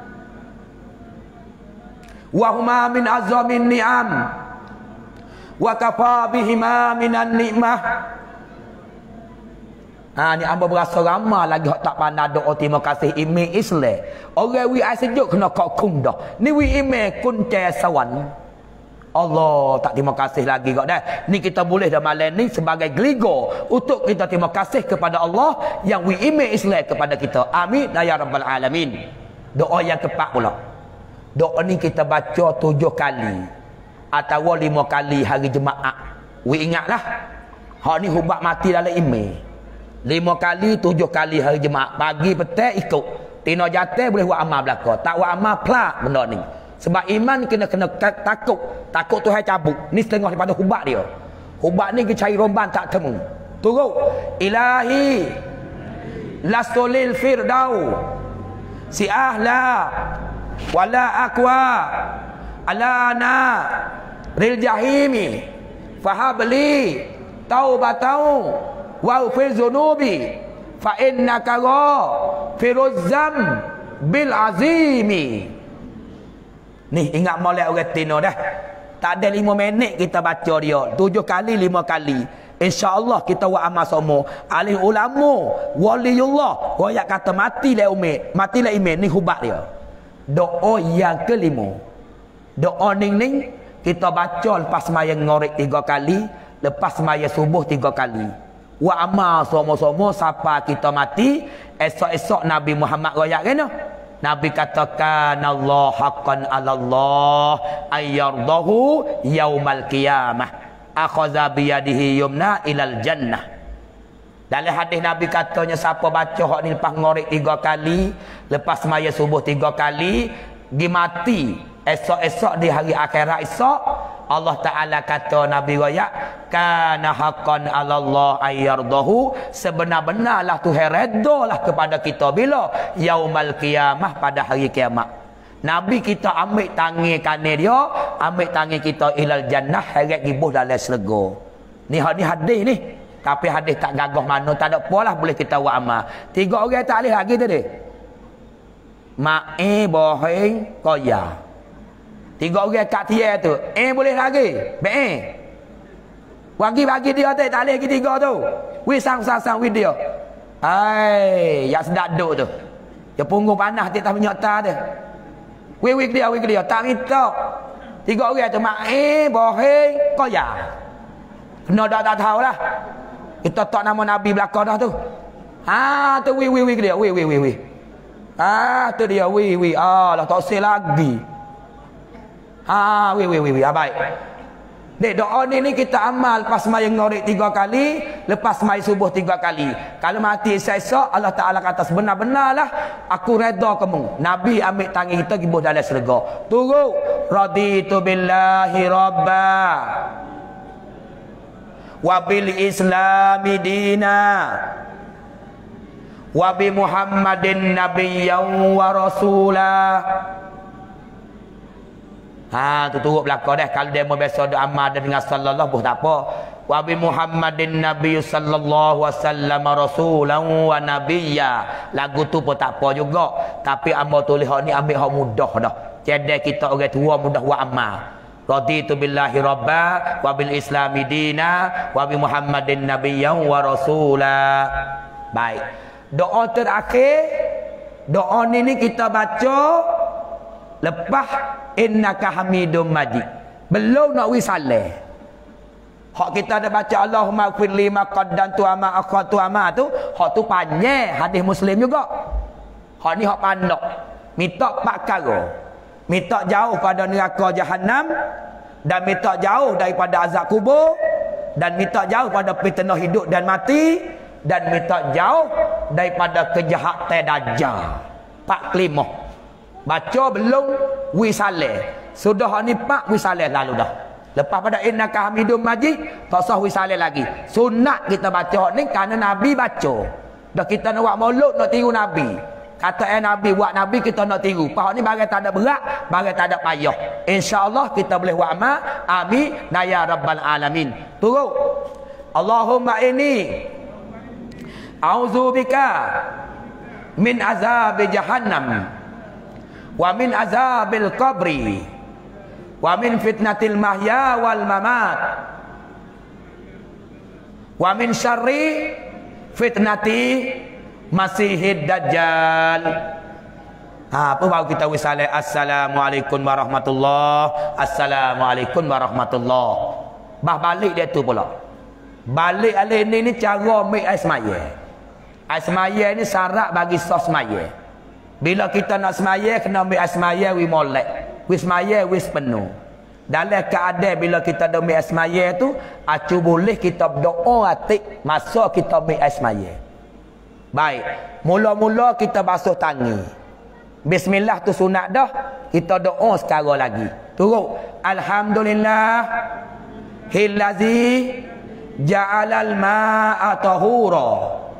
Wa huma min azamin ni'am. Wa kafa bihima minan nikmah. Ha ni hamba berasa ramai lagi hak tak pandai doa terima kasih email Islam. Orang wi ai sejuk kena kok kum dah. Ni wi email kunci sawan. Allah tak terima kasih lagi kok dah. Ni kita boleh dah malam ni sebagai geligo untuk kita terima kasih kepada Allah yang wi email Islam kepada kita. Amin ya rabbal alamin. Doa yang keempat pula. Doa ni kita baca tujuh kali atau lima kali hari Jumaat. Wi ingatlah. Hak ni hubat mati dalam email. Lima kali, tujuh kali hari Jumaat. Pagi, petang ikut. Tino jatuh boleh buat amal belaka. Tak buat amal pelak benda ni. Sebab iman kena kena takut. Takut Tuhan cabut. Ni setengah daripada hubat dia. Hubat ni kita cari romban tak temu. Turut. Ilahi. Lastolil firdau. Si ahla. Wala akwa. Alana. Ril jahimi. Fahabli. Taubatau. Wa fil zunubi fa innaka firuzzam bil azimi. Ni ingat molek orang Tino dah. Tak ada lima minit kita baca dia. Tujuh kali, lima kali. InsyaAllah kita buat amal semua. Ahli ulama, waliullah, royak kata mati lah umat, mati lah iman. Ni hubat dia. Doa yang kelima. Doa ning-ning kita baca lepas sembahyang ngorek tiga kali, lepas sembahyang subuh tiga kali. Wa amal semua-semua siapa kita mati esok-esok Nabi Muhammad royak kena. Nabi katakan Allah haqqan 'ala Allah ayyardahu yaumal qiyamah akhadha bi yadihi yumna ilal jannah. Dalam hadis Nabi katanya siapa baca hak ni lepas ngorek tiga kali, lepas semaya subuh tiga kali, gi mati esok-esok di hari akhirat esok, Allah Ta'ala kata Nabi royak kana haqqan 'ala Allah ayyardahu, sebenar-benarlah Tuhan redalah kepada kita bila yaumal qiyamah, pada hari kiamat. Nabi kita ambil tangan kanan dia, ambil tangan kita ilal jannah, heret gibuh dalam syurga. Ni hadis hadis ni. Tapi hadis tak gagah mana, tak ada apalah boleh kita buat amal. Tiga orang tak boleh lagi tadi. Ma'e boheng koya. Tiga orang kat tiar tu. Eh boleh lagi. Be. Bagi-bagi dia tu tak boleh lagi tiga tu. Wi sang-sang wi dia. Ai, yang sedap duk tu. Dia punggung panas tak minyak ta tu. Wi wi dia wi dia tak minta. Tiga orang tu mak eh boheng koya. Kena dak tak tahulah. Kita tak nama Nabi belakang dah tu. Ha tu wi wi wi dia. Wi wi wi wi. Ah tu dia wi wi. Ah lah tak sel lagi. Ah, wi wi wi wi, ah, baik. Dek, doa ni ni kita amal lepas sembahyang maghrib tiga kali, lepas sembahyang subuh tiga kali. Kalau mati esok-esok, Allah Ta'ala kata sebenar-benarlah aku redha kamu. Nabi ambil tangan kita gibuh dalam syurga. Turut raditu billahi rabba wa bil islami dina wa bi Muhammadin nabiyyan wa rasulah. Ha, tu turut belakang dah. Kalau dia mau biasa doa amal dengan sallallahu alaihi tak apa. Wa bi Muhammadin nabiy sallallahu alaihi wasallam rasulan wa nabiyya. Lagu tu pun tak apa juga. Tapi amba tulis hak ni ambil hak mudah dah. Jadi kita orang tua mudah buat amal. Raditu billahi rabba wa bil islami dina wa bi Muhammadin nabiyyan wa rasula. Baik. Doa terakhir, doa ni ni kita baca lepas innaka hamidum majid. Belum nak wisalah. Hak kita ada baca Allahumma ighfir li ma qaddamtu wa ma akhadtu ama tu, hak tu panjang hadis Muslim juga. Hak ni hak pandok. Minta empat perkara. Minta jauh pada neraka jahanam, dan minta jauh daripada azab kubur, dan minta jauh pada fitnah hidup dan mati, dan minta jauh daripada kejahatan dajjal. Empat kelima. Baca belum wisalah. Sudah ni pak wisalah lalu dah. Lepas pada innaka hamidum majid, tak sah wisalah lagi. Sunat kita baca ni kerana Nabi baca. Dah kita nak buat maulud nak tiru Nabi. Kata eh Nabi buat Nabi kita nak tiru. Pak ni barang tak ada berat, barang tak ada payah. Insya-Allah kita boleh buat amal. Amin ya rabbal alamin. Turut. Allahumma inni a'udzubika min azab jahannam wa min azabil qabri wa min fitnatil mahya wal mamat wa min syarri fitnati masihid dajjal. Ha, apa baru kita wisalah assalamualaikum warahmatullah, assalamualaikum warahmatullah. Bah balik dia tu pula. Balik alih ni ni cara ambil air semaya. Air semaya ni syarat bagi sos semaya. Bila kita nak semaya, kena ambil air semaya wi molek. Wi semaya wi penuh. Dalam keadaan bila kita ambil air semaya tu, acu boleh kita berdoa atik masa kita ambil air semaya. Baik. Mula-mula kita basuh tangan. Bismillah tu sunat dah. Kita doa sekarang lagi. Turut. Alhamdulillah hillazi ja'alal ma'a tahura.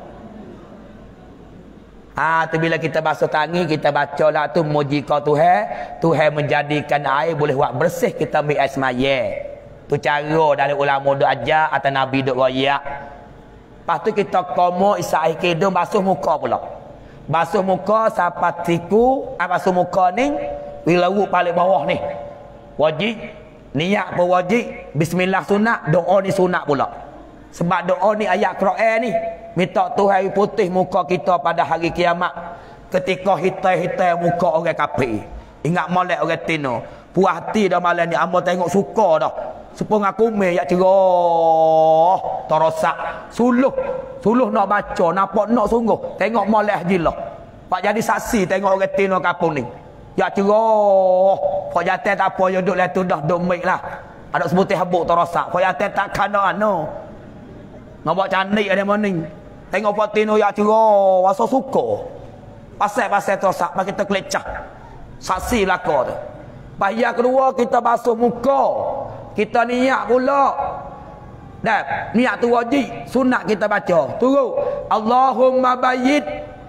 Ah, tu bila kita basuh tangan, kita baca lah tu muji kau Tuhan. Tuhan menjadikan air boleh buat bersih kita ambil air semaya. Tu cara dari ulama duk ajar atau Nabi duk royak. Lepas tu kita komo isa air kidung basuh muka pula. Basuh muka sampai siku, ah, basuh muka ni bila urut paling bawah ni. Wajib niat pun wajib, bismillah sunat, doa ni sunat pula. Sebab doa ni ayat Quran ni minta Tuhan putih muka kita pada hari kiamat ketika hitam-hitam muka orang kafir. Ingat molek orang tino. Puas hati dah malam ni amba tengok suka dah. Sepung aku me yak cerah, terosak. Suluh, suluh nak baca, nampak nak sungguh. Tengok molek jilah. Pak jadi saksi tengok orang tino kampung ni. Yak cerah. Pak jatuh tak apa yo duk lah tu dah duk mik lah. Ada sebutih habuk terosak. Pak jatuh tak kana ano. Nampak cantik ada morning. Tengok Fatino yak cerah, rasa suka. Pasal-pasal terosak, pak kita kelecah. Saksi belaka tu. Bahaya kedua kita basuh muka. Kita niat pula. Dan niat tu wajib, sunat kita baca. Turut. Allahumma bayyid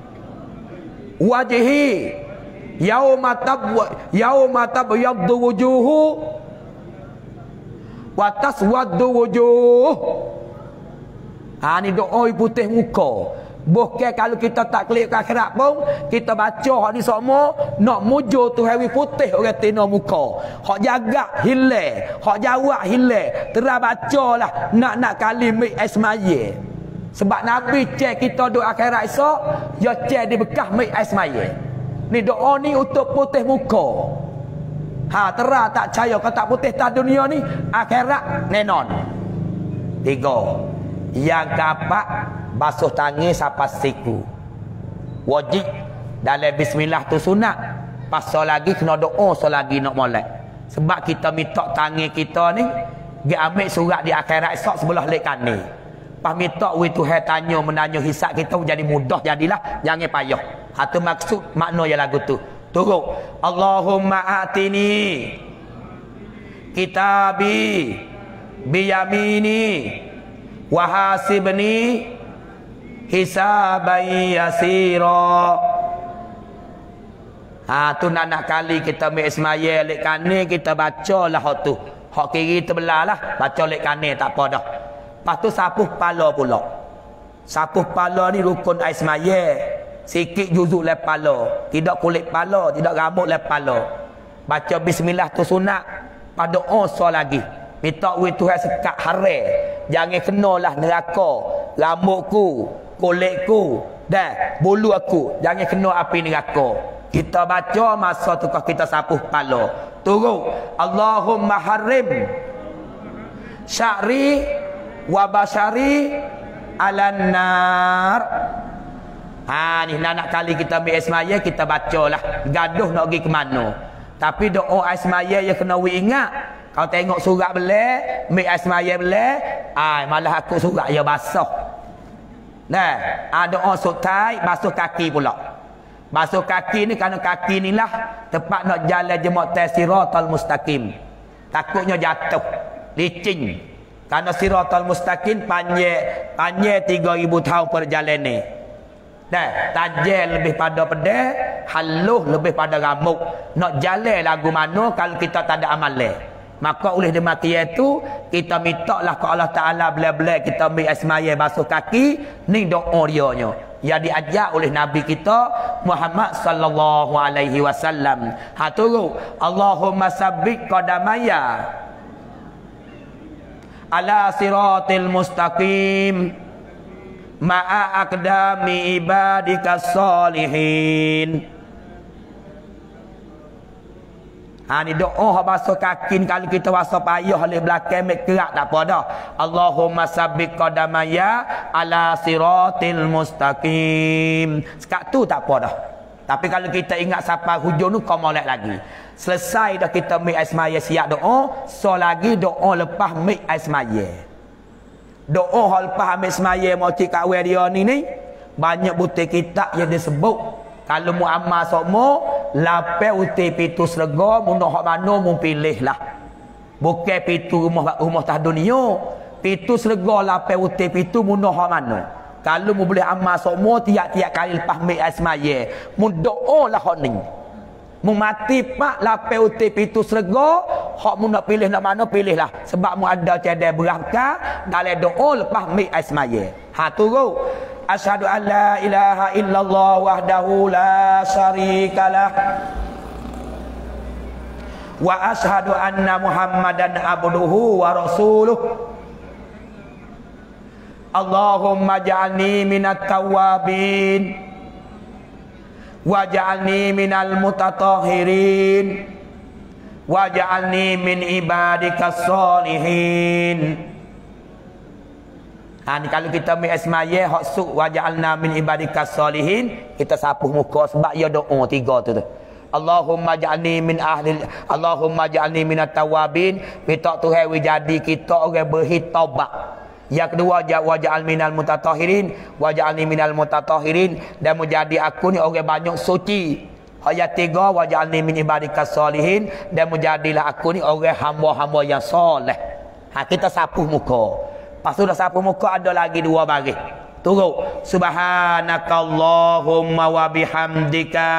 wajhi yauma tab yauma tabyaddu wujuhu wa taswaddu wujuh. Ha ni doa putih muka. Bukan kalau kita tak klik ke akhirat pun kita baca hak ni semua nak mujur tu hari putih orang tina muka. Hak jaga hilang, hak jawab hilang. Terus bacalah nak-nak kali mik asmaya. Sebab Nabi cek kita duk akhirat esok, ya cek di bekas mik asmaya. Ni doa ni untuk putih muka. Ha terah tak percaya kalau tak putih tak dunia ni akhirat nenon. Tiga. Yang keempat basuh tangan sampai siku. Wajib dalam bismillah tu sunat. Pasal lagi kena doa so lagi nak molek. Sebab kita minta tangan kita ni Dia ambil surat di akhirat esok sebelah lek kani. Pas minta we Tuhan tanya menanya hisab kita jadi mudah jadilah, jangan payah. Hatu maksud makna ya lagu tu. Turut Allahumma atini kitabi biyamini wa hasibni hisaban yasira. Ha tu nak kali kita ambil semaya lek kani kita bacalah hak tu. Hak kiri terbelah lah, baca lek kani tak apa dah. Lepas tu sapuh kepala pula. Sapuh kepala ni rukun ais maya. Sikit juzuk lep kepala, tidak kulit kepala, tidak rambut lep kepala. Baca bismillah tu sunat. Pada doa lagi. Minta we Tuhan sekat haram. Jangan kenalah neraka, rambutku, kulitku dan bulu aku. Jangan kena api neraka. Kita baca masa tu kita sapuh kepala. Turut Allahumma harim sya'ri wa basyari alan nar. Ha ni nak kali kita ambil ismaya kita bacalah. Gaduh nak pergi ke mana. Tapi doa ismaya yang kena we ingat. Kau tengok surat belak, ambil ismaya belak, ai malah aku surat ya basah. Nah, ada doa sotai basuh kaki pula. Basuh kaki ni kerana kaki ni lah tempat nak jalan jemaah siratal mustaqim. Takutnya jatuh, licin. Kerana siratal mustaqim panjang panjang tiga ribu tahun perjalanan ni. Dah, tajam lebih pada pedang, halus lebih pada rambut. Nak jalan lagu mana kalau kita tak ada amalan. Maka oleh demikian itu kita minta lah ke Allah Taala bila-bila kita ambil asmaya basuh kaki, ni doa dia nya. Yang diajar oleh Nabi kita Muhammad sallallahu alaihi wasallam. Ha turut Allahumma sabbit qadamaya ala siratil mustaqim ma'a aqdami ibadikas salihin. Ha ni doa hak basuh kaki kalau kita basuh payah oleh belakang mek kerak tak apa dah. Allahumma sabbit qadamaya ala siratil mustaqim. Sekat tu tak apa dah. Tapi kalau kita ingat sampai hujung tu kau molek lagi. Selesai dah kita mik asmaya siap doa, so lagi doa lepas mik asmaya. Doa hal lepas ambil semaya mau cik kat awal dia ni ni banyak butir kitab yang disebut kalau mu amal sokmo lapai uti pitu serga mu nak hak mana mu pilih lah. Bukan pitu rumah rumah tah dunia, pitu serga lapai uti pitu mu nak hak mana. Kalau mu boleh amal sokmo tiap-tiap kali lepas ambil semaya mu doa lah hak ni. Mu mati pak lapai uti pitu serga hak mu nak pilih nak mana pilihlah sebab mu ada cadai berangkat dalam doa lepas ambil semaya. Ha turut asyhadu an la ilaha illallah wahdahu la syarikalah wa asyhadu anna muhammadan abduhu wa rasuluh. Allahumma ja'alni minat tawwabin wa ja'alni minal mutatahhirin wa ja'alni min ibadikas salihin. Ha ni kalau kita ambil asmaya hak suk wa ja'alna min ibadikas salihin, kita sapuh muka sebab ya doa tiga tu tu. Allahumma ja'alni min ahli Allahumma ja'alni minat tawabin, minta Tuhan we jadi kita orang bertaubat. Yang kedua wa ja'al minal mutatahhirin, wa ja'alni minal mutatahhirin, dan menjadi aku ni orang banyak suci. Ayat tiga wa ja'alni min ibadikas salihin, dan menjadilah aku ni orang hamba-hamba yang soleh. Ha kita sapuh muka. Pas sudah sapu muka ada lagi dua baris. Turut subhanakallahumma wa bihamdika.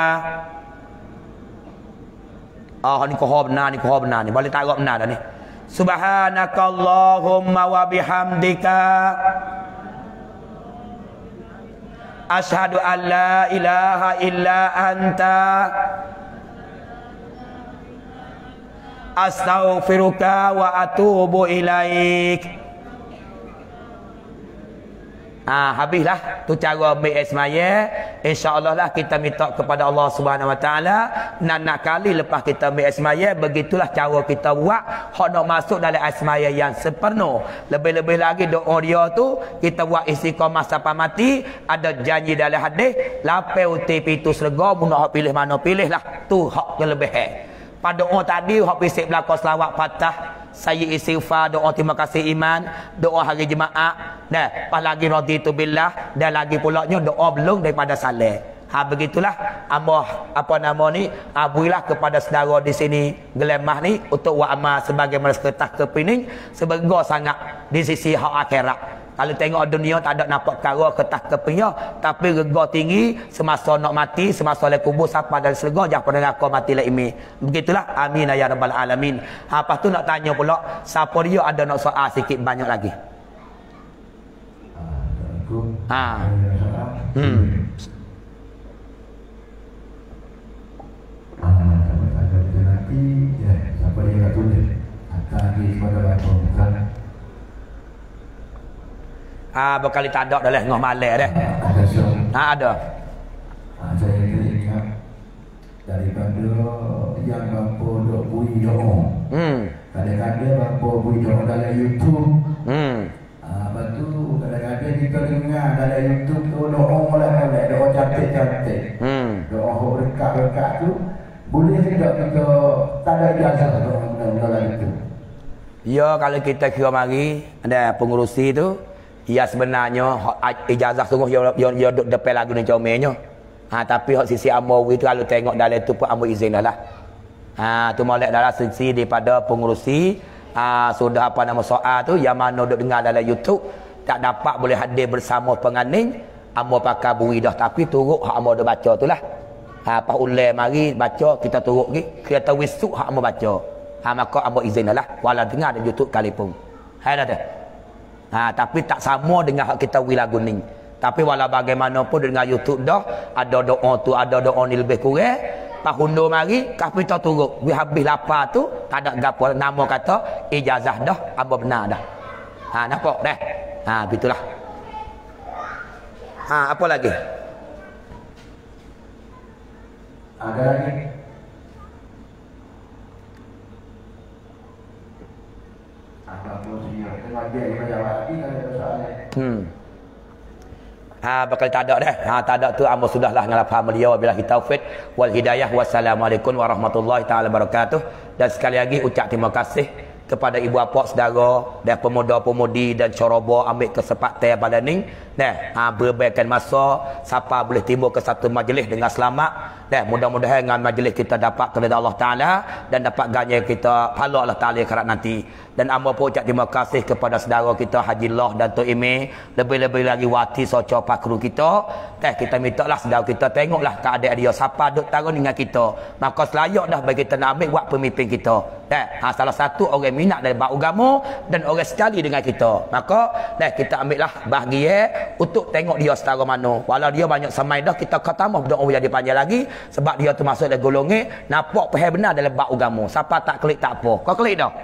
Ah ni kau benar ni kau benar ni. Boleh tarik benar dah ni. Subhanakallahumma wa bihamdika asyhadu an la ilaha illa anta astaghfiruka wa atubu ilaik. Ah, habislah tu cara ambil semaya. Insya-Allah lah kita minta kepada Allah Subhanahu Wa Taala nak kali lepas kita ambil semaya, begitulah cara kita buat hak nak masuk dalam semaya yang sepenuh. Lebih-lebih lagi doa dia tu kita buat istiqamah sampai mati. Ada janji dalam hadis lapai uti pitu serga mun nak pilih mana pilihlah. Tu hak yang lebih hak. Pada doa tadi hak bisik belaka selawat Fatah saya istighfar, doa terima kasih iman, doa hari jemaah, dah, pas lagi raditu billah, dan lagi pula nya doa belum daripada salat. Ha begitulah amah apa nama ni, abuilah kepada saudara di sini Gelemah ni untuk wa amal sebagai kertas kepining seberga sangat di sisi hak akhirat. Kalau tengok dunia tak ada nampak perkara kertas kepinya, tapi rega tinggi semasa nak mati, semasa le kubur siapa dan selego jah pada neraka mati la imi. Begitulah, amin ya rabbal alamin. Ha lepas tu nak tanya pula siapa dia ada nak soal sikit banyak lagi. Ha. Hmm. Siapa dia nak tulis akan di pada batu bukan. Ah, berkali tak ada dah lah ngah malam dah. Ada syam. Ha ada. Ha, saya ingat daripada yang bapa dok bui doa. Hmm. Kadang-kadang bapa bui doa dalam YouTube. Hmm. Ah, lepas tu kadang-kadang kita dengar dalam YouTube tu doa molek-molek, doa cantik-cantik. Hmm. Doa berkat-berkat tu boleh tidak kita tak ada ijazah doa dalam itu. Ya, kalau kita kira mari ada pengurusi tu, ya sebenarnya ijazah sungguh dia dia duduk depan lagu ni comelnya. Ha tapi hak sisi Amawi tu kalau tengok dalam tu pun ambo izin dah lah. Ha tu molek dalam sisi daripada pengurusi, ha sudah apa nama soal tu yang mana duk dengar dalam YouTube tak dapat boleh hadir bersama penganing, ambo pakai bui dah tapi turut hak ambo dah baca tu lah. Ha pas ulai mari baca kita turut gi, kita wisuk hak ambo baca. Ha maka ambo izin dah lah walau dengar dalam YouTube kali pun. Hai dah tu. Ha tapi tak sama dengan hak kita wi lagu ni. Tapi walau bagaimanapun dengan YouTube dah ada doa tu, ada doa ni lebih kurang. Pas hundur mari kita turut. We habis lapar tu tak ada gapo nama kata ijazah dah apa benar dah. Ha nampak dah. Ha begitulah. Ha apa lagi? Ada lagi. Apa pun dia tengah dia jawab lagi kalau ada soalan. Hmm. Ha bakal tak ada dah. Ha tak ada tu ambo sudahlah ngalah faham dia wabillahi taufik wal hidayah. Wassalamualaikum warahmatullahi taala wabarakatuh. Dan sekali lagi ucap terima kasih kepada ibu bapa saudara dan pemuda-pemudi dan coroba ambil kesempatan pada ni nah ha berbaikan masa siapa boleh timbul ke satu majlis dengan selamat dan mudah-mudahan dengan majlis kita dapat kepada Allah Taala dan dapat ganjar kita pahala Allah Taala akhirat nanti. Dan amba pun ucap terima kasih kepada saudara kita Haji Loh dan Tok Ime, lebih-lebih lagi wati soco pakru kita. Teh kita minta lah saudara kita tengoklah keadaan dia siapa duk tarun dengan kita. Maka selayak dah bagi kita nak ambil buat pemimpin kita. Teh ha, salah satu orang minat dari bab agama dan orang sekali dengan kita. Maka teh kita ambil lah bahagia untuk tengok dia setara mana. Walau dia banyak samai dah kita kata tambah doa jadi panjang lagi sebab dia tu masuk dalam golongan nampak faham benar dalam bab agama. Siapa tak klik tak apa. Kau klik dah.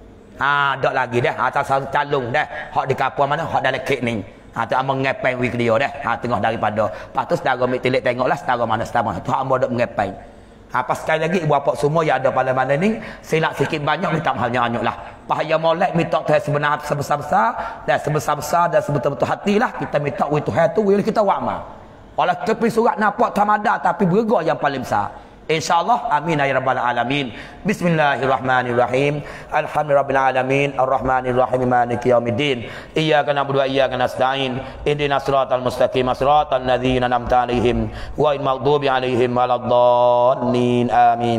Ha dak lagi dah. Ha satu calung dah. Hak di kapal mana hak dalam kek ni. Ha tu amang ngapai week dia dah. Ha tengah daripada. Lepas tu saudara ambil tilik tengoklah setara mana setara mana. Tu hak ambo dak mengapai. Ha pas sekali lagi ibu bapa semua yang ada pada mana ni silap sikit banyak minta halnya anyuk lah. Pahaya molek minta Tuhan sebenar sebesar-besar dan sebesar-besar dan sebetul-betul hatilah kita minta wi Tuhan tu wi kita buat amal. Walau tepi surat nampak tamada tapi berga yang paling besar. InsyaAllah amin ya rabbal alamin. Bismillahirrahmanirrahim. Alhamdulillahirabbil alamin arrahmanirrahim maliki yaumiddin. Iyyaka na'budu wa iyyaka nasta'in. Ihdinas siratal mustaqim siratal ladzina an'amta 'alaihim ghairil maghdubi 'alaihim waladdallin. Amin.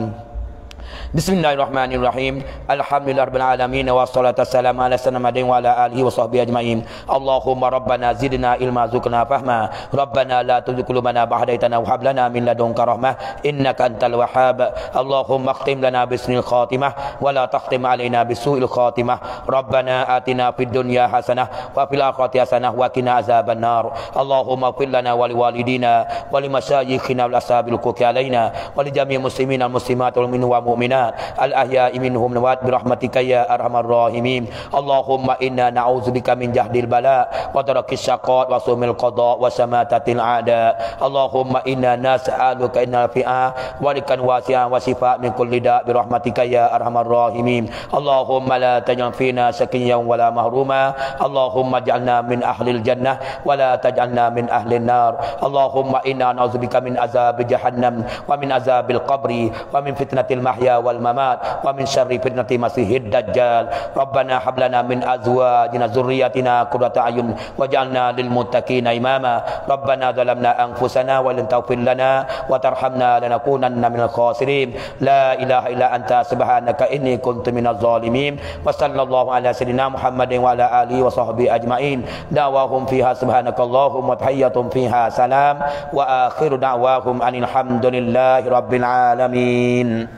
Bismillahirrahmanirrahim. Alhamdulillahirabbil alamin wassalatu wassalamu ala sayyidina wa ala alihi wa sahbihi ajmain. Allahumma rabbana zidna ilma zukna fahma. Rabbana la tuzigh qulubana ba'da idh hadaytana wa hab lana min ladunka rahmah innaka antal wahhab. Allahumma khtim lana bisnil khatimah wa la takhtim alaina bisu'il khatimah. Rabbana atina fid dunya hasanah wa fil akhirati hasanah wa qina azaban nar. Allahumma ighfir lana wa liwalidina wa limasyayikhina wal ashabil quqi alaina wa li jami'il muslimina wal muslimat wal mu'minina wa mu'minat al-ahya'i minhum nawat birahmatika ya arhamar rahimin. Allahumma inna na'udzubika min jahdil bala wa darakis syaqat wa sumil qada wa samatatil a'da. Allahumma inna nas'aluka innal fi'a wa likan wasi'a wa shifa' min kulli da' birahmatika ya arhamar rahimin. Allahumma la taj'al fina shaqiyyan wa la mahruma. Allahumma ij'alna min ahlil jannah wa la taj'alna min ahlin nar. Allahumma inna na'udzubika min azab jahannam wa min azabil qabri wa min fitnatil mahya wal mamat wa min syarri fitnati masihid dajjal. Rabbana hab lana min azwajina dzurriyyatina qurrata a'yun waj'alna lil muttaqina imama. Rabbana zalamna anfusana wa lam taghfir lana wa tarhamna lanakunanna minal khasirin. La ilaha illa anta subhanaka inni kuntu minaz zalimin. Wa sallallahu ala sayyidina Muhammadin wa ala alihi wa sahbihi ajmain. Da'wahum fiha subhanakallahumma wa tahiyyatum fiha salam wa akhiru da'wahum anil hamdulillahi rabbil alamin.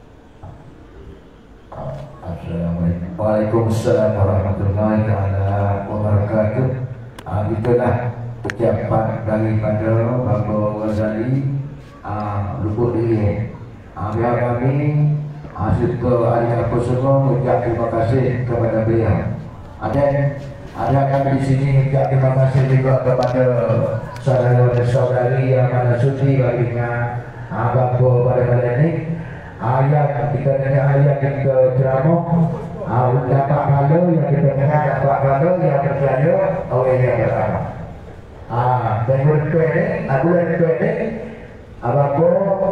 Assalamualaikum. Waalaikumsalam warahmatullahi wabarakatuh. Ah, itulah ucapan daripada Bapak Ghazali ah, Lubuk Diri. Ah, biar kami ah, serta ahli apa semua ucap terima kasih kepada beliau. Ada ada kami di sini ucap terima kasih juga kepada saudara-saudari yang mana sudi baginya ah, Bapak pada kali ini. Ayat kita dengar ayat kita ceramah ah, dapat pahala yang kita dengar dapat pahala yang percaya oleh yang pertama. Ah, dan bulan kedua ini, ah, bulan kedua ini, apa-apa,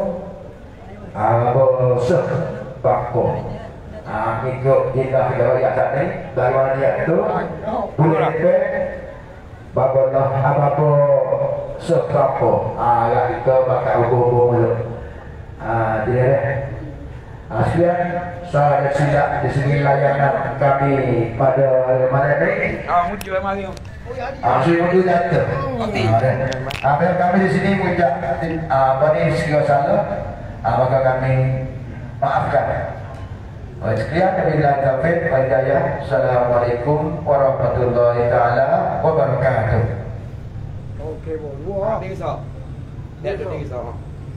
apa sek bako. Ah, ikut kita kita ayat tadi, bagaimana ayat itu, bulan kedua, apa-apa, apa-apa sek bako. Ah, ayat kita bakal hubung dulu. Ah, dia. Sekian saya tidak di sini layanan kami pada mana ini? Ah, muncul mari. Ah, sudah muncul jatuh. Apabila kami di sini mengucap apa ni segala salah, maka kami maafkan. Sekian wabillahi taufiq wal hidayah. Assalamualaikum warahmatullahi taala wabarakatuh. Okey, boleh. Ah, tinggi sah. Dia tinggi sah.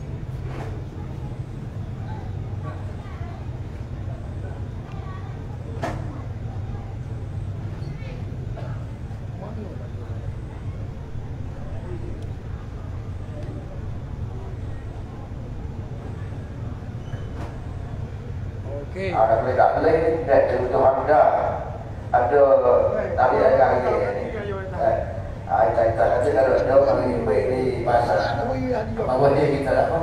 Okay. Ada boleh tak boleh dan Tuhan dah ada tali ayam ni. Ah, kita kita ada ada kami di pasar. Apa dia kita dah